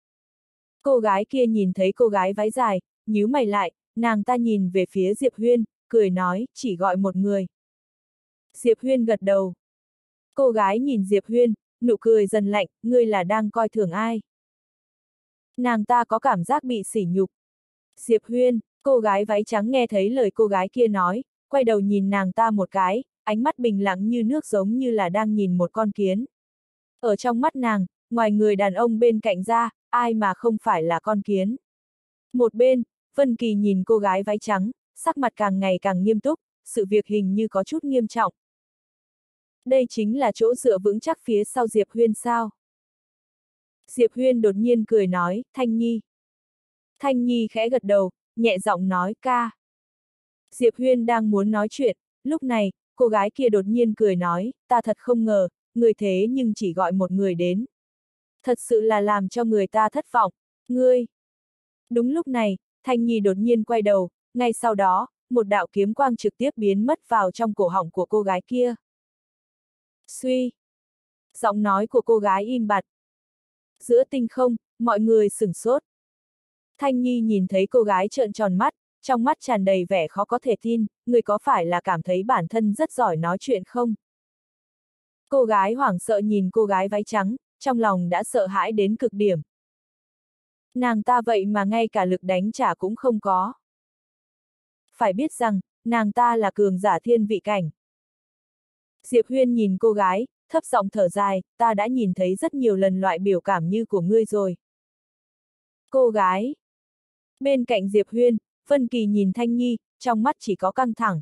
Cô gái kia nhìn thấy cô gái váy dài, nhíu mày lại, nàng ta nhìn về phía Diệp Huyên, cười nói, chỉ gọi một người. Diệp Huyên gật đầu. Cô gái nhìn Diệp Huyên, nụ cười dần lạnh, ngươi là đang coi thường ai? Nàng ta có cảm giác bị sỉ nhục. Diệp Huyên, cô gái váy trắng nghe thấy lời cô gái kia nói, quay đầu nhìn nàng ta một cái, ánh mắt bình lặng như nước giống như là đang nhìn một con kiến. Ở trong mắt nàng, ngoài người đàn ông bên cạnh ra, ai mà không phải là con kiến. Một bên, Vân Kỳ nhìn cô gái váy trắng, sắc mặt càng ngày càng nghiêm túc, sự việc hình như có chút nghiêm trọng. Đây chính là chỗ dựa vững chắc phía sau Diệp Huyên sao? Diệp Huyên đột nhiên cười nói, Thanh Nhi. Thanh Nhi khẽ gật đầu, nhẹ giọng nói, ca. Diệp Huyên đang muốn nói chuyện, lúc này, cô gái kia đột nhiên cười nói, ta thật không ngờ, người thế nhưng chỉ gọi một người đến. Thật sự là làm cho người ta thất vọng, ngươi. Đúng lúc này, Thanh Nhi đột nhiên quay đầu, ngay sau đó, một đạo kiếm quang trực tiếp biến mất vào trong cổ họng của cô gái kia. Suy. Giọng nói của cô gái im bặt. Giữa tinh không, mọi người sửng sốt. Thanh Nhi nhìn thấy cô gái trợn tròn mắt, trong mắt tràn đầy vẻ khó có thể tin, người có phải là cảm thấy bản thân rất giỏi nói chuyện không? Cô gái hoảng sợ nhìn cô gái váy trắng, trong lòng đã sợ hãi đến cực điểm. Nàng ta vậy mà ngay cả lực đánh trả cũng không có. Phải biết rằng, nàng ta là cường giả thiên vị cảnh. Diệp Huyên nhìn cô gái, thấp giọng thở dài, ta đã nhìn thấy rất nhiều lần loại biểu cảm như của ngươi rồi. Cô gái. Bên cạnh Diệp Huyên, Vân Kỳ nhìn Thanh Nhi, trong mắt chỉ có căng thẳng.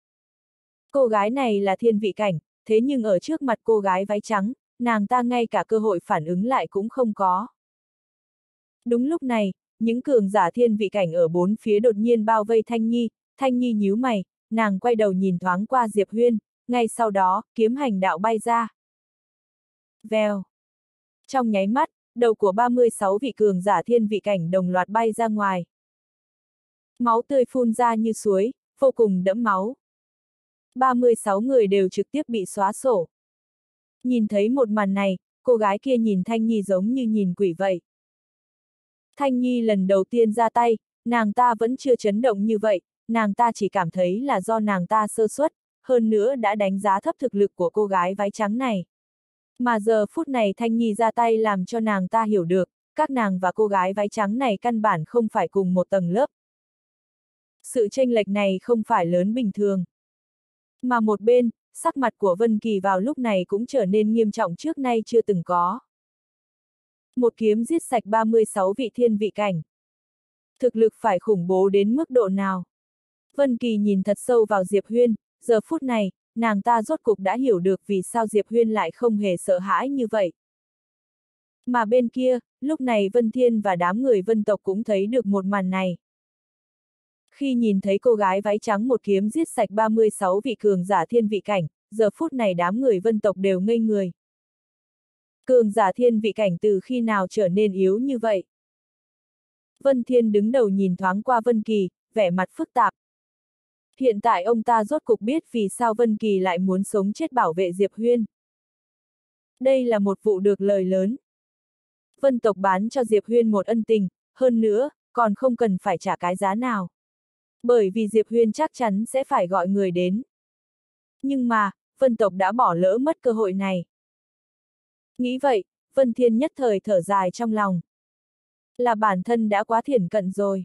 Cô gái này là thiên vị cảnh, thế nhưng ở trước mặt cô gái váy trắng, nàng ta ngay cả cơ hội phản ứng lại cũng không có. Đúng lúc này, những cường giả thiên vị cảnh ở bốn phía đột nhiên bao vây Thanh Nhi nhíu mày, nàng quay đầu nhìn thoáng qua Diệp Huyên, ngay sau đó, kiếm hành đạo bay ra. Vèo. Trong nháy mắt, đầu của 36 vị cường giả thiên vị cảnh đồng loạt bay ra ngoài. Máu tươi phun ra như suối, vô cùng đẫm máu. 36 người đều trực tiếp bị xóa sổ. Nhìn thấy một màn này, cô gái kia nhìn Thanh Nhi giống như nhìn quỷ vậy. Thanh Nhi lần đầu tiên ra tay, nàng ta vẫn chưa chấn động như vậy, nàng ta chỉ cảm thấy là do nàng ta sơ suất, hơn nữa đã đánh giá thấp thực lực của cô gái váy trắng này. Mà giờ phút này Thanh Nhi ra tay làm cho nàng ta hiểu được, các nàng và cô gái váy trắng này căn bản không phải cùng một tầng lớp. Sự chênh lệch này không phải lớn bình thường. Mà một bên, sắc mặt của Vân Kỳ vào lúc này cũng trở nên nghiêm trọng trước nay chưa từng có. Một kiếm giết sạch 36 vị thiên vị cảnh. Thực lực phải khủng bố đến mức độ nào? Vân Kỳ nhìn thật sâu vào Diệp Huyên, giờ phút này, nàng ta rốt cục đã hiểu được vì sao Diệp Huyên lại không hề sợ hãi như vậy. Mà bên kia, lúc này Vân Thiên và đám người Vân tộc cũng thấy được một màn này. Khi nhìn thấy cô gái váy trắng một kiếm giết sạch 36 vị cường giả thiên vị cảnh, giờ phút này đám người Vân tộc đều ngây người. Cường giả thiên vị cảnh từ khi nào trở nên yếu như vậy? Vân Thiên đứng đầu nhìn thoáng qua Vân Kỳ, vẻ mặt phức tạp. Hiện tại ông ta rốt cục biết vì sao Vân Kỳ lại muốn sống chết bảo vệ Diệp Huyên. Đây là một vụ được lời lớn. Vân tộc bán cho Diệp Huyên một ân tình, hơn nữa, còn không cần phải trả cái giá nào. Bởi vì Diệp Huyên chắc chắn sẽ phải gọi người đến. Nhưng mà, Vân tộc đã bỏ lỡ mất cơ hội này. Nghĩ vậy, Vân Thiên nhất thời thở dài trong lòng. Là bản thân đã quá thiển cận rồi.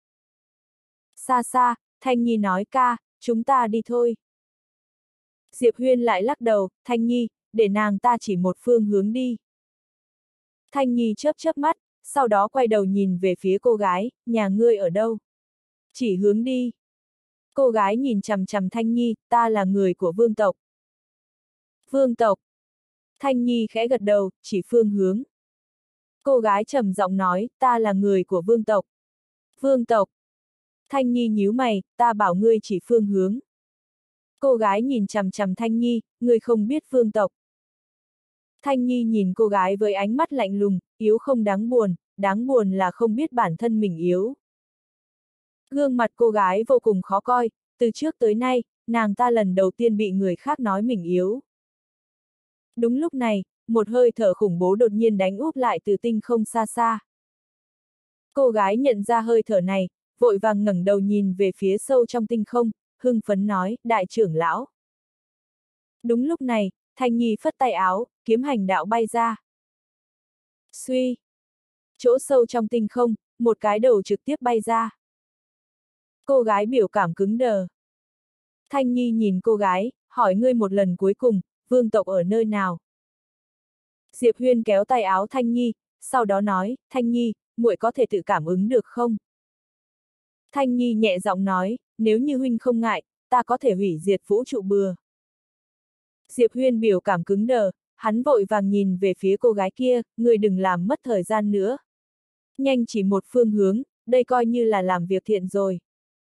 Xa xa, Thanh Nhi nói ca, chúng ta đi thôi. Diệp Huyên lại lắc đầu, Thanh Nhi, để nàng ta chỉ một phương hướng đi. Thanh Nhi chớp chớp mắt, sau đó quay đầu nhìn về phía cô gái, nhà ngươi ở đâu? Chỉ hướng đi. Cô gái nhìn chằm chằm Thanh Nhi, ta là người của vương tộc. Vương tộc. Thanh Nhi khẽ gật đầu, chỉ phương hướng. Cô gái trầm giọng nói, ta là người của vương tộc. Vương tộc. Thanh Nhi nhíu mày, ta bảo ngươi chỉ phương hướng. Cô gái nhìn chằm chằm Thanh Nhi, ngươi không biết vương tộc. Thanh Nhi nhìn cô gái với ánh mắt lạnh lùng, yếu không đáng buồn là không biết bản thân mình yếu. Gương mặt cô gái vô cùng khó coi, từ trước tới nay, nàng ta lần đầu tiên bị người khác nói mình yếu. Đúng lúc này, một hơi thở khủng bố đột nhiên đánh úp lại từ tinh không xa xa. Cô gái nhận ra hơi thở này, vội vàng ngẩng đầu nhìn về phía sâu trong tinh không, hưng phấn nói, đại trưởng lão. Đúng lúc này, Thanh Nhi phất tay áo, kiếm hành đạo bay ra. Suy! Chỗ sâu trong tinh không, một cái đầu trực tiếp bay ra. Cô gái biểu cảm cứng đờ. Thanh Nhi nhìn cô gái, hỏi ngươi một lần cuối cùng, vương tộc ở nơi nào? Diệp Huyên kéo tay áo Thanh Nhi, sau đó nói, Thanh Nhi, muội có thể tự cảm ứng được không? Thanh Nhi nhẹ giọng nói, nếu như huynh không ngại, ta có thể hủy diệt vũ trụ bừa. Diệp Huyên biểu cảm cứng đờ, hắn vội vàng nhìn về phía cô gái kia, ngươi đừng làm mất thời gian nữa. Nhanh chỉ một phương hướng, đây coi như là làm việc thiện rồi.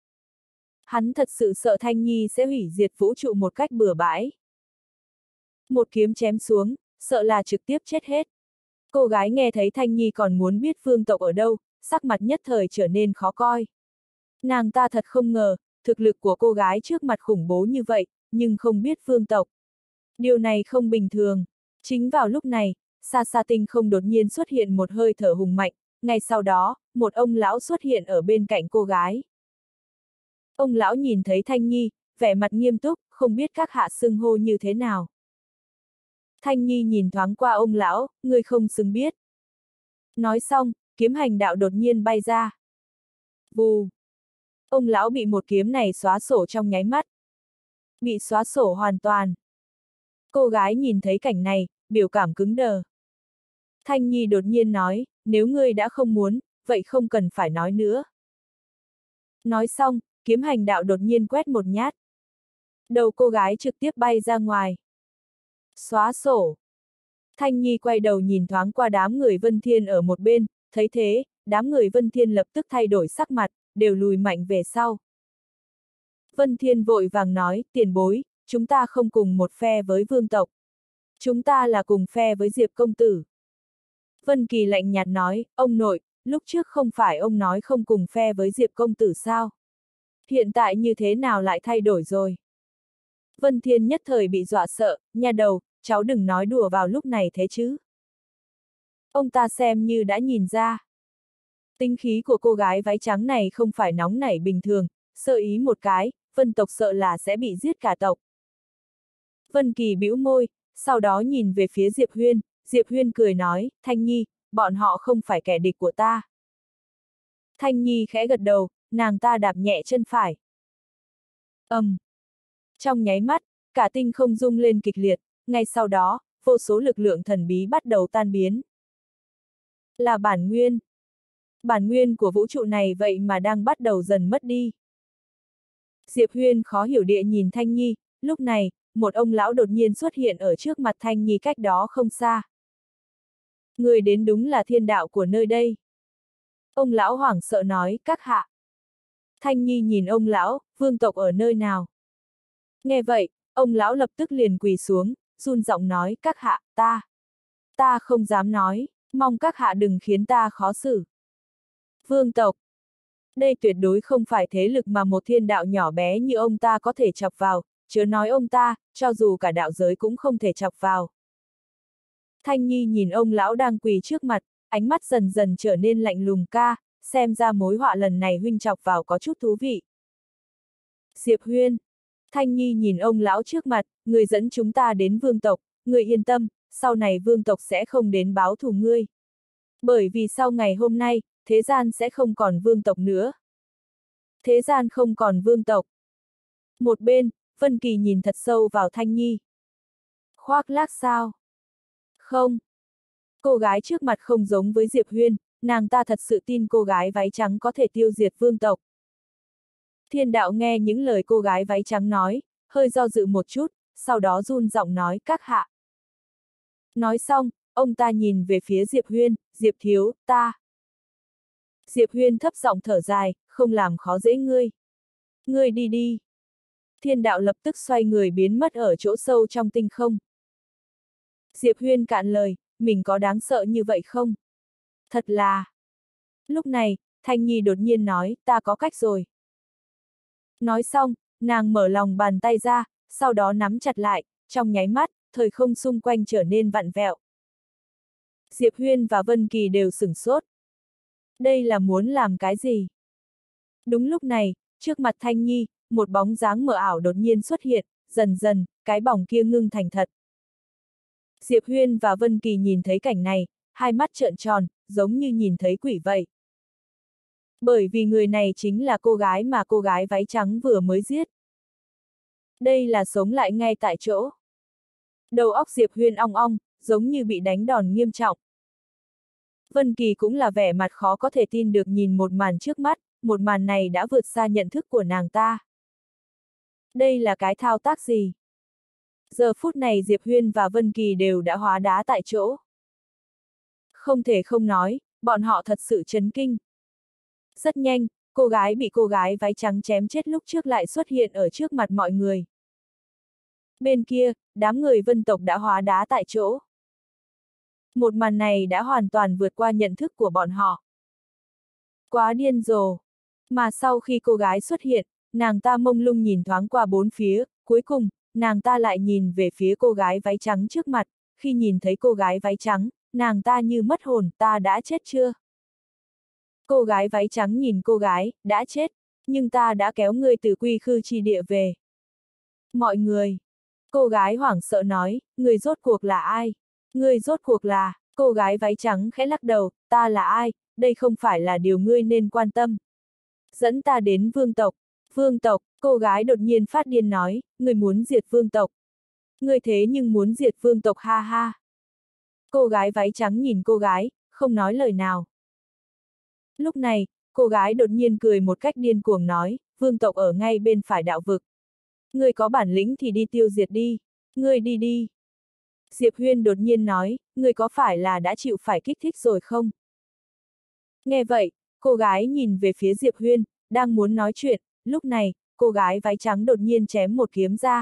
Hắn thật sự sợ Thanh Nhi sẽ hủy diệt vũ trụ một cách bừa bãi. Một kiếm chém xuống, sợ là trực tiếp chết hết. Cô gái nghe thấy Thanh Nhi còn muốn biết vương tộc ở đâu, sắc mặt nhất thời trở nên khó coi. Nàng ta thật không ngờ, thực lực của cô gái trước mặt khủng bố như vậy, nhưng không biết vương tộc. Điều này không bình thường. Chính vào lúc này, xa xa tinh không đột nhiên xuất hiện một hơi thở hùng mạnh, ngay sau đó, một ông lão xuất hiện ở bên cạnh cô gái. Ông lão nhìn thấy Thanh Nhi, vẻ mặt nghiêm túc, không biết các hạ xưng hô như thế nào. Thanh Nhi nhìn thoáng qua ông lão, ngươi không xứng biết. Nói xong, kiếm hành đạo đột nhiên bay ra. Vù! Ông lão bị một kiếm này xóa sổ trong nháy mắt. Bị xóa sổ hoàn toàn. Cô gái nhìn thấy cảnh này, biểu cảm cứng đờ. Thanh Nhi đột nhiên nói, nếu ngươi đã không muốn, vậy không cần phải nói nữa. Nói xong, kiếm hành đạo đột nhiên quét một nhát. Đầu cô gái trực tiếp bay ra ngoài. Xóa sổ. Thanh Nhi quay đầu nhìn thoáng qua đám người Vân Thiên ở một bên, thấy thế, đám người Vân Thiên lập tức thay đổi sắc mặt, đều lùi mạnh về sau. Vân Thiên vội vàng nói, tiền bối, chúng ta không cùng một phe với vương tộc. Chúng ta là cùng phe với Diệp công tử. Vân Kỳ lạnh nhạt nói, ông nội, lúc trước không phải ông nói không cùng phe với Diệp công tử sao? Hiện tại như thế nào lại thay đổi rồi? Vân Thiên nhất thời bị dọa sợ, nha đầu, cháu đừng nói đùa vào lúc này thế chứ. Ông ta xem như đã nhìn ra. Tính khí của cô gái váy trắng này không phải nóng nảy bình thường, sơ ý một cái, Vân tộc sợ là sẽ bị giết cả tộc. Vân Kỳ bĩu môi, sau đó nhìn về phía Diệp Huyên cười nói, Thanh Nhi, bọn họ không phải kẻ địch của ta. Thanh Nhi khẽ gật đầu, nàng ta đạp nhẹ chân phải. Trong nháy mắt, cả tinh không rung lên kịch liệt, ngay sau đó, vô số lực lượng thần bí bắt đầu tan biến. Là bản nguyên. Bản nguyên của vũ trụ này vậy mà đang bắt đầu dần mất đi. Diệp Huyên khó hiểu địa nhìn Thanh Nhi, lúc này, một ông lão đột nhiên xuất hiện ở trước mặt Thanh Nhi cách đó không xa. Người đến đúng là thiên đạo của nơi đây. Ông lão hoảng sợ nói, các hạ. Thanh Nhi nhìn ông lão, vương tộc ở nơi nào? Nghe vậy, ông lão lập tức liền quỳ xuống, run giọng nói, các hạ, ta. Ta không dám nói, mong các hạ đừng khiến ta khó xử. Vương tộc. Đây tuyệt đối không phải thế lực mà một thiên đạo nhỏ bé như ông ta có thể chọc vào, chớ nói ông ta, cho dù cả đạo giới cũng không thể chọc vào. Thanh Nhi nhìn ông lão đang quỳ trước mặt, ánh mắt dần dần trở nên lạnh lùng ca, xem ra mối họa lần này huynh chọc vào có chút thú vị. Diệp Huyên. Thanh Nhi nhìn ông lão trước mặt, người dẫn chúng ta đến vương tộc, người yên tâm, sau này vương tộc sẽ không đến báo thù ngươi. Bởi vì sau ngày hôm nay, thế gian sẽ không còn vương tộc nữa. Thế gian không còn vương tộc. Một bên, Vân Kỳ nhìn thật sâu vào Thanh Nhi. Khoác lác sao? Không. Cô gái trước mặt không giống với Diệp Huyên, nàng ta thật sự tin cô gái váy trắng có thể tiêu diệt vương tộc. Thiên đạo nghe những lời cô gái váy trắng nói, hơi do dự một chút, sau đó run giọng nói các hạ. Nói xong, ông ta nhìn về phía Diệp Huyên, Diệp thiếu, ta. Diệp Huyên thấp giọng thở dài, không làm khó dễ ngươi. Ngươi đi đi. Thiên đạo lập tức xoay người biến mất ở chỗ sâu trong tinh không. Diệp Huyên cạn lời, mình có đáng sợ như vậy không? Thật là. Lúc này, Thanh Nhi đột nhiên nói, ta có cách rồi. Nói xong, nàng mở lòng bàn tay ra, sau đó nắm chặt lại, trong nháy mắt, thời không xung quanh trở nên vặn vẹo. Diệp Huyên và Vân Kỳ đều sửng sốt. Đây là muốn làm cái gì? Đúng lúc này, trước mặt Thanh Nhi, một bóng dáng mờ ảo đột nhiên xuất hiện, dần dần, cái bóng kia ngưng thành thật. Diệp Huyên và Vân Kỳ nhìn thấy cảnh này, hai mắt trợn tròn, giống như nhìn thấy quỷ vậy. Bởi vì người này chính là cô gái mà cô gái váy trắng vừa mới giết. Đây là sống lại ngay tại chỗ. Đầu óc Diệp Huyên ong ong, giống như bị đánh đòn nghiêm trọng. Vân Kỳ cũng là vẻ mặt khó có thể tin được nhìn một màn trước mắt, một màn này đã vượt xa nhận thức của nàng ta. Đây là cái thao tác gì? Giờ phút này Diệp Huyên và Vân Kỳ đều đã hóa đá tại chỗ. Không thể không nói, bọn họ thật sự chấn kinh. Rất nhanh, cô gái bị cô gái váy trắng chém chết lúc trước lại xuất hiện ở trước mặt mọi người. Bên kia, đám người Vân tộc đã hóa đá tại chỗ. Một màn này đã hoàn toàn vượt qua nhận thức của bọn họ. Quá điên rồ. Mà sau khi cô gái xuất hiện, nàng ta mông lung nhìn thoáng qua bốn phía, cuối cùng, nàng ta lại nhìn về phía cô gái váy trắng trước mặt, khi nhìn thấy cô gái váy trắng, nàng ta như mất hồn, ta đã chết chưa? Cô gái váy trắng nhìn cô gái, đã chết, nhưng ta đã kéo ngươi từ quy khư chi địa về. Mọi người. Cô gái hoảng sợ nói, người rốt cuộc là ai? Người rốt cuộc là, cô gái váy trắng khẽ lắc đầu, ta là ai, đây không phải là điều ngươi nên quan tâm. Dẫn ta đến vương tộc. Vương tộc, cô gái đột nhiên phát điên nói, người muốn diệt vương tộc. Người thế nhưng muốn diệt vương tộc ha ha. Cô gái váy trắng nhìn cô gái, không nói lời nào. Lúc này, cô gái đột nhiên cười một cách điên cuồng nói, vương tộc ở ngay bên phải đạo vực. Người có bản lĩnh thì đi tiêu diệt đi. Người đi đi. Diệp Huyên đột nhiên nói, người có phải là đã chịu phải kích thích rồi không? Nghe vậy, cô gái nhìn về phía Diệp Huyên, đang muốn nói chuyện, lúc này, cô gái váy trắng đột nhiên chém một kiếm ra.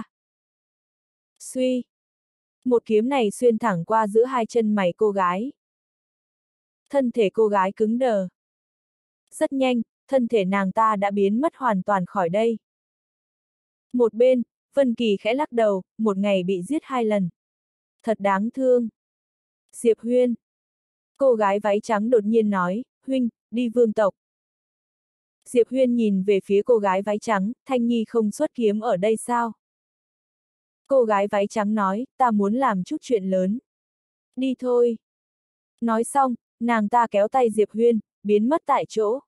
Suy! Một kiếm này xuyên thẳng qua giữa hai chân mày cô gái. Thân thể cô gái cứng đờ. Rất nhanh, thân thể nàng ta đã biến mất hoàn toàn khỏi đây. Một bên, Vân Kỳ khẽ lắc đầu, một ngày bị giết 2 lần. Thật đáng thương. Diệp Huyên. Cô gái váy trắng đột nhiên nói, huynh, đi vương tộc. Diệp Huyên nhìn về phía cô gái váy trắng, Thanh Nhi không xuất kiếm ở đây sao? Cô gái váy trắng nói, ta muốn làm chút chuyện lớn. Đi thôi. Nói xong, nàng ta kéo tay Diệp Huyên, biến mất tại chỗ.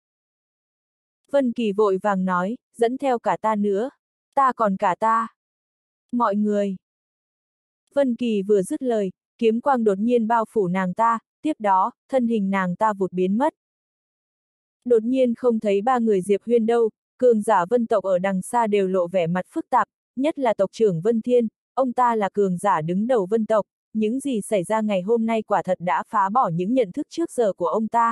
Vân Kỳ vội vàng nói, dẫn theo cả ta nữa. Ta còn cả ta. Mọi người. Vân Kỳ vừa dứt lời, kiếm quang đột nhiên bao phủ nàng ta, tiếp đó, thân hình nàng ta vụt biến mất. Đột nhiên không thấy 3 người Diệp Huyên đâu, cường giả Vân tộc ở đằng xa đều lộ vẻ mặt phức tạp, nhất là tộc trưởng Vân Thiên, ông ta là cường giả đứng đầu Vân tộc, những gì xảy ra ngày hôm nay quả thật đã phá bỏ những nhận thức trước giờ của ông ta.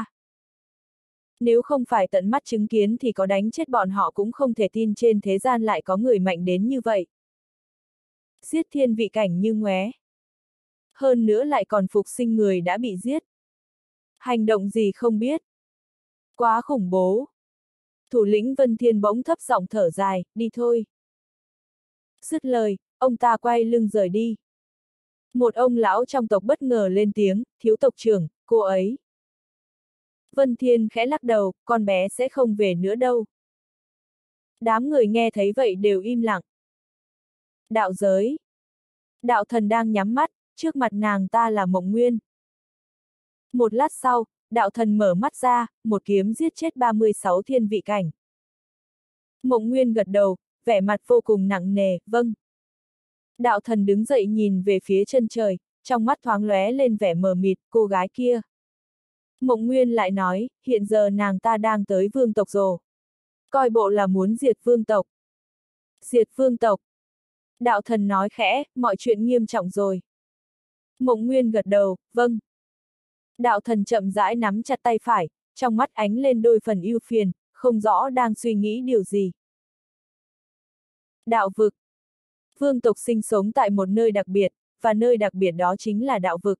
Nếu không phải tận mắt chứng kiến thì có đánh chết bọn họ cũng không thể tin trên thế gian lại có người mạnh đến như vậy. Giết thiên vị cảnh như ngoé. hơn nữa lại còn phục sinh người đã bị giết. Hành động gì không biết. Quá khủng bố. Thủ lĩnh Vân Thiên bỗng thấp giọng thở dài, đi thôi. Dứt lời, ông ta quay lưng rời đi. Một ông lão trong tộc bất ngờ lên tiếng, thiếu tộc trưởng, cô ấy. Vân Thiên khẽ lắc đầu, con bé sẽ không về nữa đâu. Đám người nghe thấy vậy đều im lặng. Đạo giới. Đạo thần đang nhắm mắt, trước mặt nàng ta là Mộng Nguyên. Một lát sau, đạo thần mở mắt ra, một kiếm giết chết 36 thiên vị cảnh. Mộng Nguyên gật đầu, vẻ mặt vô cùng nặng nề, vâng. Đạo thần đứng dậy nhìn về phía chân trời, trong mắt thoáng lóe lên vẻ mờ mịt, cô gái kia. Mộng Nguyên lại nói, hiện giờ nàng ta đang tới vương tộc rồi. Coi bộ là muốn diệt vương tộc. Diệt vương tộc. Đạo thần nói khẽ, mọi chuyện nghiêm trọng rồi. Mộng Nguyên gật đầu, vâng. Đạo thần chậm rãi nắm chặt tay phải, trong mắt ánh lên đôi phần ưu phiền, không rõ đang suy nghĩ điều gì. Đạo vực. Vương tộc sinh sống tại một nơi đặc biệt, và nơi đặc biệt đó chính là đạo vực.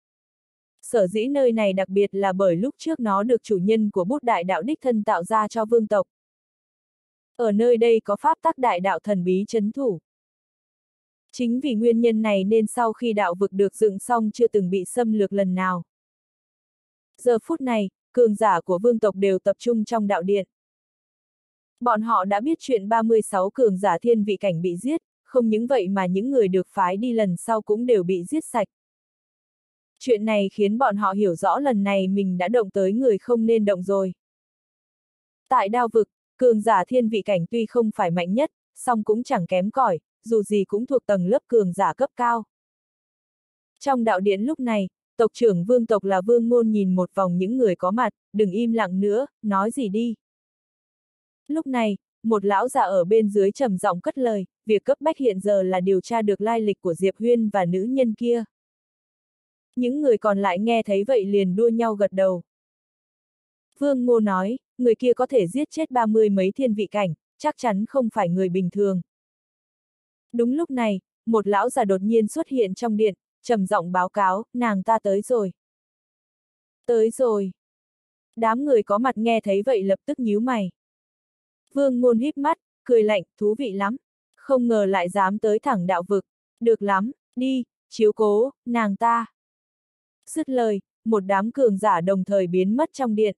Sở dĩ nơi này đặc biệt là bởi lúc trước nó được chủ nhân của bút đại đạo đích thân tạo ra cho vương tộc. Ở nơi đây có pháp tắc đại đạo thần bí trấn thủ. Chính vì nguyên nhân này nên sau khi đạo vực được dựng xong chưa từng bị xâm lược lần nào. Giờ phút này, cường giả của vương tộc đều tập trung trong đạo điện. Bọn họ đã biết chuyện 36 cường giả thiên vị cảnh bị giết, không những vậy mà những người được phái đi lần sau cũng đều bị giết sạch. Chuyện này khiến bọn họ hiểu rõ lần này mình đã động tới người không nên động rồi. Tại đao vực, cường giả thiên vị cảnh tuy không phải mạnh nhất, song cũng chẳng kém cỏi, dù gì cũng thuộc tầng lớp cường giả cấp cao. Trong đạo điện lúc này, tộc trưởng vương tộc là Vương Ngôn nhìn một vòng những người có mặt, đừng im lặng nữa, nói gì đi. Lúc này, một lão già ở bên dưới trầm giọng cất lời, việc cấp bách hiện giờ là điều tra được lai lịch của Diệp Huyên và nữ nhân kia. Những người còn lại nghe thấy vậy liền đua nhau gật đầu. Vương Ngô nói, người kia có thể giết chết 30 mấy thiên vị cảnh, chắc chắn không phải người bình thường. Đúng lúc này, một lão già đột nhiên xuất hiện trong điện, trầm giọng báo cáo, nàng ta tới rồi. Tới rồi. Đám người có mặt nghe thấy vậy lập tức nhíu mày. Vương Ngôn híp mắt, cười lạnh, thú vị lắm. Không ngờ lại dám tới thẳng đạo vực. Được lắm, đi, chiếu cố, nàng ta. Dứt lời, một đám cường giả đồng thời biến mất trong điện.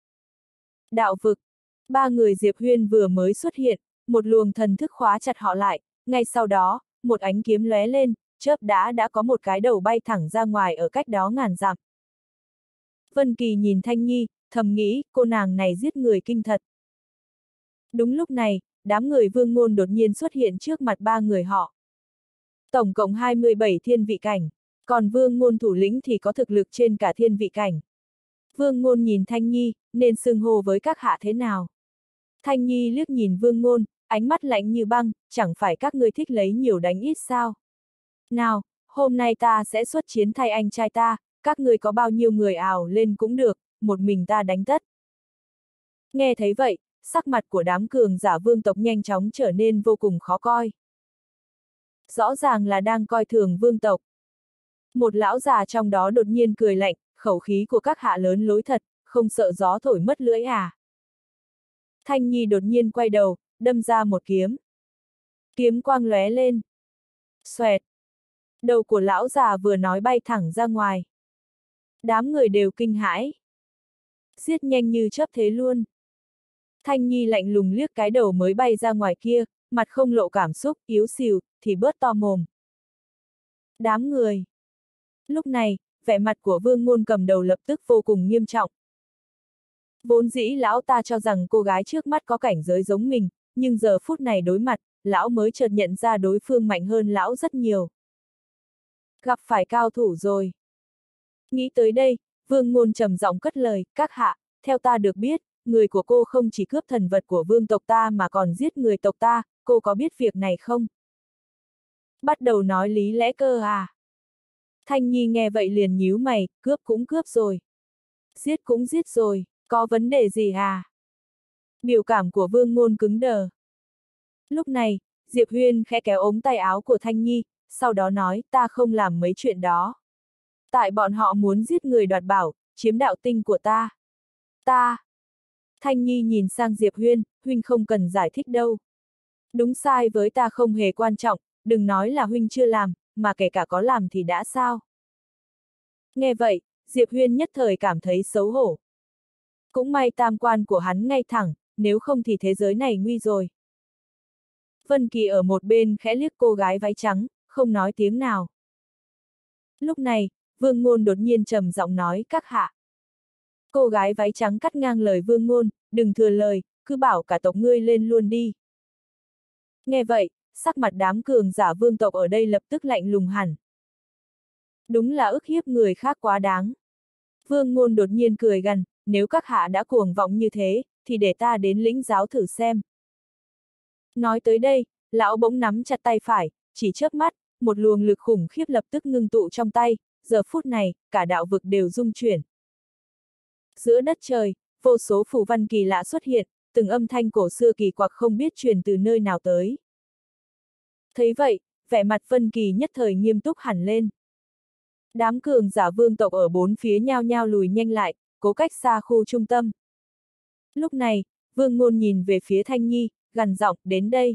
Đạo vực. Ba người Diệp Huyên vừa mới xuất hiện, một luồng thần thức khóa chặt họ lại, ngay sau đó, một ánh kiếm lóe lên, chớp đã có một cái đầu bay thẳng ra ngoài ở cách đó ngàn dặm. Vân Kỳ nhìn Thanh Nhi, thầm nghĩ, cô nàng này giết người kinh thật. Đúng lúc này, đám người Vương Ngôn đột nhiên xuất hiện trước mặt ba người họ. Tổng cộng 27 thiên vị cảnh, còn Vương Ngôn thủ lĩnh thì có thực lực trên cả thiên vị cảnh. Vương Ngôn nhìn Thanh Nhi, nên xưng hô với các hạ thế nào? Thanh Nhi liếc nhìn Vương Ngôn, ánh mắt lạnh như băng, chẳng phải các ngươi thích lấy nhiều đánh ít sao? Nào, hôm nay ta sẽ xuất chiến thay anh trai ta, các ngươi có bao nhiêu người ào lên cũng được, một mình ta đánh tất. Nghe thấy vậy, sắc mặt của đám cường giả vương tộc nhanh chóng trở nên vô cùng khó coi. Rõ ràng là đang coi thường vương tộc. Một lão già trong đó đột nhiên cười lạnh, khẩu khí của các hạ lớn lối thật, không sợ gió thổi mất lưỡi à. Thanh Nhi đột nhiên quay đầu, đâm ra một kiếm. Kiếm quang lóe lên. Xoẹt. Đầu của lão già vừa nói bay thẳng ra ngoài. Đám người đều kinh hãi. Giết nhanh như chớp thế luôn. Thanh Nhi lạnh lùng liếc cái đầu mới bay ra ngoài kia, mặt không lộ cảm xúc, yếu xìu, thì bớt to mồm. Đám người. Lúc này, vẻ mặt của Vương Ngôn cầm đầu lập tức vô cùng nghiêm trọng. Vốn dĩ lão ta cho rằng cô gái trước mắt có cảnh giới giống mình, nhưng giờ phút này đối mặt, lão mới chợt nhận ra đối phương mạnh hơn lão rất nhiều. Gặp phải cao thủ rồi. Nghĩ tới đây, Vương Ngôn trầm giọng cất lời, các hạ, theo ta được biết, người của cô không chỉ cướp thần vật của vương tộc ta mà còn giết người tộc ta, cô có biết việc này không? Bắt đầu nói lý lẽ cơ à? Thanh Nhi nghe vậy liền nhíu mày, cướp cũng cướp rồi. Giết cũng giết rồi, có vấn đề gì à? Biểu cảm của Vương Ngôn cứng đờ. Lúc này, Diệp Huyên khẽ kéo ống tay áo của Thanh Nhi, sau đó nói, ta không làm mấy chuyện đó. Tại bọn họ muốn giết người đoạt bảo, chiếm đạo tinh của ta. Ta. Thanh Nhi nhìn sang Diệp Huyên, huynh không cần giải thích đâu. Đúng sai với ta không hề quan trọng, đừng nói là huynh chưa làm, mà kể cả có làm thì đã sao. Nghe vậy, Diệp Huyên nhất thời cảm thấy xấu hổ. Cũng may tam quan của hắn ngay thẳng, nếu không thì thế giới này nguy rồi. Vân Kỳ ở một bên khẽ liếc cô gái váy trắng, không nói tiếng nào. Lúc này, Vương Ngôn đột nhiên trầm giọng nói các hạ. Cô gái váy trắng cắt ngang lời Vương Ngôn, đừng thừa lời, cứ bảo cả tộc ngươi lên luôn đi. Nghe vậy, sắc mặt đám cường giả vương tộc ở đây lập tức lạnh lùng hẳn. Đúng là ức hiếp người khác quá đáng. Vương Ngôn đột nhiên cười gằn, nếu các hạ đã cuồng vọng như thế, thì để ta đến lĩnh giáo thử xem. Nói tới đây, lão bỗng nắm chặt tay phải, chỉ chớp mắt, một luồng lực khủng khiếp lập tức ngưng tụ trong tay, giờ phút này, cả đạo vực đều rung chuyển. Giữa đất trời, vô số phù văn kỳ lạ xuất hiện, từng âm thanh cổ xưa kỳ quặc không biết truyền từ nơi nào tới. Thấy vậy, vẻ mặt Vân Kỳ nhất thời nghiêm túc hẳn lên. Đám cường giả vương tộc ở bốn phía nhao nhao lùi nhanh lại, cố cách xa khu trung tâm. Lúc này, Vương Ngôn nhìn về phía Thanh Nhi, gằn giọng, đến đây.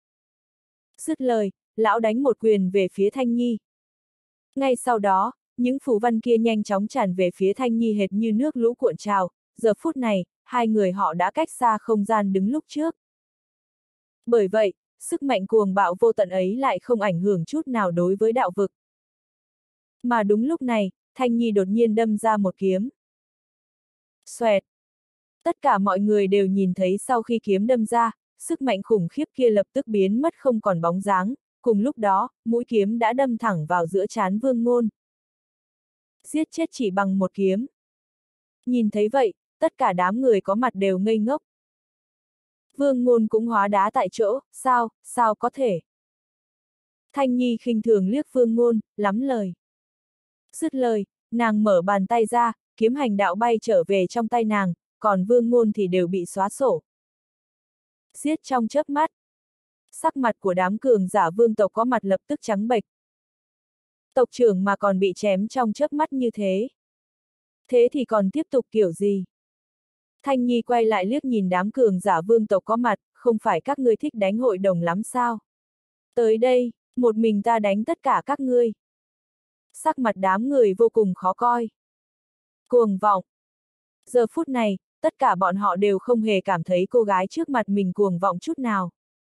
Dứt lời, lão đánh một quyền về phía Thanh Nhi. Ngay sau đó, những phù văn kia nhanh chóng tràn về phía Thanh Nhi hệt như nước lũ cuộn trào, giờ phút này, hai người họ đã cách xa không gian đứng lúc trước. Bởi vậy, sức mạnh cuồng bạo vô tận ấy lại không ảnh hưởng chút nào đối với đạo vực. Mà đúng lúc này, Thanh Nhi đột nhiên đâm ra một kiếm. Xoẹt! Tất cả mọi người đều nhìn thấy sau khi kiếm đâm ra, sức mạnh khủng khiếp kia lập tức biến mất không còn bóng dáng, cùng lúc đó, mũi kiếm đã đâm thẳng vào giữa trán Vương Ngôn. Giết chết chỉ bằng một kiếm. Nhìn thấy vậy, tất cả đám người có mặt đều ngây ngốc. Vương Ngôn cũng hóa đá tại chỗ, sao có thể? Thanh Nhi khinh thường liếc Vương Ngôn, lắm lời. Dứt lời, nàng mở bàn tay ra, kiếm hành đạo bay trở về trong tay nàng, còn Vương Ngôn thì đều bị xóa sổ. Giết trong chớp mắt. Sắc mặt của đám cường giả vương tộc có mặt lập tức trắng bệch. Tộc trưởng mà còn bị chém trong chớp mắt như thế. Thế thì còn tiếp tục kiểu gì? Thanh Nhi quay lại liếc nhìn đám cường giả vương tộc có mặt, không phải các ngươi thích đánh hội đồng lắm sao? Tới đây, một mình ta đánh tất cả các ngươi. Sắc mặt đám người vô cùng khó coi. Cuồng vọng. Giờ phút này, tất cả bọn họ đều không hề cảm thấy cô gái trước mặt mình cuồng vọng chút nào.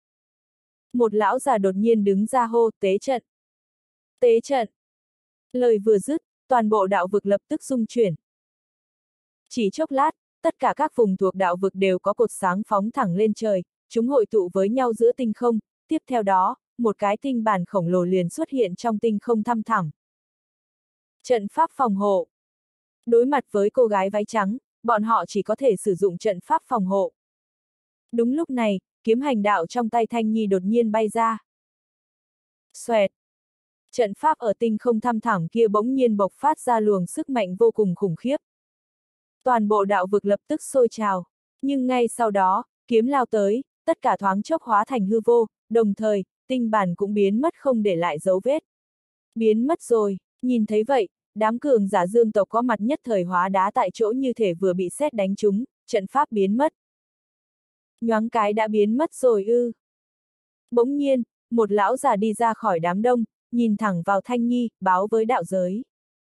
Một lão già đột nhiên đứng ra hô, tế trận. Tế trận. Lời vừa dứt, toàn bộ đạo vực lập tức rung chuyển. Chỉ chốc lát, tất cả các vùng thuộc đạo vực đều có cột sáng phóng thẳng lên trời, chúng hội tụ với nhau giữa tinh không, tiếp theo đó, một cái tinh bản khổng lồ liền xuất hiện trong tinh không thăm thẳm. Trận pháp phòng hộ. Đối mặt với cô gái váy trắng, bọn họ chỉ có thể sử dụng trận pháp phòng hộ. Đúng lúc này, kiếm hành đạo trong tay Thanh Nhi đột nhiên bay ra. Xoẹt! Trận pháp ở tinh không thăm thẳm kia bỗng nhiên bộc phát ra luồng sức mạnh vô cùng khủng khiếp. Toàn bộ đạo vực lập tức sôi trào, nhưng ngay sau đó, kiếm lao tới, tất cả thoáng chốc hóa thành hư vô, đồng thời, tinh bản cũng biến mất không để lại dấu vết. Biến mất rồi, nhìn thấy vậy, đám cường giả dương tộc có mặt nhất thời hóa đá tại chỗ như thể vừa bị sét đánh trúng, trận pháp biến mất. Nhoáng cái đã biến mất rồi ư. Bỗng nhiên, một lão già đi ra khỏi đám đông, nhìn thẳng vào Thanh Nhi, báo với đạo giới.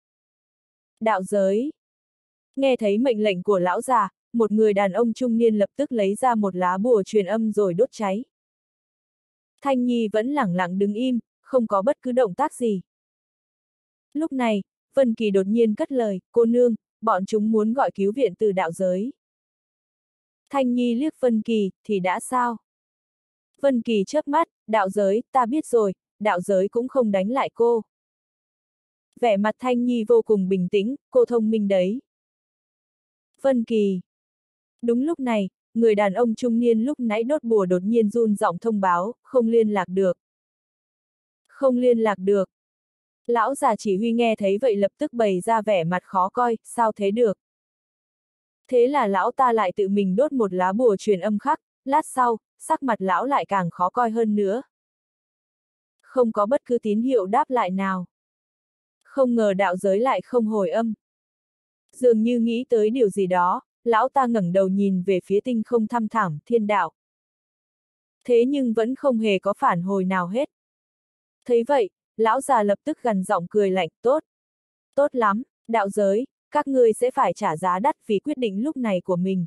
Đạo giới. Nghe thấy mệnh lệnh của lão già, một người đàn ông trung niên lập tức lấy ra một lá bùa truyền âm rồi đốt cháy. Thanh Nhi vẫn lẳng lặng đứng im, không có bất cứ động tác gì. Lúc này, Vân Kỳ đột nhiên cất lời, cô nương, bọn chúng muốn gọi cứu viện từ đạo giới. Thanh Nhi liếc Vân Kỳ, thì đã sao? Vân Kỳ chớp mắt, đạo giới, ta biết rồi, đạo giới cũng không đánh lại cô. Vẻ mặt Thanh Nhi vô cùng bình tĩnh, cô thông minh đấy. Vân Kỳ. Đúng lúc này, người đàn ông trung niên lúc nãy đốt bùa đột nhiên run giọng thông báo, không liên lạc được. Không liên lạc được. Lão già chỉ huy nghe thấy vậy lập tức bày ra vẻ mặt khó coi, sao thế được? Thế là lão ta lại tự mình đốt một lá bùa truyền âm khác, lát sau, sắc mặt lão lại càng khó coi hơn nữa. Không có bất cứ tín hiệu đáp lại nào. Không ngờ đạo giới lại không hồi âm. Dường như nghĩ tới điều gì đó, lão ta ngẩng đầu nhìn về phía tinh không thăm thẳm, thiên đạo. Thế nhưng vẫn không hề có phản hồi nào hết. Thấy vậy, lão già lập tức gằn giọng cười lạnh, tốt. Tốt lắm, đạo giới, các ngươi sẽ phải trả giá đắt vì quyết định lúc này của mình.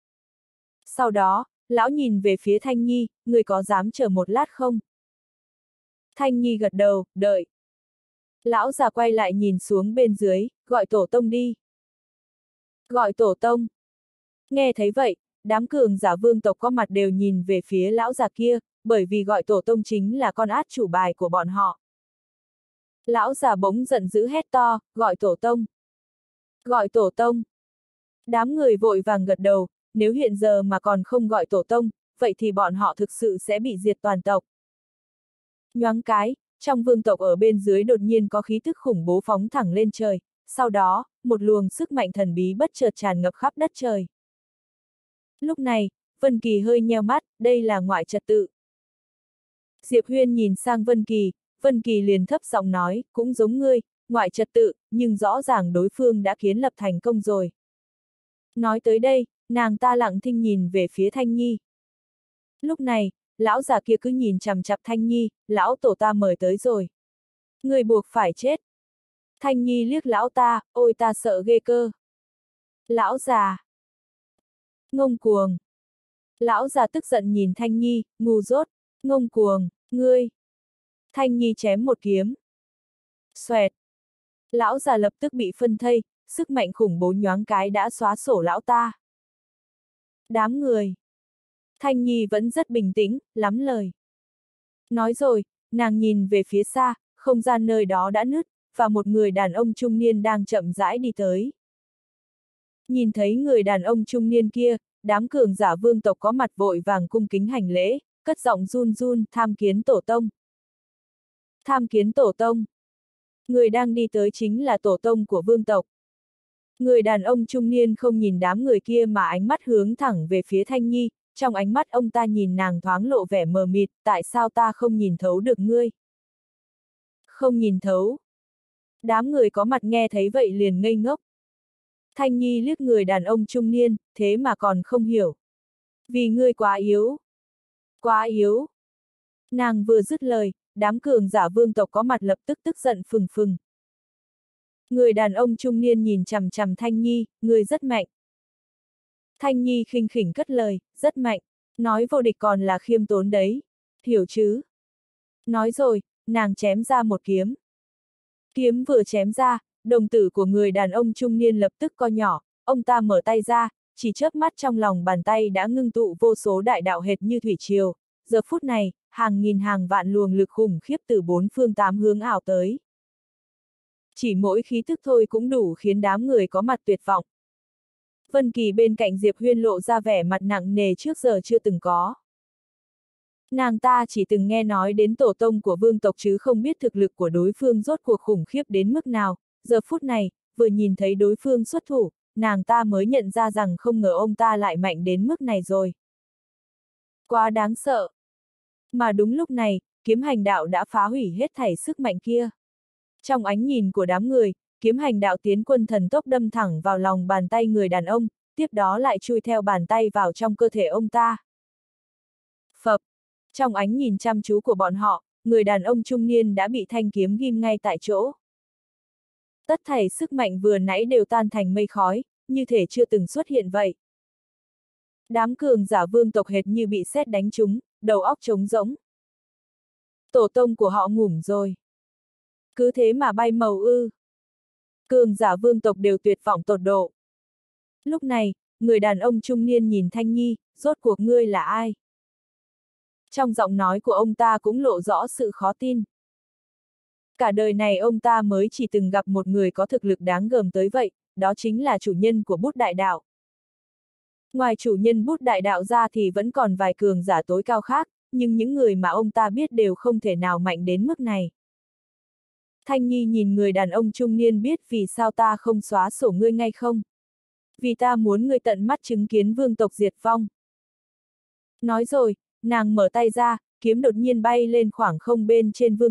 Sau đó, lão nhìn về phía Thanh Nhi, ngươi có dám chờ một lát không? Thanh Nhi gật đầu, đợi. Lão già quay lại nhìn xuống bên dưới, gọi tổ tông đi. Gọi tổ tông. Nghe thấy vậy, đám cường giả vương tộc có mặt đều nhìn về phía lão già kia, bởi vì gọi tổ tông chính là con át chủ bài của bọn họ. Lão già bỗng giận dữ hét to, gọi tổ tông. Gọi tổ tông. Đám người vội vàng gật đầu, nếu hiện giờ mà còn không gọi tổ tông, vậy thì bọn họ thực sự sẽ bị diệt toàn tộc. Nhoáng cái, trong vương tộc ở bên dưới đột nhiên có khí thức khủng bố phóng thẳng lên trời, sau đó, một luồng sức mạnh thần bí bất chợt tràn ngập khắp đất trời. Lúc này, Vân Kỳ hơi nheo mắt, đây là ngoại trật tự. Diệp Huyên nhìn sang Vân Kỳ liền thấp giọng nói, cũng giống ngươi, ngoại trật tự, nhưng rõ ràng đối phương đã kiến lập thành công rồi. Nói tới đây, nàng ta lặng thinh nhìn về phía Thanh Nhi. Lúc này, lão già kia cứ nhìn chằm chằm Thanh Nhi, lão tổ ta mời tới rồi. Người buộc phải chết. Thanh Nhi liếc lão ta, ôi ta sợ ghê cơ. Lão già. Ngông cuồng. Lão già tức giận nhìn Thanh Nhi, ngu dốt, ngông cuồng, ngươi. Thanh Nhi chém một kiếm. Xoẹt. Lão già lập tức bị phân thây, sức mạnh khủng bố nhoáng cái đã xóa sổ lão ta. Đám người. Thanh Nhi vẫn rất bình tĩnh, lắm lời. Nói rồi, nàng nhìn về phía xa, không gian nơi đó đã nứt, và một người đàn ông trung niên đang chậm rãi đi tới. Nhìn thấy người đàn ông trung niên kia, đám cường giả vương tộc có mặt vội vàng cung kính hành lễ, cất giọng run run, tham kiến tổ tông. Tham kiến tổ tông. Người đang đi tới chính là tổ tông của vương tộc. Người đàn ông trung niên không nhìn đám người kia mà ánh mắt hướng thẳng về phía Thanh Nhi, trong ánh mắt ông ta nhìn nàng thoáng lộ vẻ mờ mịt, tại sao ta không nhìn thấu được ngươi? Không nhìn thấu. Đám người có mặt nghe thấy vậy liền ngây ngốc. Thanh Nhi liếc người đàn ông trung niên, thế mà còn không hiểu. Vì ngươi quá yếu. Quá yếu. Nàng vừa dứt lời, đám cường giả vương tộc có mặt lập tức tức giận phừng phừng. Người đàn ông trung niên nhìn chằm chằm Thanh Nhi, ngươi rất mạnh. Thanh Nhi khinh khỉnh cất lời, rất mạnh, nói vô địch còn là khiêm tốn đấy, hiểu chứ? Nói rồi, nàng chém ra một kiếm. Kiếm vừa chém ra, đồng tử của người đàn ông trung niên lập tức co nhỏ, ông ta mở tay ra, chỉ chớp mắt trong lòng bàn tay đã ngưng tụ vô số đại đạo hệt như thủy triều. Giờ phút này, hàng nghìn hàng vạn luồng lực khủng khiếp từ bốn phương tám hướng ảo tới. Chỉ mỗi khí thức thôi cũng đủ khiến đám người có mặt tuyệt vọng. Vân Kỳ bên cạnh Diệp Huyên lộ ra vẻ mặt nặng nề trước giờ chưa từng có. Nàng ta chỉ từng nghe nói đến tổ tông của vương tộc chứ không biết thực lực của đối phương rốt cuộc khủng khiếp đến mức nào, giờ phút này, vừa nhìn thấy đối phương xuất thủ, nàng ta mới nhận ra rằng không ngờ ông ta lại mạnh đến mức này rồi. Quá đáng sợ. Mà đúng lúc này, kiếm hành đạo đã phá hủy hết thảy sức mạnh kia. Trong ánh nhìn của đám người, kiếm hành đạo tiến quân thần tốc đâm thẳng vào lòng bàn tay người đàn ông, tiếp đó lại chui theo bàn tay vào trong cơ thể ông ta. Phập! Trong ánh nhìn chăm chú của bọn họ, người đàn ông trung niên đã bị thanh kiếm ghim ngay tại chỗ. Tất thảy sức mạnh vừa nãy đều tan thành mây khói, như thể chưa từng xuất hiện vậy. Đám cường giả vương tộc hệt như bị sét đánh trúng, đầu óc trống rỗng. Tổ tông của họ ngủm rồi. Cứ thế mà bay màu ư. Cường giả vương tộc đều tuyệt vọng tột độ. Lúc này, người đàn ông trung niên nhìn Thanh Nhi, rốt cuộc ngươi là ai? Trong giọng nói của ông ta cũng lộ rõ sự khó tin. Cả đời này ông ta mới chỉ từng gặp một người có thực lực đáng gờm tới vậy, đó chính là chủ nhân của bút đại đạo. Ngoài chủ nhân bút đại đạo ra thì vẫn còn vài cường giả tối cao khác, nhưng những người mà ông ta biết đều không thể nào mạnh đến mức này. Thanh Nhi nhìn người đàn ông trung niên biết vì sao ta không xóa sổ ngươi ngay không? Vì ta muốn ngươi tận mắt chứng kiến vương tộc diệt vong. Nói rồi, nàng mở tay ra, kiếm đột nhiên bay lên khoảng không bên trên vương tộc,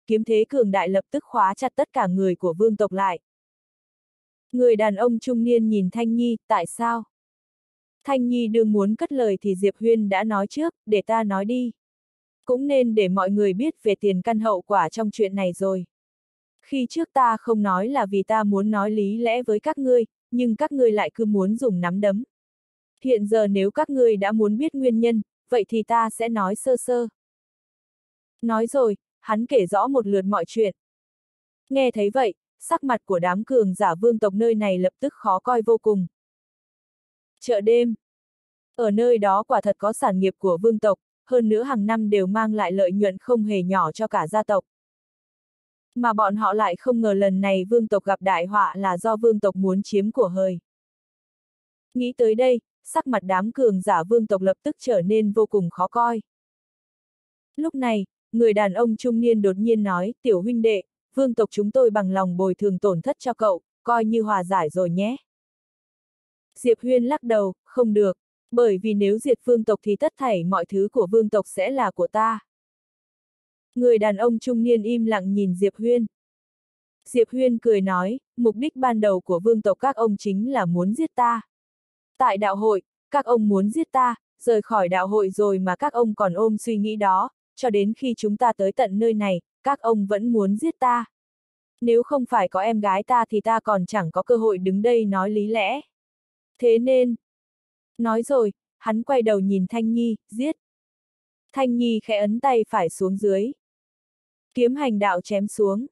kiếm thế cường đại lập tức khóa chặt tất cả người của vương tộc lại. Người đàn ông trung niên nhìn Thanh Nhi, tại sao? Thanh Nhi đương muốn cất lời thì Diệp Huyên đã nói trước, để ta nói đi. Cũng nên để mọi người biết về tiền căn hậu quả trong chuyện này rồi. Khi trước ta không nói là vì ta muốn nói lý lẽ với các ngươi, nhưng các ngươi lại cứ muốn dùng nắm đấm. Hiện giờ nếu các ngươi đã muốn biết nguyên nhân, vậy thì ta sẽ nói sơ sơ. Nói rồi, hắn kể rõ một lượt mọi chuyện. Nghe thấy vậy, sắc mặt của đám cường giả vương tộc nơi này lập tức khó coi vô cùng. Chợ đêm. Ở nơi đó quả thật có sản nghiệp của vương tộc, hơn nữa hàng năm đều mang lại lợi nhuận không hề nhỏ cho cả gia tộc. Mà bọn họ lại không ngờ lần này vương tộc gặp đại họa là do vương tộc muốn chiếm của hời. Nghĩ tới đây, sắc mặt đám cường giả vương tộc lập tức trở nên vô cùng khó coi. Lúc này, người đàn ông trung niên đột nhiên nói, tiểu huynh đệ, vương tộc chúng tôi bằng lòng bồi thường tổn thất cho cậu, coi như hòa giải rồi nhé. Diệp Huyên lắc đầu, không được, bởi vì nếu diệt vương tộc thì tất thảy mọi thứ của vương tộc sẽ là của ta. Người đàn ông trung niên im lặng nhìn Diệp Huyên. Diệp Huyên cười nói, mục đích ban đầu của vương tộc các ông chính là muốn giết ta. Tại đạo hội, các ông muốn giết ta, rời khỏi đạo hội rồi mà các ông còn ôm suy nghĩ đó, cho đến khi chúng ta tới tận nơi này, các ông vẫn muốn giết ta. Nếu không phải có em gái ta thì ta còn chẳng có cơ hội đứng đây nói lý lẽ. Thế nên... Nói rồi, hắn quay đầu nhìn Thanh Nhi, giết. Thanh Nhi khẽ ấn tay phải xuống dưới. Kiếm hành đạo chém xuống.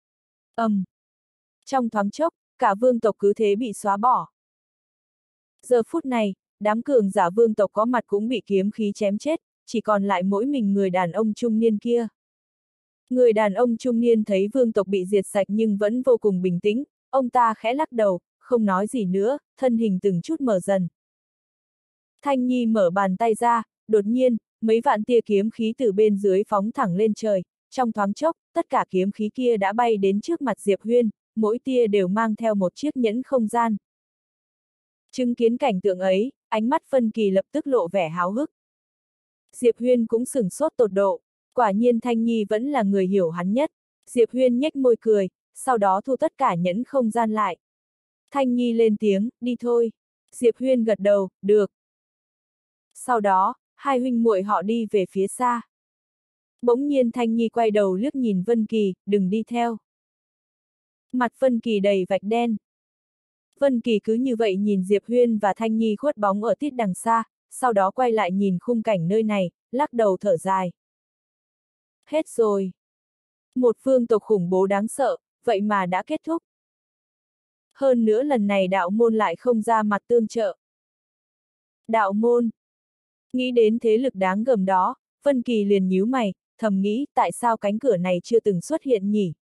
Trong thoáng chốc, cả vương tộc cứ thế bị xóa bỏ. Giờ phút này, đám cường giả vương tộc có mặt cũng bị kiếm khí chém chết, chỉ còn lại mỗi mình người đàn ông trung niên kia. Người đàn ông trung niên thấy vương tộc bị diệt sạch nhưng vẫn vô cùng bình tĩnh, ông ta khẽ lắc đầu, không nói gì nữa, thân hình từng chút mờ dần. Thanh Nhi mở bàn tay ra, đột nhiên, mấy vạn tia kiếm khí từ bên dưới phóng thẳng lên trời, trong thoáng chốc, tất cả kiếm khí kia đã bay đến trước mặt Diệp Huyên, mỗi tia đều mang theo một chiếc nhẫn không gian. Chứng kiến cảnh tượng ấy, ánh mắt Vân Kỳ lập tức lộ vẻ háo hức. Diệp Huyên cũng sửng sốt tột độ, quả nhiên Thanh Nhi vẫn là người hiểu hắn nhất. Diệp Huyên nhếch môi cười, sau đó thu tất cả nhẫn không gian lại. Thanh Nhi lên tiếng, đi thôi. Diệp Huyên gật đầu, được. Sau đó, hai huynh muội họ đi về phía xa. Bỗng nhiên Thanh Nhi quay đầu liếc nhìn Vân Kỳ, đừng đi theo. Mặt Vân Kỳ đầy vạch đen. Vân Kỳ cứ như vậy nhìn Diệp Huyên và Thanh Nhi khuất bóng ở tít đằng xa, sau đó quay lại nhìn khung cảnh nơi này, lắc đầu thở dài. Hết rồi. Một vương tộc khủng bố đáng sợ, vậy mà đã kết thúc. Hơn nữa lần này đạo môn lại không ra mặt tương trợ. Đạo môn. Nghĩ đến thế lực đáng gờm đó, Vân Kỳ liền nhíu mày, thầm nghĩ tại sao cánh cửa này chưa từng xuất hiện nhỉ?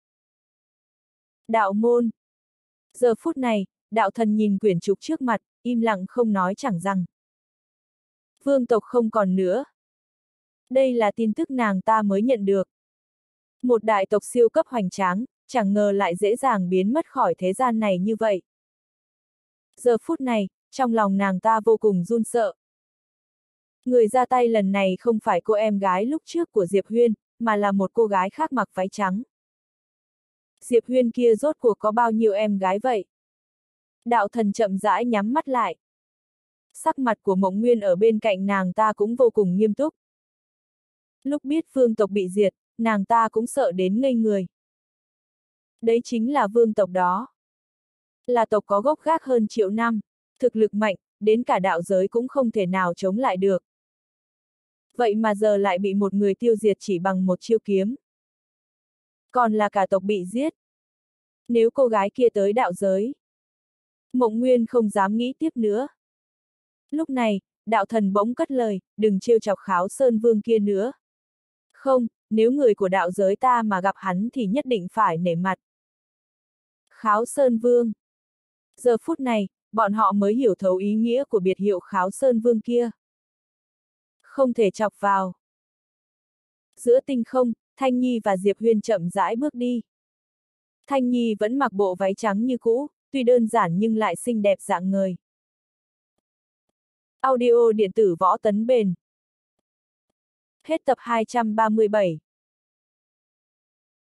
Đạo môn. Giờ phút này, đạo thần nhìn quyển trục trước mặt, im lặng không nói chẳng rằng. Vương tộc không còn nữa. Đây là tin tức nàng ta mới nhận được. Một đại tộc siêu cấp hoành tráng, chẳng ngờ lại dễ dàng biến mất khỏi thế gian này như vậy. Giờ phút này, trong lòng nàng ta vô cùng run sợ. Người ra tay lần này không phải cô em gái lúc trước của Diệp Huyên, mà là một cô gái khác mặc váy trắng. Diệp Huyên kia rốt cuộc có bao nhiêu em gái vậy? Đạo thần chậm rãi nhắm mắt lại. Sắc mặt của Mộng Nguyên ở bên cạnh nàng ta cũng vô cùng nghiêm túc. Lúc biết vương tộc bị diệt, nàng ta cũng sợ đến ngây người. Đấy chính là vương tộc đó. Là tộc có gốc gác hơn triệu năm, thực lực mạnh, đến cả đạo giới cũng không thể nào chống lại được. Vậy mà giờ lại bị một người tiêu diệt chỉ bằng một chiêu kiếm. Còn là cả tộc bị giết. Nếu cô gái kia tới đạo giới. Mộng Nguyên không dám nghĩ tiếp nữa. Lúc này, đạo thần bỗng cất lời, đừng trêu chọc Kháo Sơn Vương kia nữa. Không, nếu người của đạo giới ta mà gặp hắn thì nhất định phải nể mặt. Kháo Sơn Vương. Giờ phút này, bọn họ mới hiểu thấu ý nghĩa của biệt hiệu Kháo Sơn Vương kia. Không thể chọc vào. Giữa tinh không, Thanh Nhi và Diệp Huyên chậm rãi bước đi. Thanh Nhi vẫn mặc bộ váy trắng như cũ, tuy đơn giản nhưng lại xinh đẹp rạng ngời. Audio điện tử Võ Tấn Bền. Hết tập 237.